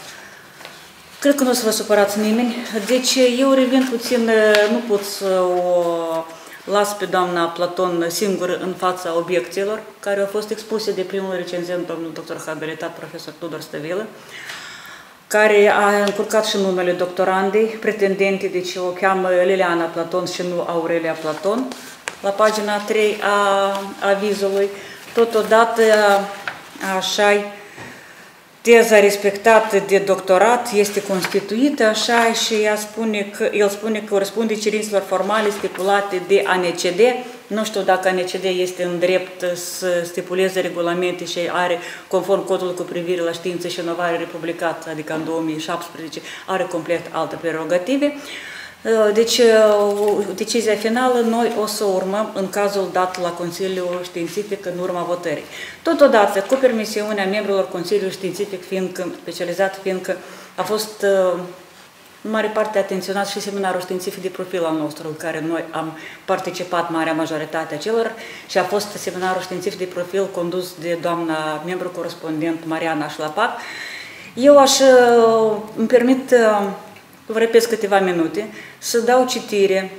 Speaker 3: Cred că nu o să vă supărați nimeni. Deci eu revin puțin, nu pot să o las pe doamna Platon singură în fața obiecțiilor care au fost expuse de primul recenzent, domnul doctor habilitat profesor Tudor Stăvilă, care a încurcat și numele doctorandei, pretendente, deci o cheamă Liliana Platon și nu Aurelia Platon, la pagina 3 a avizului. Totodată, așa, teza respectată de doctorat este constituită așa și el spune că corespunde cerințelor formale stipulate de ANCD. Nu știu dacă ANCD este în drept să stipuleze regulamente și are, conform codului cu privire la știință și inovare republicat, adică în 2017, are complet alte prerogative. Deci, decizia finală noi o să o urmăm în cazul dat la Consiliul Științific în urma votării. Totodată, cu permisiunea membrilor Consiliului Științific specializat, fiindcă a fost în mare parte atenționat și seminarul științific de profil al nostru, în care noi am participat marea majoritate a celor, și a fost seminarul științific de profil condus de doamna membru corespondent Mariana Șlapac. Eu îmi permit, vă repet câteva minute, să dau citire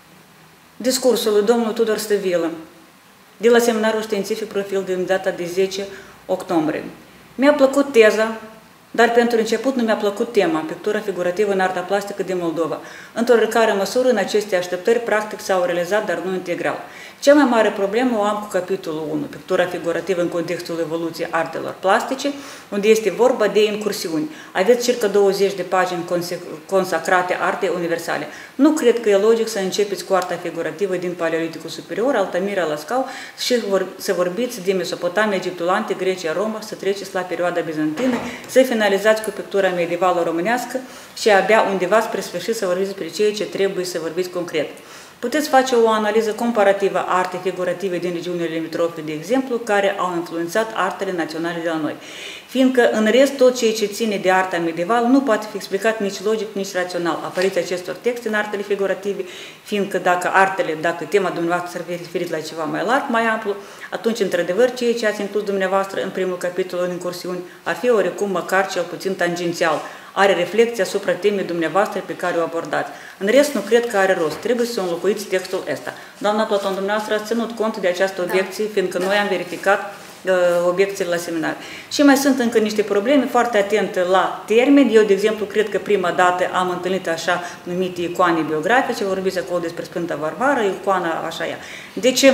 Speaker 3: discursului domnului Tudor Stăvilă de la seminarul științific profil din data de 10 octombrie. Mi-a plăcut teza, dar pentru început nu mi-a plăcut tema, pictura figurativă în arta plastică din Moldova. Într-o oarecare măsură, în aceste așteptări, practic s-au realizat, dar nu integral. Cea mai mare problemă o am cu capitolul 1, pictura figurativă în contextul evoluției artelor plastice, unde este vorba de incursiuni. Aveți circa 20 de pagini consacrate artei universale. Nu cred că e logic să începeți cu arta figurativă din Paleoliticul Superior, Altamira, Lascau, și să vorbiți de Mesopotamia, Egiptul Antic, Grecia, Roma, să treceți la perioada bizantină, să finalizați cu pictura medievală românească și abia undeva spre sfârșit să vorbiți despre ceea ce trebuie să vorbiți concret. Puteți face o analiză comparativă a artei figurative din regiunile limitrofe, de exemplu, care au influențat artele naționale de la noi. Fiindcă, în rest, tot ceea ce ține de arta medievală nu poate fi explicat nici logic, nici rațional. Apariția acestor texte în artele figurative, fiindcă dacă tema dumneavoastră s-ar fi referit la ceva mai larg, mai amplu, atunci, într-adevăr, ceea ce ați inclus dumneavoastră în primul capitol în incursiuni ar fi oarecum măcar cel puțin tangențial. Are reflecție asupra temei dumneavoastră pe care o abordați. În rest, nu cred că are rost. Trebuie să înlocuiți textul ăsta. Doamna Platon, dumneavoastră ați ținut cont de această obiecție, fiindcă noi am verificat obiecțiile la seminar. Și mai sunt încă niște probleme, foarte atent la termeni. Eu, de exemplu, cred că prima dată am întâlnit așa numite icoane biografice, vorbiți acolo despre Sfânta Varvara, icoana așa ea. Deci,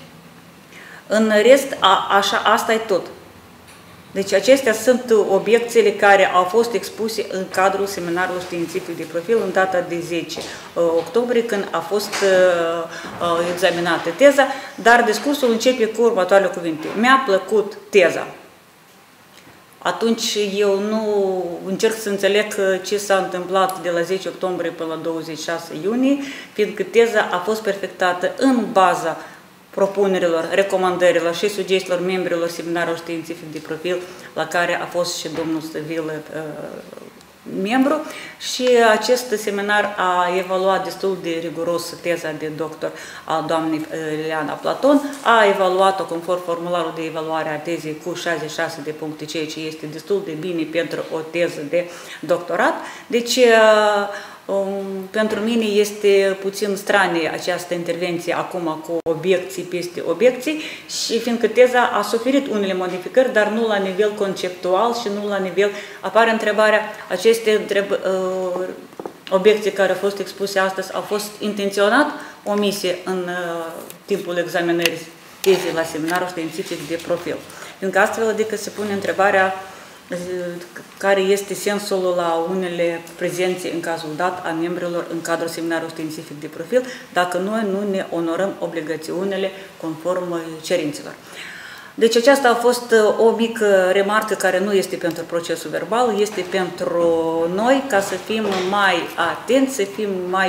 Speaker 3: în rest, așa, asta e tot. Deci acestea sunt obiecțiile care au fost expuse în cadrul seminarului științific de profil în data de 10 octombrie, când a fost examinată teza, dar discursul începe cu următoarele cuvinte. Mi-a plăcut teza. atunci eu nu încerc să înțeleg ce s-a întâmplat de la 10 octombrie până la 26 iunie, fiindcă teza a fost perfectată în baza propunerilor, recomandărilor și sugestiilor membrilor seminarului științific de profil, la care a fost și domnul Stăvilă membru, și acest seminar a evaluat destul de riguros teza de doctor a doamnei Liliana Platon, a evaluat-o conform formularul de evaluare a tezei cu 66 de puncte, ceea ce este destul de bine pentru o teză de doctorat. Deci, pentru mine este puțin stranie această intervenție acum cu obiecții peste obiecții, și fiindcă teza a suferit unele modificări, dar nu la nivel conceptual și nu la nivel, apare întrebarea, aceste obiecții care au fost expuse astăzi au fost intenționat omise în timpul examinării tezei la seminarul științific de profil. Fiindcă astfel, adică se pune întrebarea care este sensul la unele prezențe în cazul dat a membrilor în cadrul seminarului științific de profil, dacă noi nu ne onorăm obligațiunile conform cerințelor. Deci aceasta a fost o mică remarcă care nu este pentru procesul verbal, este pentru noi, ca să fim mai atenți, să fim mai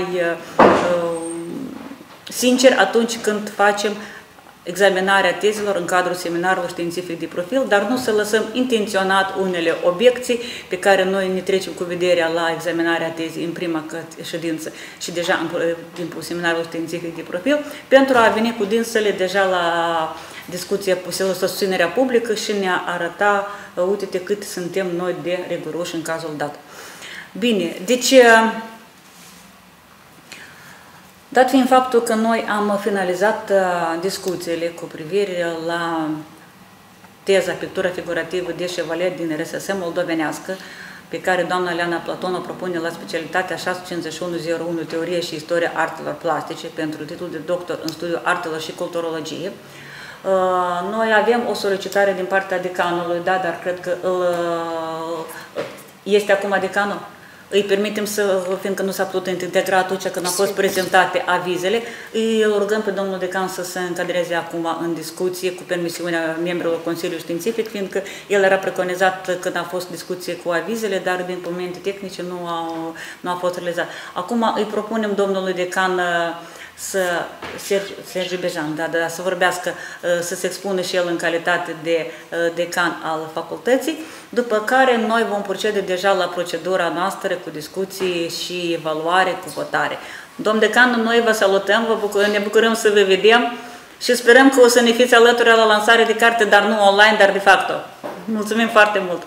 Speaker 3: sinceri atunci când facem examinarea tezelor în cadrul seminarului științific de profil, dar nu să lăsăm intenționat unele obiecții pe care noi ne trecem cu vederea la examinarea tezei în prima ședință și deja în timpul seminarului științific de profil, pentru a veni cu dânsele deja la discuția posibilă, susținerea publică și ne arăta, uite cât suntem noi de riguroși în cazul dat. Bine, deci, dat fiind faptul că noi am finalizat discuțiile cu privire la teza pictură figurativă de șevalet din RSS moldovenească, pe care doamna Liliana Platon o propune la specialitatea 65101 Teorie și Istoria Artelor Plastice pentru titlul de doctor în studiul artelor și culturologie, noi avem o solicitare din partea decanului, da, dar cred că este acum decanul. Îi permitem să, fiindcă nu s-a putut integra atunci când au fost prezentate avizele, îi rugăm pe domnul decan să se încadreze acum în discuție cu permisiunea membrilor Consiliului Științific, fiindcă el era preconizat când a fost discuție cu avizele, dar din momente tehnice nu a fost realizat. Acum îi propunem domnului decan Sergiu Bejan, să vorbească, să se expună și el în calitate de decan al facultății, după care noi vom procede deja la procedura noastră cu discuții și evaluare, cu votare. Domn decan, noi vă salutăm, ne bucurăm să vă vedem și sperăm că o să ne fiți alături la lansare de carte, dar nu online, dar de facto. Mulțumim foarte mult!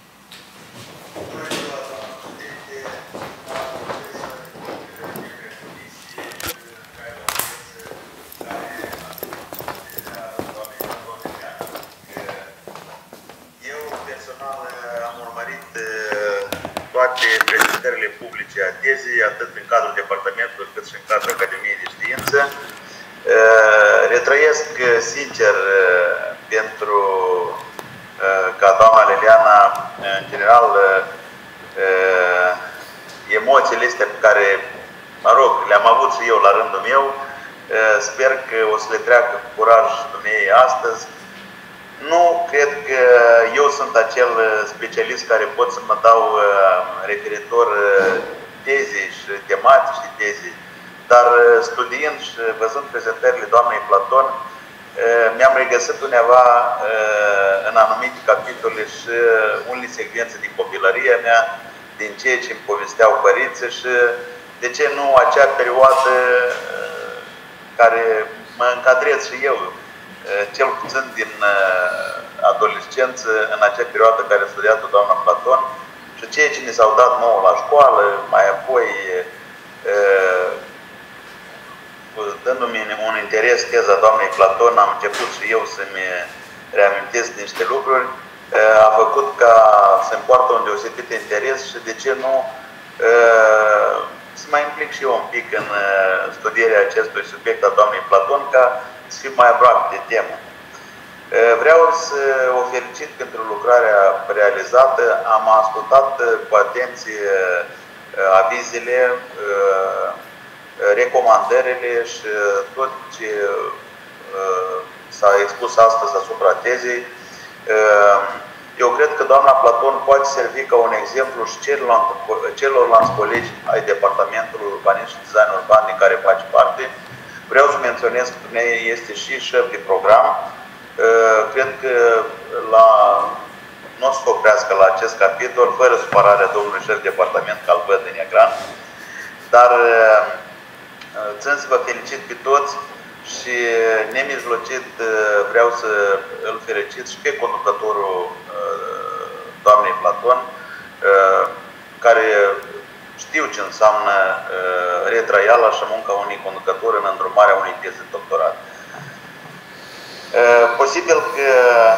Speaker 13: Toate prezentările publice a tezei, atât în cadrul departamentului cât și în cadrul Academiei de Știință. Retrăiesc sincer pentru ca doamna Liliana, în general, emoțiile astea pe care, mă rog, le-am avut și eu la rândul meu. Sper că o să le treacă cu curaj dumneavoastră astăzi. Nu cred că eu sunt acel specialist care pot să mă dau referitor tezei și tematici de tezei, dar studiind și văzând prezentările doamnei Platon, mi-am regăsit undeva în anumite capitole și unele secvențe din copilăria mea, din ceea ce îmi povesteau părinții și, de ce nu, acea perioadă care mă încadrez și eu, cel puțin din adolescență, în acea perioadă care a studiat-o doamna Platon, și ceea ce ni s-au dat nouă la școală, mai apoi dându-mi un interes teza doamnei Platon, am început și eu să-mi reamintesc niște lucruri, a făcut ca să-mi poartă un deosebit interes și, de ce nu, să mai implic și eu un pic în studierea acestui subiect a doamnei Platon, ca să fiu mai aproape de temă. Vreau să o felicit pentru lucrarea realizată. Am ascultat cu atenție avizele, recomandările și tot ce s-a expus astăzi asupra tezei. Eu cred că doamna Platon poate servi ca un exemplu și celorlalți colegi ai Departamentului Urbanism și Design Urban din care face parte. Vreau să menționez că dumneavoastră este și șef de program. Cred că nu o să oprească la acest capitol, fără supărarea domnului șef de departament, că îl văd în ecran. Dar țin să vă felicit pe toți și nemijlocit vreau să îl felicit și pe conducătorul doamnei Platon, care știu ce înseamnă retraiala și munca unui conducător în îndrumarea unei teze de doctorat. Posibil că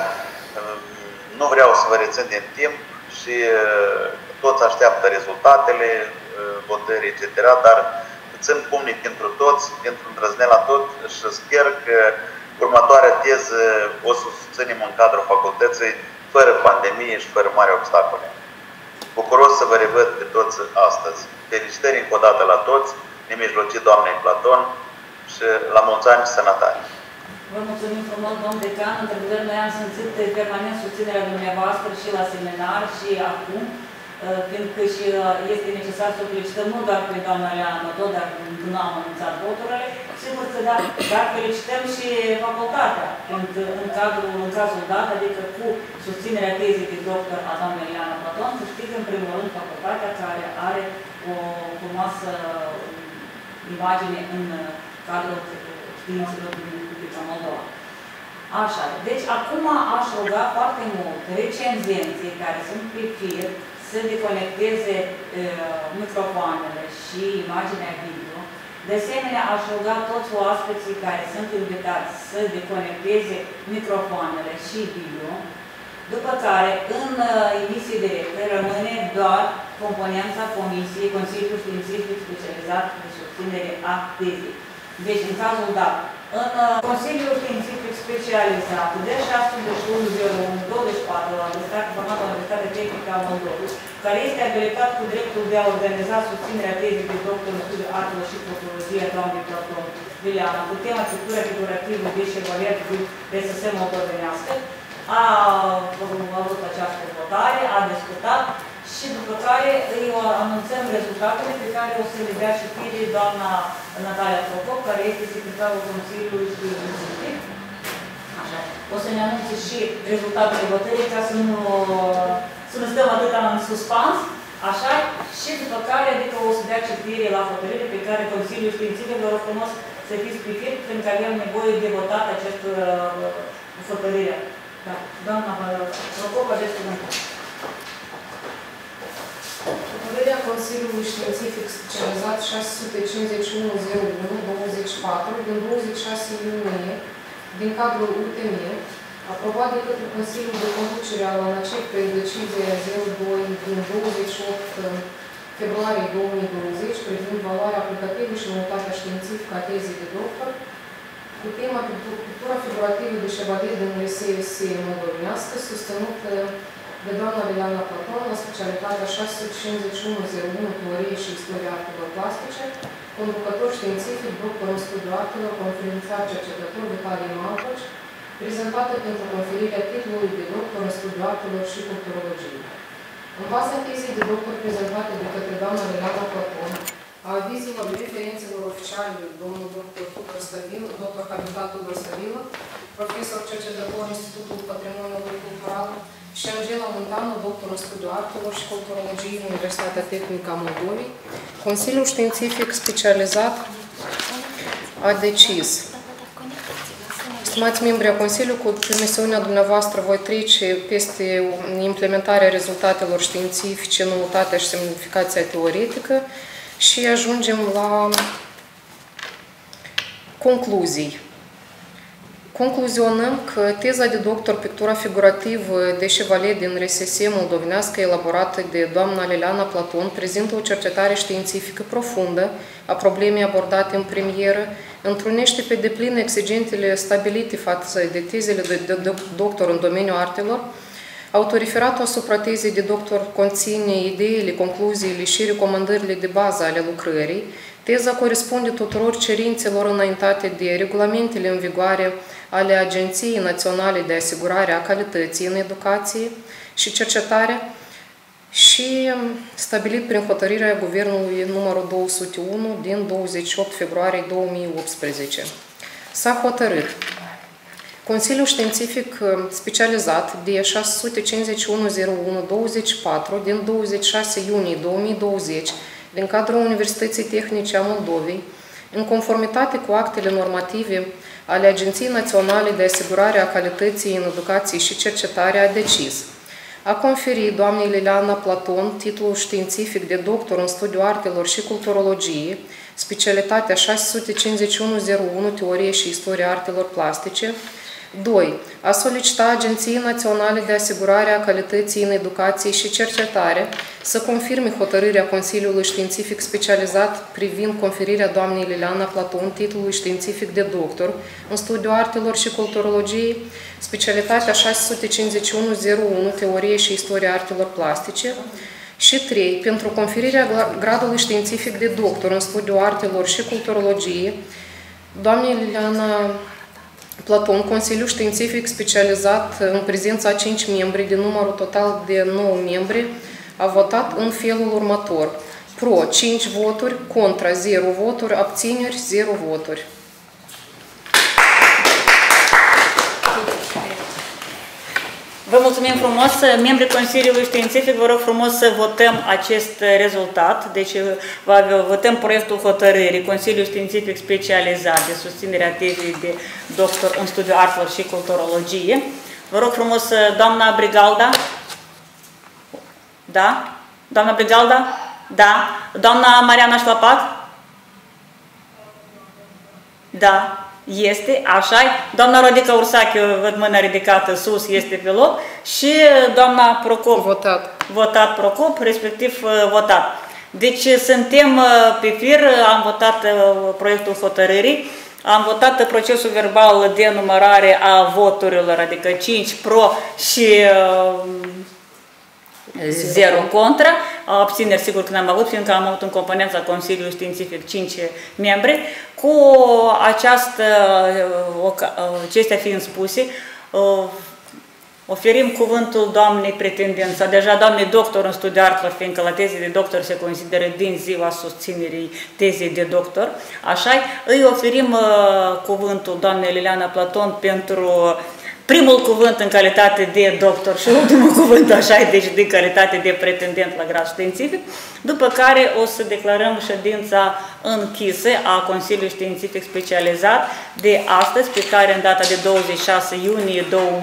Speaker 13: nu vreau să vă rețin din timp și toți așteaptă rezultatele, votări, etc., dar țin pumnii pentru toți, pentru îndrăzneala tot și sper că următoarea teză o să susținem în cadrul facultății, fără pandemie și fără mari obstacole. Bucuros să vă revăd pe toți astăzi. Felicitări încă o dată la toți, nemijlocit doamnei Platon și la mulți ani și sănătate.
Speaker 3: Vă mulțumim frumos, domn decan. Într-adevăr, noi am simțit permanent susținerea dumneavoastră și la seminar și acum, fiindcă și este necesar să felicităm nu doar pe doamna Leana Mădou, dar nu am anunțat voturile, sigur că dar felicităm și facultatea, în cazul dat, adică cu susținerea tezei de doctor a doamnei Leana Platon, să știți în primul rând facultatea care are o frumoasă imagine în cadrul științelor din Republica Moldova. Așa, deci acum aș ruga foarte mult recenzenții care sunt pe fir să deconecteze microfoanele și imaginea video. De asemenea, aș ruga toți oaspeții care sunt invitați să deconecteze microfoanele și video, după care, în emisie directă, rămâne doar componența Comisiei Consiliului Științific Specializat de Susținere a Tezei. Deci, în cazul dat, în Consiliul Științific Specializat de 681/01/24 la Formatul Universitatea Tehnică a Moldovei, care este abilitat cu dreptul de a organiza susținerea tezei de doctor în studiu artelor și culturologie a doamnei Platon Vileana, cu tema pictura figurativă de Chevalier din RSS moldovenească, a avut această votare, a discutat și după care îi anunțăm rezultatele pe care o să le dea și fie doamna Natalia Procop, care este secretarul Consiliului Științific. Așa. O să ne anunțe și rezultatele votării ca să nu stăm atâta în suspans. Așa, și după care, adică o să dea citire la hotărâre pe care Consiliul Științific vă rog frumos să fiți pe fir, pentru că avem nevoie de votat această hotărâre. Da. Doamna Procop, aveți cuvântul.
Speaker 7: Hotărârea Consiliului Științific Specializat 651/01/24 din 26 iunie din cadrul UTM, aprobat de către Consiliul de Conducere al ANACEC prin decizia 02 din 28 februarie 2020 privind valoarea aplicativă și unitatea științifică a tezei de doctor, cu tema pictura figurativă de Chevalier din RSS moldovenească, susținută de doamna Vileana Platon la specialitatea 651/01 Teorie și Istoria Artelor Plastice, conducător științific, doctor în studiu artelor, conferențiar cercetător Vitalie Malcoci, prezentată pentru conferirea titlului de doctor în studiu artelor și culturologie. În baza tezei de doctor prezentate de către doamna Vileana Platon, a avizelor referențelor oficiale domnul dr. Tudor Stăvilă, dr. Habitat Tudor Stăvilă, profesor cercetător Institutul Patrimoniului Cultural, și Angela Montanu, doctor în studiu artelor și culturologie, Universitatea Tehnică a Moldovei, Consiliul Științific Specializat a decis. Stimați membri a Consiliului, cu permisiunea dumneavoastră voi trece peste implementarea rezultatelor științifice, noutatea și semnificația teoretică și ajungem la concluzii. Concluzionăm că teza de doctor pictura figurativă de Chevalier din RSS moldovenească elaborată de doamna Vileana Platon prezintă o cercetare științifică profundă a problemei abordate în premieră, întrunește pe deplin exigentele stabilite față de tezele de doctor în domeniul artelor. Autoreferatul asupra tezei de doctor conține ideile, concluziile și recomandările de bază ale lucrării. Teza corespunde tuturor cerințelor înaintate de regulamentele în vigoare ale Agenției Naționale de Asigurare a Calității în Educație și Cercetare și stabilit prin hotărârea Guvernului numărul 201 din 28 februarie 2018. S-a hotărât Consiliul Științific Specializat de 651.01.24 din 26 iunie 2020 din cadrul Universității Tehnice a Moldovei, în conformitate cu actele normative ale Agenției Naționale de Asigurare a Calității în Educație și Cercetare, a decis a conferi doamnei Liliana Platon titlul științific de doctor în studiul artelor și culturologie, specialitatea 651.01 Teorie și Istoria Artelor Plastice. 2. A solicita Agenției Naționale de Asigurare a Calității în Educație și Cercetare să confirme hotărârea Consiliului Științific Specializat privind conferirea doamnei Liliana Platon titlului științific de doctor în studiul artelor și culturologie, specialitatea 651.01 Teorie și Istoria Artelor Plastice. Și 3. Pentru conferirea gradului științific de doctor în studiul artelor și culturologie, doamnei Liliana Platon, Consiliul Științific Specializat în prezența 5 membri din numărul total de 9 membri, a votat în felul următor. Pro 5 voturi, contra 0 voturi, abțineri 0 voturi.
Speaker 3: Vă mulțumim frumos. Membrii Consiliului Științific, vă rog frumos să votăm acest rezultat. Deci votăm proiectul hotărârii Consiliul Științific Specializat de susținerea tezei de doctor în studiul artelor și culturologie. Vă rog frumos, doamna Brigalda. Da? Doamna Brigalda? Da. Doamna Mariana Șlapac? Da. Este, așa. Doamna Rodica Ursache, văd mâna ridicată sus, este pe loc. Și doamna Procop.
Speaker 7: Votat.
Speaker 3: Votat Procop, respectiv votat. Deci suntem pe fir, am votat proiectul hotărârii, am votat procesul verbal de numărare a voturilor, adică 5 pro și 0 contra, abțineri sigur că n-am avut, fiindcă am avut în componența Consiliului Științific 5 membri. Cu acestea fiind spuse, oferim cuvântul doamnei pretendent, sau deja doamnei doctor în studiul artelor, fiindcă la teze de doctor se consideră din ziua susținerii tezei de doctor. Așa, îi oferim cuvântul doamnei Liliana Platon pentru primul cuvânt în calitate de doctor și ultimul cuvânt, așa, deci din calitate de pretendent la grad științific, după care o să declarăm ședința închisă a Consiliului Științific Specializat de astăzi, pe care în data de 26 iunie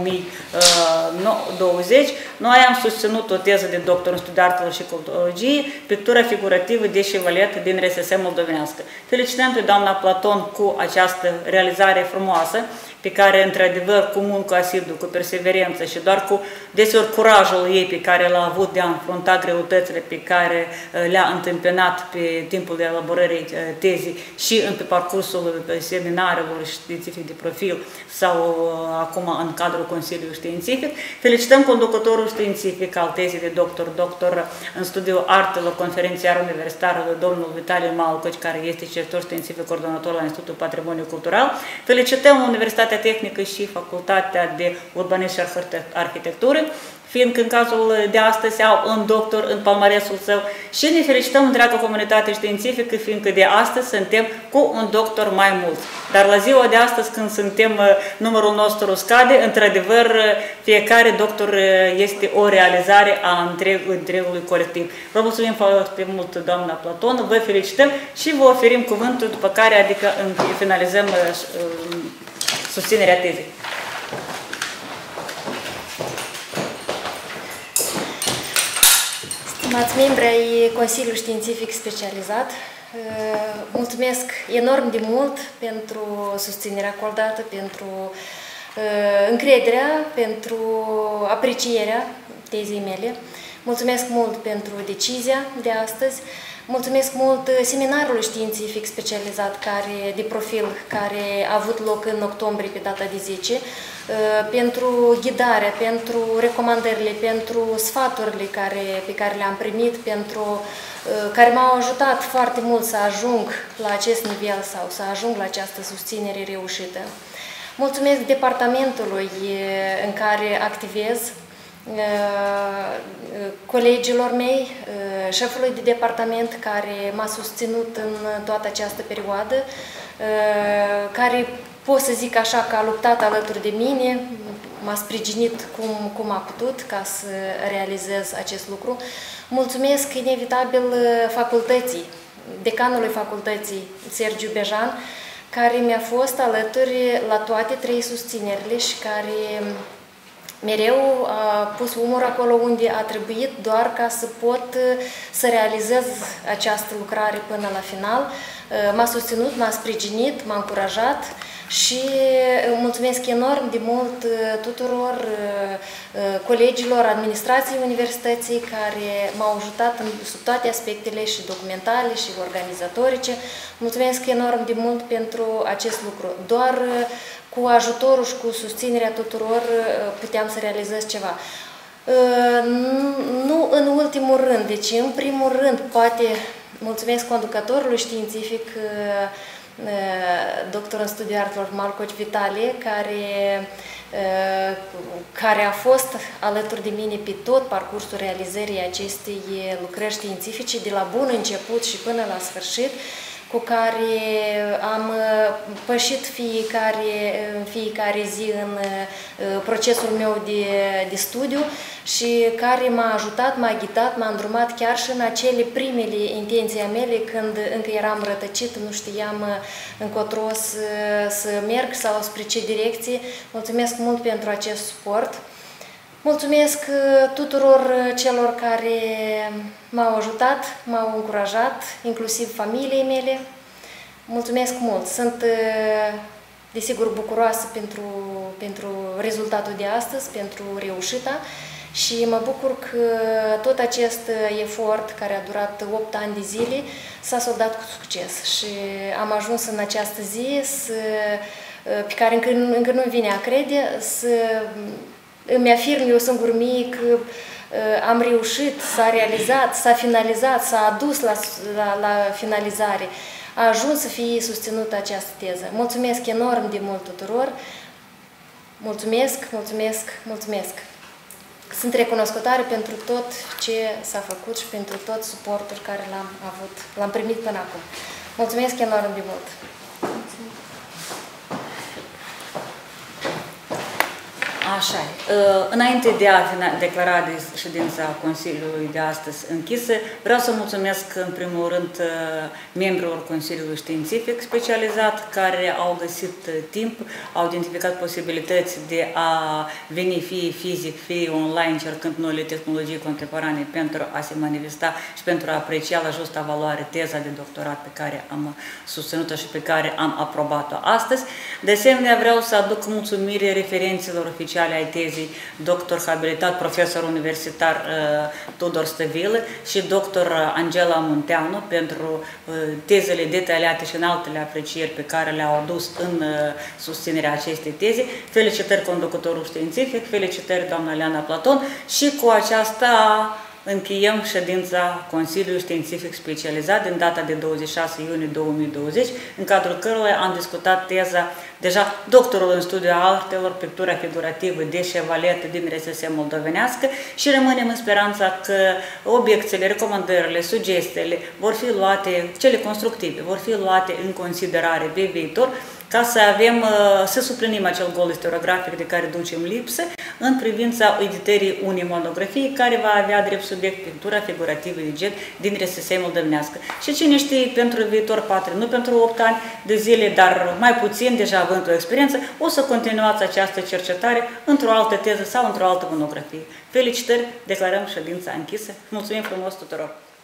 Speaker 3: 2020 noi am susținut o teză de doctor în studiul artelor și culturologie, pictura figurativă de șevalet din RSS moldovenească. Felicităm pe doamna Platon cu această realizare frumoasă, pe care, într-adevăr, cu muncă asidu, cu perseverență și doar cu deseori curajul ei pe care l-a avut de a înfrunta greutățile pe care le-a întâmpinat pe timpul de elaborării tezii și pe parcursul seminarilor științific de profil sau acum în cadrul Consiliului Științific. Felicităm conducătorul științific al tezii de doctor în studiul artelor, conferențiar universitar, domnul Vitalie Malcoci, care este cercetător științific coordonator la Institutul Patrimoniu Cultural. Felicităm Universitatea Tehnică și Facultatea de Urbanism și Arhitectură, fiindcă în cazul de astăzi au un doctor în palmaresul său, și ne felicităm întreaga comunitate științifică, fiindcă de astăzi suntem cu un doctor mai mult. Dar la ziua de astăzi, când numărul nostru scade, într-adevăr, fiecare doctor este o realizare a întregului colectiv. Vă mulțumim foarte mult, doamna Platon, vă felicităm și vă oferim cuvântul, după care, adică finalizăm susținerea tezei.
Speaker 2: Stimați membri ai Consiliului Științific Specializat, mulțumesc enorm de mult pentru susținerea acordată, pentru încrederea, pentru aprecierea tezei mele. Mulțumesc mult pentru decizia de astăzi. Mulțumesc mult seminarului științific specializat de profil care a avut loc în octombrie pe data de 10, pentru ghidarea, pentru recomandările, pentru sfaturile pe care le-am primit, care m-au ajutat foarte mult să ajung la acest nivel sau să ajung la această susținere reușită. Mulțumesc departamentului în care activez, colegilor mei, șefului de departament care m-a susținut în toată această perioadă, care pot să zic așa că a luptat alături de mine, m-a sprijinit cum a putut ca să realizez acest lucru. Mulțumesc inevitabil facultății, decanului facultății, Sergiu Bejan, care mi-a fost alături la toate 3 susținerile și care mereu a pus umăr acolo unde a trebuit, doar ca să pot să realizez această lucrare până la final. M-a susținut, m-a sprijinit, m-a încurajat și mulțumesc enorm de mult tuturor colegilor administrației universității care m-au ajutat sub toate aspectele și documentale și organizatorice. Mulțumesc enorm de mult pentru acest lucru. Doar cu ajutorul și cu susținerea tuturor puteam să realizez ceva. Nu în ultimul rând, deci în primul rând, poate mulțumesc conducătorului științific, doctor în studiu artelor Malcoci Vitalie, care a fost alături de mine pe tot parcursul realizării acestei lucrări științifice, de la bun început și până la sfârșit, cu care am pășit fiecare zi în procesul meu de studiu și care m-a ajutat, m-a ghidat, m-a îndrumat chiar și în acele primele intenții a mele, când încă eram rătăcit, nu știam încotro să merg sau spre ce direcție. Mulțumesc mult pentru acest suport. Mulțumesc tuturor celor care m-au ajutat, m-au încurajat, inclusiv familiei mele. Mulțumesc mult! Sunt, desigur, bucuroasă pentru rezultatul de astăzi, pentru reușita și mă bucur că tot acest efort, care a durat 8 ani de zile, s-a soldat cu succes și am ajuns în această zi pe care încă nu vine a crede, să îmi afirm eu singur mie că am reușit, s-a realizat, s-a finalizat, s-a adus la finalizare. A ajuns să fie susținută această teză. Mulțumesc enorm de mult tuturor. Mulțumesc, mulțumesc, mulțumesc. Sunt recunoscătoare pentru tot ce s-a făcut și pentru tot suportul care l-am primit până acum. Mulțumesc enorm de mult.
Speaker 3: Așa înainte de a declara ședința Consiliului de astăzi închisă, vreau să mulțumesc în primul rând membrilor Consiliului Științific Specializat care au găsit timp, au identificat posibilități de a veni fie fizic, fie online, încercând noile tehnologii contemporane pentru a se manifesta și pentru a aprecia la justa valoare teza de doctorat pe care am susținut-o și pe care am aprobat-o astăzi. De asemenea, vreau să aduc mulțumire referenților oficiale ai tezei, doctor habilitat, profesor universitar Tudor Stăvilă și doctor Angela Munteanu pentru tezele detaliate și în altele aprecieri pe care le-au adus în susținerea acestei teze. Felicitări conducătorul științific, felicitări doamna Leana Platon și cu aceasta încheiem ședința Consiliului Științific Specializat din data de 26 iunie 2020, în cadrul căruia am discutat teza deja doctorul în studiu artelor, pictura figurativă de șevalet din RSS moldovenească și rămânem în speranța că obiecțiile, recomandările, sugestiile vor fi luate, cele constructive, vor fi luate în considerare pe viitor, ca să să suplinim acel gol istoriografic de care ducem lipsă în privința editării unei monografii care va avea drept subiect pictura figurativă de gen din RSS moldovenească. Și cine știe, pentru viitor, poate nu pentru 8 ani de zile, dar mai puțin, deja având o experiență, o să continuați această cercetare într-o altă teză sau într-o altă monografie. Felicitări, declarăm ședința închisă. Mulțumim frumos tuturor!